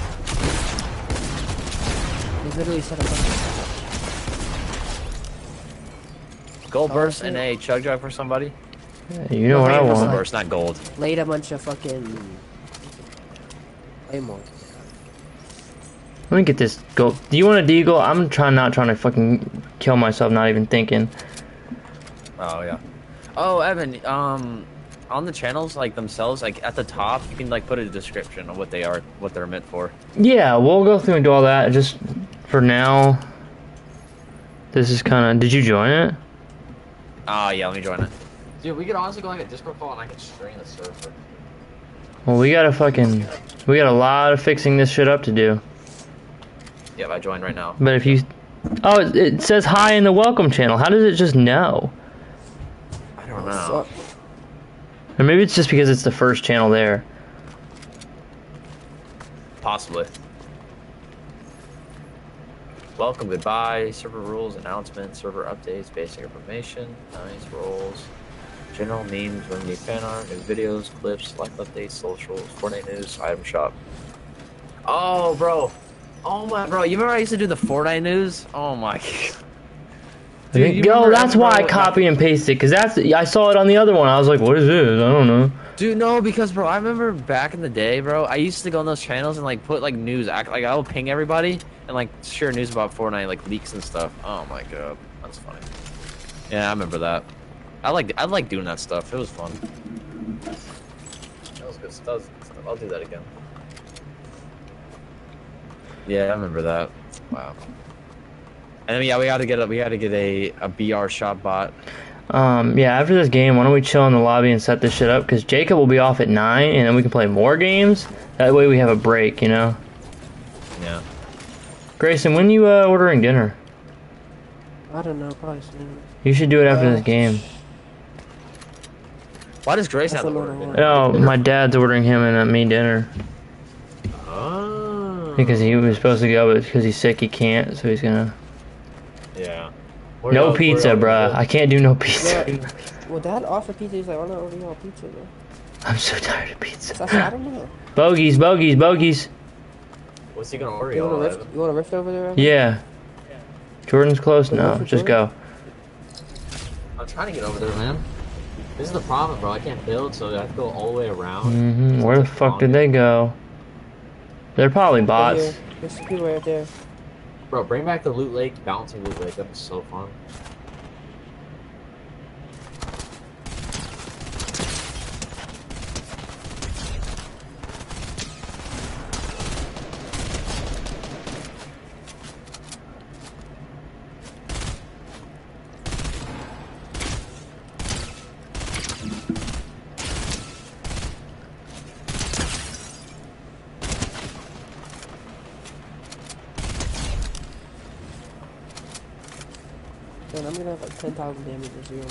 They literally set up fucking. Gold burst and a chug jug for somebody. You know what I Purple want. burst, not gold. Laid a bunch of fucking claymore. Let me get this gold. Do you want a deagle? I'm trying not trying to fucking kill myself, not even thinking. Oh yeah. Oh Evan, um, on the channels like themselves, like at the top, you can like put a description of what they are, what they're meant for. Yeah, we'll go through and do all that. Just for now, this is kind of. Did you join it? Ah, uh, yeah. Let me join it. Dude, we could honestly go like a Discord call and I could strain the server. Well, we gotta fucking. We got a lot of fixing this shit up to do. Yep, I joined right now. But if you. Oh, it, it says hi in the welcome channel. How does it just know? I don't know. Or maybe it's just because it's the first channel there. Possibly. Welcome, goodbye, server rules, announcements, server updates, basic information, nice roles, general memes, when new fan art, new videos, clips, life updates, socials, Fortnite news, item shop. Oh, bro. Oh my, bro. You remember I used to do the Fortnite news? Oh my. Dude, you Yo, remember- that's why I bro, copy and pasted, because that's I saw it on the other one. I was like, what is this? I don't know. Dude, no, because bro, I remember back in the day, bro. I used to go on those channels and like put like news, act like I would ping everybody and like share news about Fortnite, like leaks and stuff. Oh my god, that's funny. Yeah, I remember that. I like I like doing that stuff. It was fun. That was good stuff. That was good stuff. I'll do that again. Yeah, I remember that. Wow. And then yeah, we got to get a we got to get a a B R shop bot. Um, yeah, after this game, why don't we chill in the lobby and set this shit up? Because Jacob will be off at nine, and then we can play more games. That way we have a break, you know? Yeah. Grayson, when you uh, ordering dinner? I don't know, probably soon. You should do it after Uh, this game. Why does Grace That's have the another order? one. No, my dad's ordering him and uh, me dinner. Oh. Because he was supposed to go, but because he's sick, he can't, so he's gonna... Yeah. No pizza, bruh. I can't do no pizza. Yeah, well, Dad offered pizza. He's like, why not order y'all pizza, bro? I'm so tired of pizza. So I said, I don't know. Bogeys, bogeys, bogeys. What's he gonna order? You want a y'all? rift? You want a rift over there? Evan? Yeah. Jordan's close? Wanna No, go for just Jordan? go. I'm trying to get over there, man. This is the problem, bro. I can't build, so I have to go all the way around. hmm Where the fuck did they go? They're probably Right bots. here. There's some people right there. Bro, bring back the loot lake, bouncing loot lake. That was so fun. Man, I'm gonna have like ten thousand damage or zero.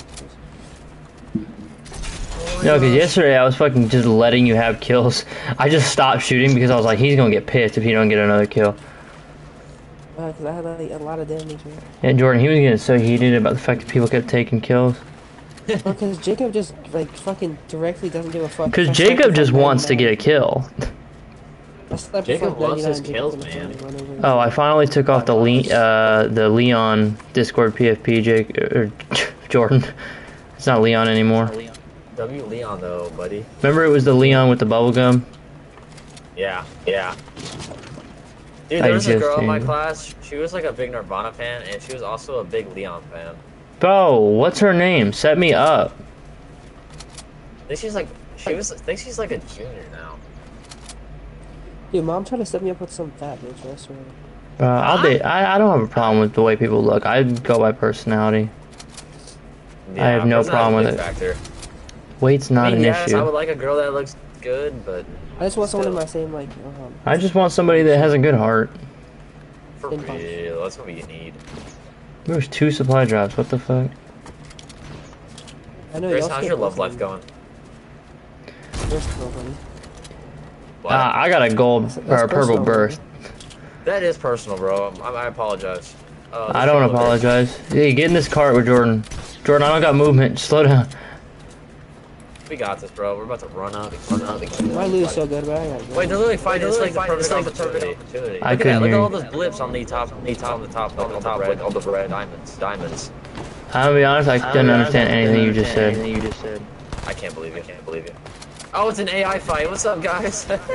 No, because yesterday I was fucking just letting you have kills. I just stopped shooting because I was like, he's gonna get pissed if he don't get another kill. Uh, cause I had like a lot of damage. Man. And Jordan, he was getting so heated about the fact that people kept taking kills. Because Jacob just like fucking directly doesn't give a fuck. Because I slept Jacob with, just like, wants to get a ninety-nine. kill. I slept with, Jacob like, loves his ninety-nine, kills, Jacob's man. gonna run over and Oh, I shit. finally took off the Le- uh the Leon Discord P F P, Jake or Jordan. It's not Leon anymore. W Leon though, buddy. Remember it was the Leon with the bubblegum? Yeah, yeah. Dude, I there was a just girl in my seen- class. She was like a big Nirvana fan, and she was also a big Leon fan. Bo, what's her name? Set me up. I think she's like, she was. I think she's like a junior now. Dude, mom tried to set me up with some fat bitch. I swear. Uh, I'll date. I, I don't have a problem with the way people look. I go by personality. I have no that's not a problem with big it. Factor. Weight's not I mean, an yes, issue. I would like a girl that looks good, but I just want someone in Still. my same like. Um, I just want somebody that has a good heart. for Same punch. real, that's what you need. There's two supply drops. What the fuck? I know Grace, y'all how's can't your love post life going? Personal, buddy. What? Uh, I got a gold That's- or that's a purple personal, burst. that is personal, bro. I, I apologize. Uh, I don't apologize. Hey, get in this cart with Jordan. Jordan, I don't got movement. Slow down. We got this, bro. We're about to run up. Run up. My loot is so good, but I gotta go. Wait, they're literally fighting. It's like the perfect opportunity. opportunity. I Look at couldn't that. Look hear at all you. those blips on the top, on the top, on the top, on the top, red, all the red diamonds, diamonds. I'm gonna be honest. I didn't understand anything you just said. I can't believe you. I can't believe you. Oh, it's an A I fight. What's up, guys? A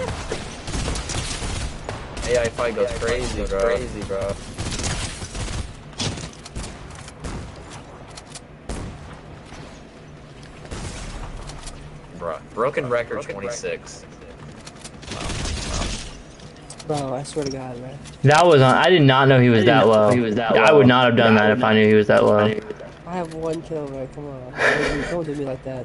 I fight goes crazy, bro. Crazy, bro. Bro, broken record twenty-six. Bro, I swear to God, man. That was on. I did not know he was that low. He was that low. I would not have done that if I knew he was that low. I have one kill, man. Come on. Don't do me like that.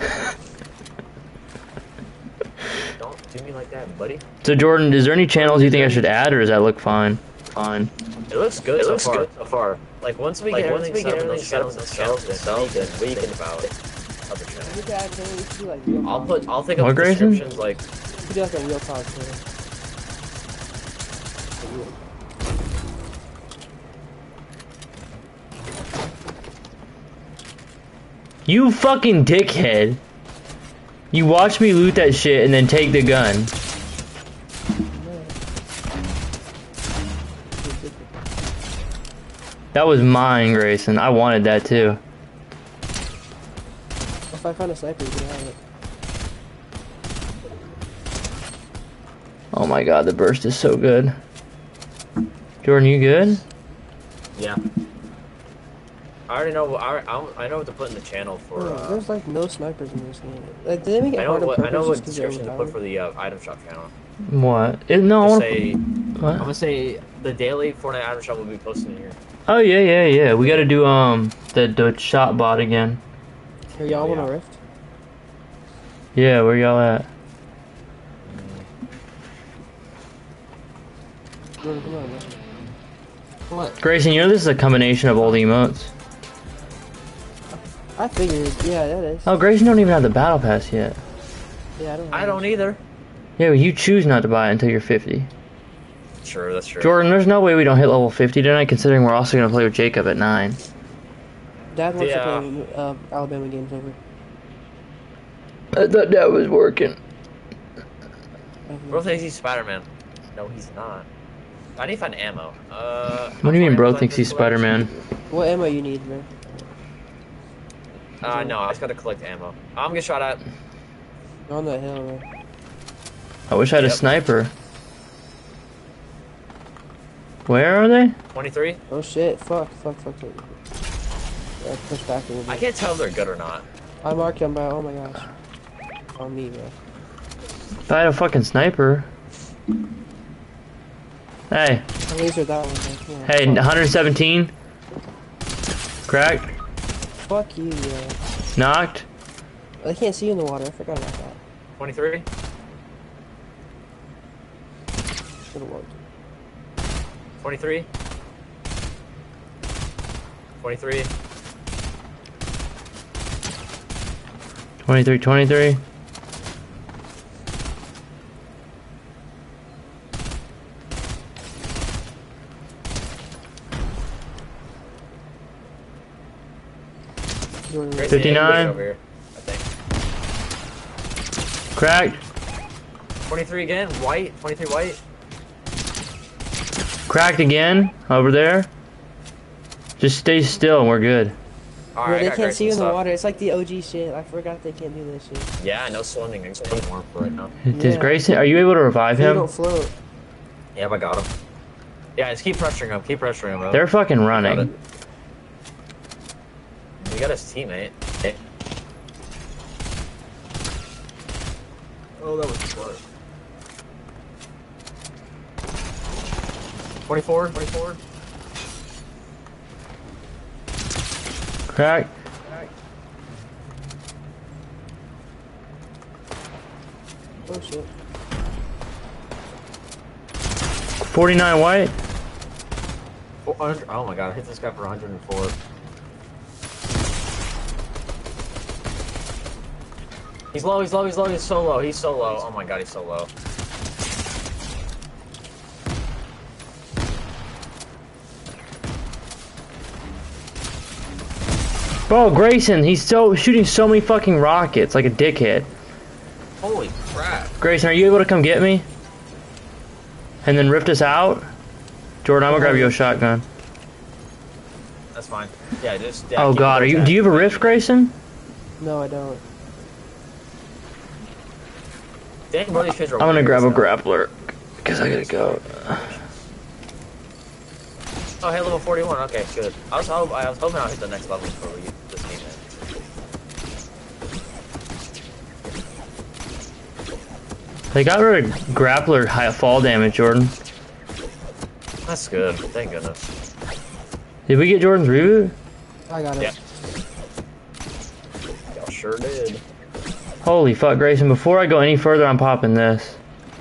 Don't do me like that, buddy. So Jordan, is there any channels you think I should add, or does that look fine? Fine. It looks good, it so, looks far. good so far. Like once we like, get once we get everything set up themselves, themselves, then we can about other channels. I'll put. I'll think of descriptions like. We do like a real talk channel. You fucking dickhead. You watch me loot that shit and then take the gun. That was mine, Grayson. I wanted that too. If I find a sniper, you can have it. Oh my god, the burst is so good. Jordan, you good? Yeah. I already know. I, I know what to put in the channel for. Bro, uh, there's like no snipers in this game. Like, did they make it I know hard what on I know purpose what just 'cause they're description to put overpowered? for the uh, item shop channel. What? It, no, I Just wanna... say, What? I'm gonna say the daily Fortnite item shop will be posted in here. Oh yeah, yeah, yeah. We gotta do um the the shot bot again. Here, y'all Oh, want yeah. a rift? Yeah, where y'all at? Jordan, come on, man. What? Grayson, you know this is a combination of old emotes. I figured. Yeah, that is. Oh, Grayson don't even have the battle pass yet. Yeah, I don't. I don't either. Yeah, well, you choose not to buy it until you're fifty. Sure, that's true. Jordan, there's no way we don't hit level fifty tonight, considering we're also gonna play with Jacob at nine. Dad wants Yeah. to play uh, Alabama games over. I thought that was working. Bro thinks he's Spider-Man. No, he's not. I need to find ammo. Uh. What do you mean, bro thinks he's Spider-Man? What ammo you need, man? Uh, no, I just gotta collect ammo. I'm gonna shot at. You're on that hill, man. I wish I had a Yep. sniper. Where are they? twenty-three. Oh shit! Fuck! Fuck! Fuck! fuck. Yeah, push back a little bit. I can't tell if they're good or not. I marked him by. Oh my gosh. On me, bro. If I had a fucking sniper. Hey, I lasered that one, man. Come on. hey, Fuck. one seventeen. Cracked. Fuck you, yeah. Knocked. I can't see you in the water. I forgot about that. twenty-three. Should've worked. twenty-three. twenty-three. twenty-three, twenty-three. Jordan, Grayson, fifty-nine. over here, I think. Cracked. twenty-three again. White. twenty-three white. Cracked again. Over there. Just stay still and we're good. All Bro, right, I they got can't see you in Grayson's the stuff. water. It's like the O G shit. I forgot they can't do this shit. Yeah, no swimming anymore for right now. Does Yeah. Grayson, are you able to revive They him? don't float. Yep, I got him. Yeah, just keep pressuring him. Keep pressuring him, bro. They're fucking Got it. running. He got his teammate. Oh, that was smart. twenty-four, twenty-four. Cracked. Oh shit. forty-nine white. four hundred. Oh my god, I hit this guy for one hundred four. He's low, he's low, he's low, he's so low, he's so low. Oh my god, he's so low. Bro, Grayson, he's so shooting so many fucking rockets like a dickhead. Holy crap. Grayson, are you able to come get me? And then rift us out? Jordan, I'm gonna grab you a shotgun. That's fine. Yeah, just. Yeah, Oh keep god, are going you back. do you have a rift, Grayson? No, I don't. Dang, bro, these kids are I'm gonna grab a weird as grappler because I gotta go. hell. Oh, hey, level forty-one. Okay, good. I was, hope, I was hoping I'll hit the next level before we get this game in. They got rid of grappler high fall damage, Jordan. That's good. Thank goodness. Did we get Jordan's reboot? I got it. Yeah. Y'all sure did. Holy fuck, Grayson, before I go any further, I'm popping this.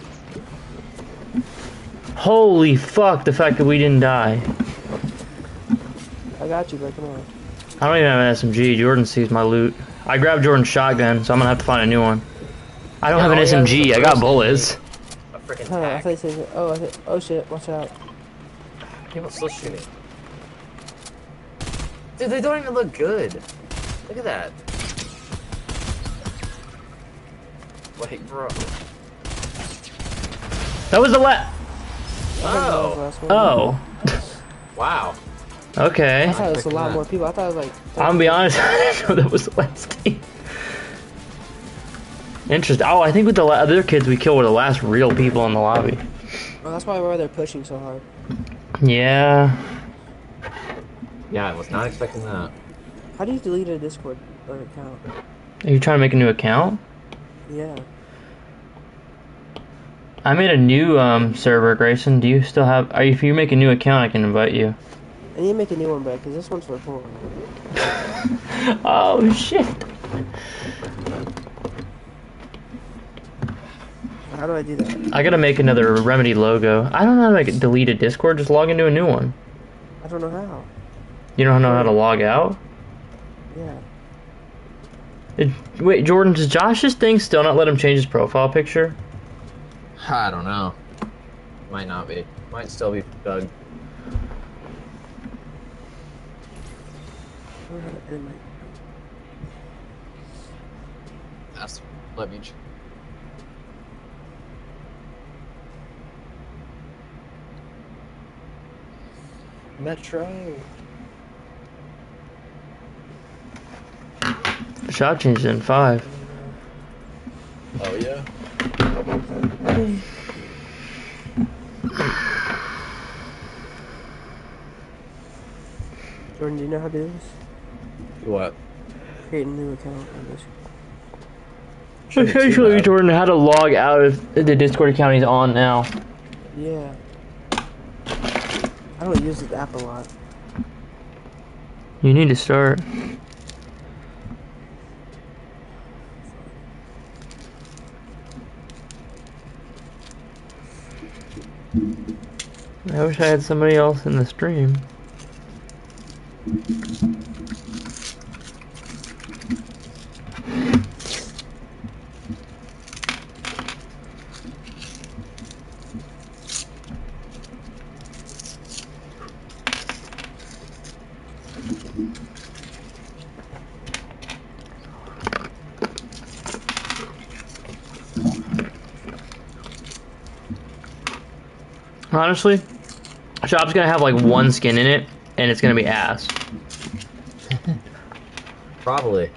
Holy fuck, the fact that we didn't die. I got you, bro. Come on. I don't even have an S M G. Jordan sees my loot. I grabbed Jordan's shotgun, so I'm gonna have to find a new one. I don't Yeah, have an all you S M have is G, the I got first bullets. A freaking Hold on, I tack. thought you said. Oh, I thought, oh shit! Watch out. People still shooting. Dude, they don't even look good. Look at that. Like, bro. That was the la- Oh. Last one. Oh. Wow. Okay. I thought it was a lot more people. I thought it was like. I'm gonna be honest, I didn't know that was the last team. Interesting. Oh, I think with the la- other kids we killed were the last real people in the lobby. Oh, that's probably why they're pushing so hard. Yeah. Yeah, I was not expecting that. How do you delete a Discord or account? Are you trying to make a new account? Yeah. I made a new um, server, Grayson. Do you still have... Are you, if you make a new account, I can invite you. I need to make a new one, bro, because this one's for porn. Oh, shit. How do I do that? I gotta make another Remedy logo. I don't know how to make it, delete a Discord. Just log into a new one. I don't know how. You don't know how to log out? Yeah. It, wait, Jordan, does Josh's thing still not let him change his profile picture? I don't know. Might not be. Might still be bugged. I don't know how to edit my- That's, let me. ch- Metro. Shot changed in five. Oh, yeah. Jordan, do you know how to do this? What? Create a new account on this. Shouldn't be too Essentially, bad. Jordan, how to log out of the Discord account he's on now. Yeah. I don't use this app a lot. You need to start. I wish I had somebody else in the stream. Honestly, shop's gonna have like one skin in it, and it's gonna be ass. Probably.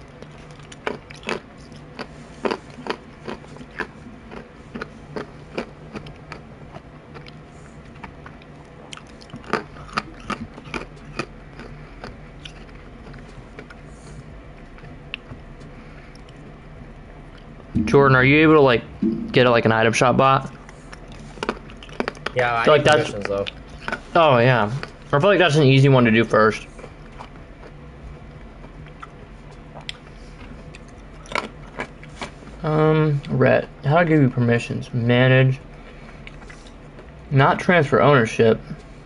Jordan, are you able to like get like an item shop bot? Yeah, I feel need like that's- permissions, though. Oh yeah, I feel like that's an easy one to do first. Um, Rhett, how do I give you permissions? Manage. Not transfer ownership.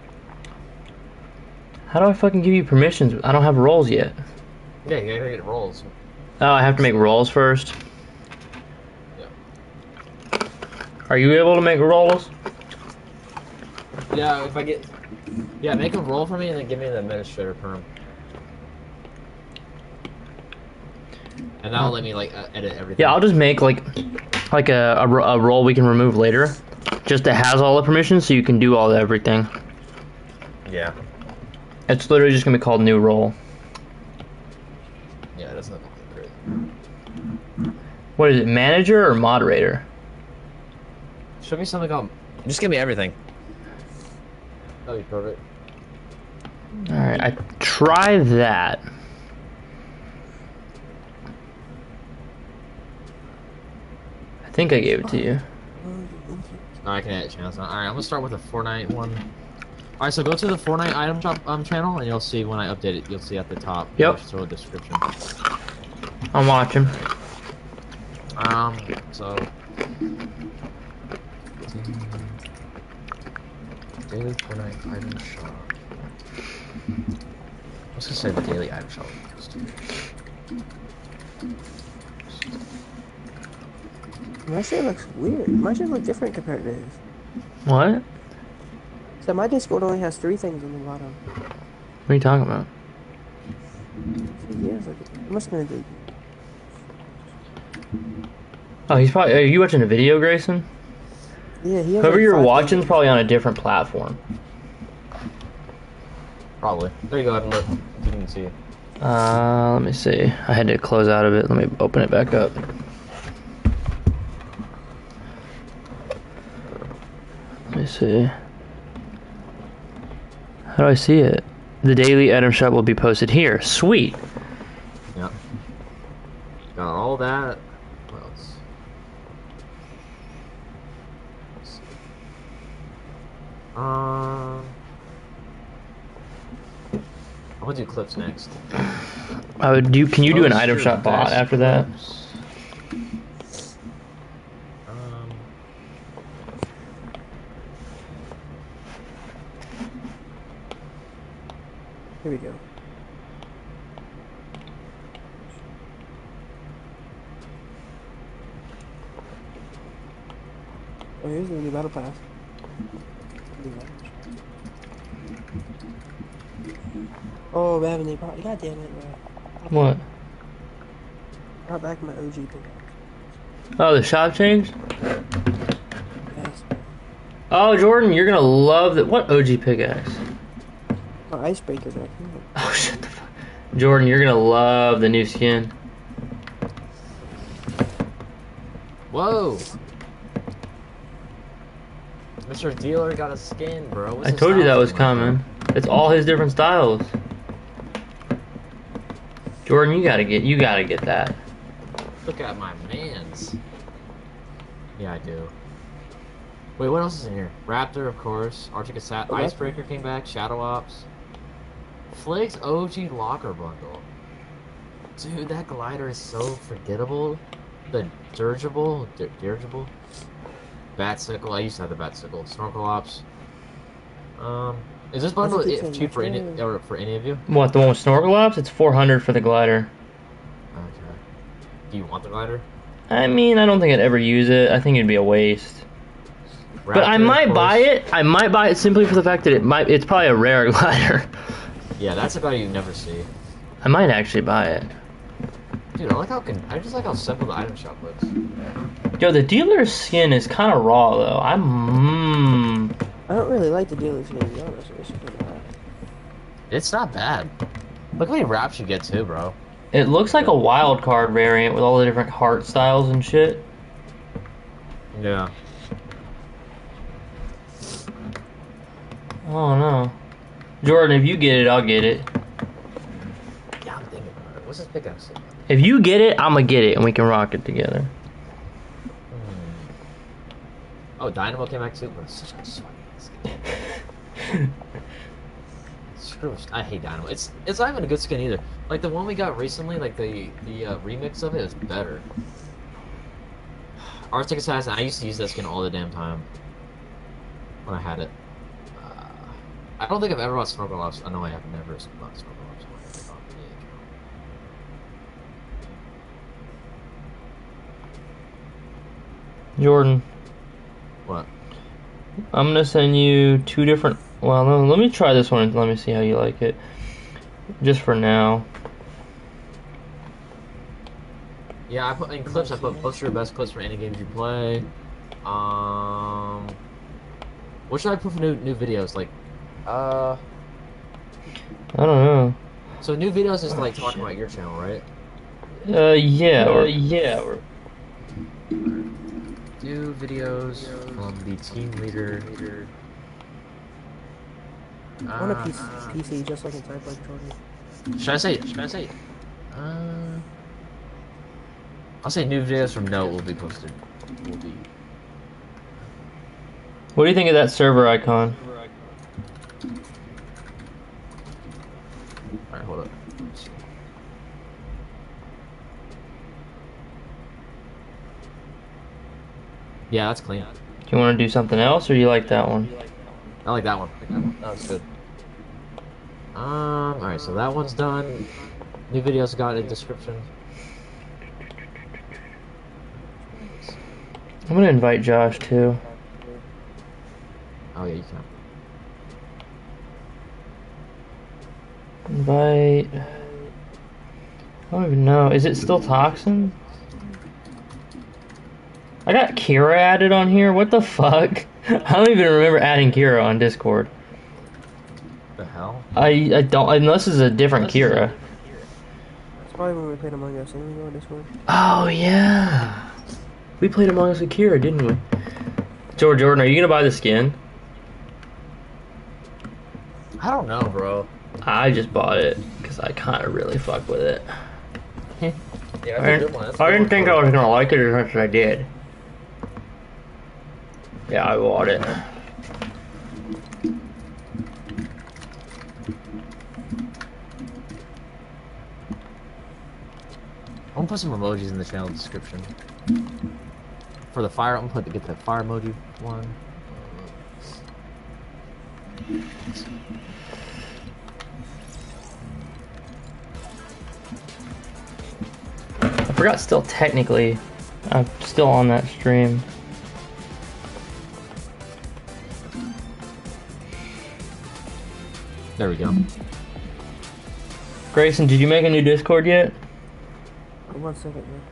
How do I fucking give you permissions? I don't have roles yet. Yeah, you gotta get rolls. Oh, I have to make roles first? Yeah. Are you able to make roles? Yeah, if I get. Yeah, make a roll for me and then give me the administrator perm. And that'll let me like uh, edit everything. Yeah, I'll just make like like a, a, ro- a role we can remove later. Just that has all the permissions so you can do all the everything. Yeah. It's literally just gonna be called new role. Yeah, it doesn't look great. What is it, manager or moderator? Show me something called. Just give me everything. That'd be perfect. Alright, I try that. I think I gave it to you. No, I can add channels now. Alright, I'm gonna start with a Fortnite one. Alright, so go to the Fortnite item shop um, channel, and you'll see when I update it. You'll see at the top. Yep. Just throw a description. I'm watching. Um, so. Daily Fortnite item shop. Let's just say the daily item shop. My shit looks weird. My shit looks different compared to his. What? So my Discord only has three things on the bottom. What are you talking about? Yeah, it's like, it must have been a good. Oh, he's probably. Are you watching a video, Grayson? Yeah, he has Whoever like you're five watching is things. probably on a different platform. Probably. There you go, Evan. Look. You can see it. Uh, let me see. I had to close out of it. Let me open it back up. Let me see. How do I see it? The daily item shop will be posted here. Sweet. Yep. Got all that. What else? Let's see. Um. I'm gonna do clips next. I would do. Can you do an Post item your shop bot best after that? clips. Um. Here we go. Oh, here's the new battle pass. Oh, man, they brought. God damn it, bro. What? Brought back my O G pick. Oh, the shop changed? Yes. Oh, Jordan, you're gonna love that. What O G pickaxe? My icebreaker back here. Oh, shut the fuck. Jordan, you're gonna love the new skin. Whoa! Mister Dealer got a skin, bro. What's I his told you style that was like, coming. bro? It's all his different styles. Jordan, you gotta get. You gotta get that. Look at my mans. Yeah, I do. Wait, what else is in here? Raptor, of course. Arctic Assassin. Oh, that's- Icebreaker came back. Shadow Ops. Flakes O G Locker Bundle. Dude, that glider is so forgettable. The dirigible. Dir dirigible. Batsickle. I used to have the Batsickle. Snorkel Ops. Um, is this bundle That's a i- good cheap for any thing. or for any of you? What, the one with snorkel ops? It's four hundred for the glider. Okay. Do you want the glider? I mean, I don't think I'd ever use it. I think it'd be a waste. But I Raptor, of might buy course. it. I might buy it simply for the fact that it might. It's probably a rare glider. Yeah, that's about you never see. I might actually buy it. Dude, I like how con I just like how simple the item shop looks. Yo, the dealer's skin is kind of raw though. I'm. Mm, I don't really like the dealer's name, to be honest with you. It's not bad. Look how many wraps you get too, bro. it looks like a wild card variant with all the different heart styles and shit. Yeah. Oh no, Jordan, if you get it, I'll get it. Yeah, I'm thinking about it. What's this pickaxe? Hmm. If you get it, I'ma get it, and we can rock it together. Oh, Dynamo came back too. Bro, it's such a sweaty skin. Screw it. I hate Dynamo. It's it's not even a good skin either. Like the one we got recently, like the the uh, remix of it is better. Arctic Assassin. I used to use that skin all the damn time when I had it. Uh, I don't think I've ever bought Snorkel Ops. I know I have never bought Snorkel Ops. on my account. Jordan, What? I'm gonna send you two different. Well, no, let me try this one and let me see how you like it. Just for now. Yeah, I put in clips. I put post your best clips for any games you play. Um, what should I put for new new videos? Like, uh, I don't know. so new videos is like talking about your channel, right? Uh, yeah, or yeah, or Do videos from the team leader. I want a Ah, P C, P C just so I can type like Jordan. should I say? Should I say? Uh, I'll say new videos from Note will be posted. Will be. what do you think of that server icon? All right, hold up. Yeah, that's clean. Do you want to do something else, or do you like that one? I like that one. I like that one. That was good. Um. All right, so that one's done. New videos got a description. I'm gonna invite Josh too. Oh yeah, you can. Invite. I don't even know. Is it still Toxin? I got Kira added on here. What the fuck? I don't even remember adding Kira on Discord. The hell? I I don't unless it's a different Kira. That's probably when we played Among Us. Didn't we go on Discord? Oh yeah. We played Among Us with Kira, didn't we? George Jordan, are you gonna buy the skin? I don't know, bro. I just bought it because I kind of really fuck with it. Yeah, I that's a good didn't, one. That's a I good didn't one think for I it. was gonna like it as much as I did. Yeah, I bought it. I'm gonna put some emojis in the channel description. For the fire, I'm gonna put get the fire emoji one. I forgot still technically I'm still on that stream. There we go. Grayson, did you make a new Discord yet? One second, man.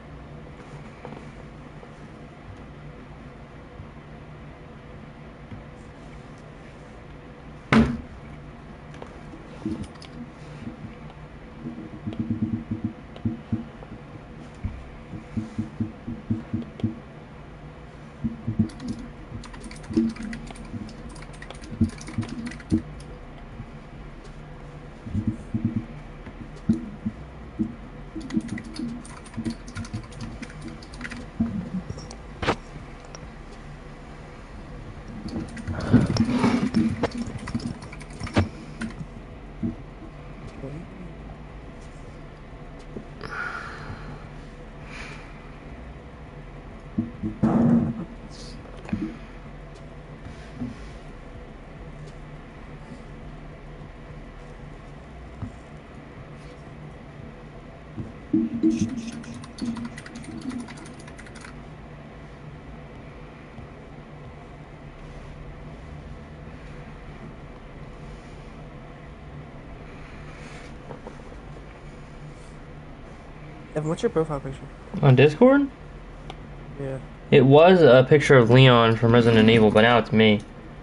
Evan, what's your profile picture? On Discord? Yeah. It was a picture of Leon from Resident Evil, but now it's me.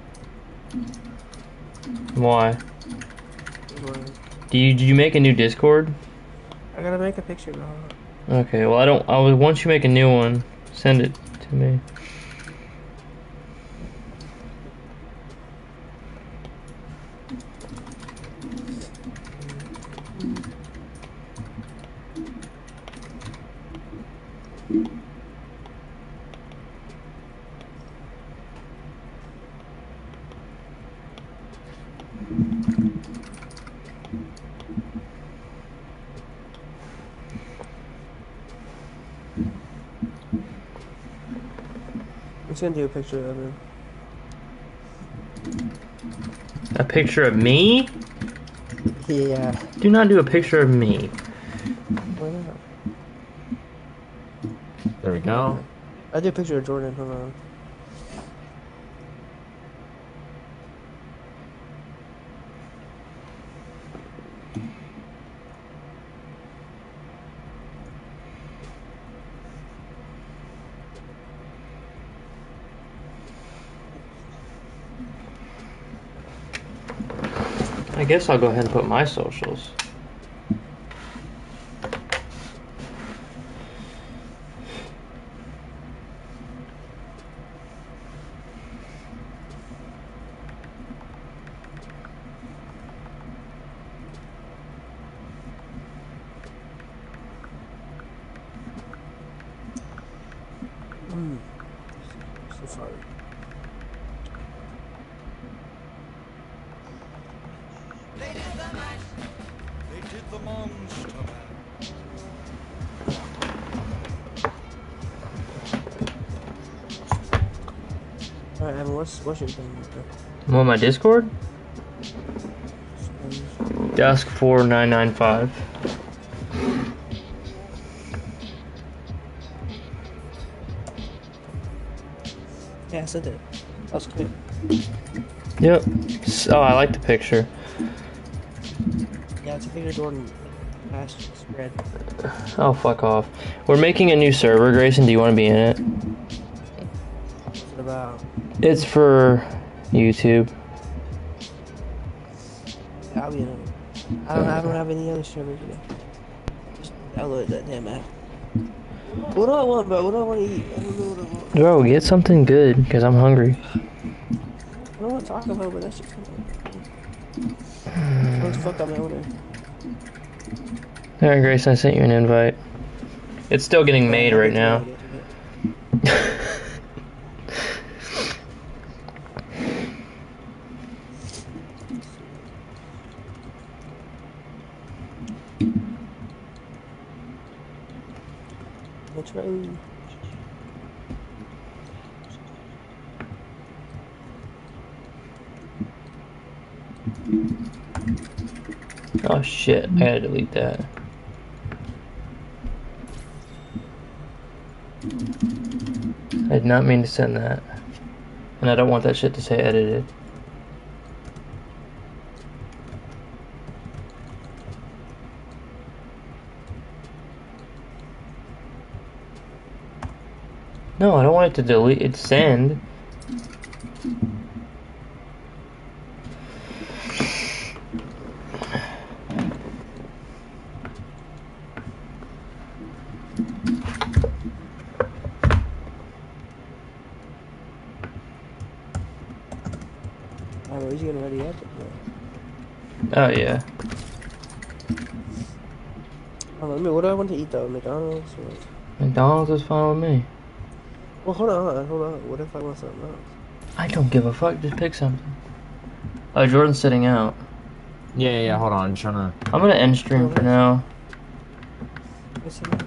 Why? Well, Do you did you make a new Discord? I gotta make a picture, bro. Okay, well I don't. I was once you make a new one, send it to me. I'm sending you a picture of him. A picture of me? Yeah. Do not do a picture of me. Why not? There we go. I did a picture of Jordan. Hold on. I guess I'll go ahead and put my socials. I'm so sorry. They did the monster mash. Alright, Evan, what's, what's your thing? I'm on my Discord? Dusk four nine nine five. Yeah, I said it. That's good. Yep. S- Oh, I like the picture. Yeah, it's a picture Jordan past spread. Oh, fuck off. We're making a new server, Grayson. Do you want to be in it? What's it about? It's for YouTube. Yeah, I'll be in it. I don't, I don't have any other servers yet. Just download that damn app. What do I want, bro? What do I want to eat? I don't know what I want. Bro, get something good, because I'm hungry. I don't want to talk about, but that's just what the fuck I'm order. Alright, Grayson, I sent you an invite. It's still getting made right now. What's right? Oh shit, I gotta delete that. I did not mean to send that. And I don't want that shit to say edited. No, I don't want it to delete it. Send. Oh, he's getting ready up. Oh yeah. Oh, let me, what do I want to eat though? McDonald's? Or... McDonald's is fine with me. Well, hold on, hold on, hold on. What if I want something else? I don't give a fuck. Just pick something. Oh, Jordan's sitting out. Yeah, yeah, yeah, hold on. I'm trying to. I'm gonna end stream for now. What's it?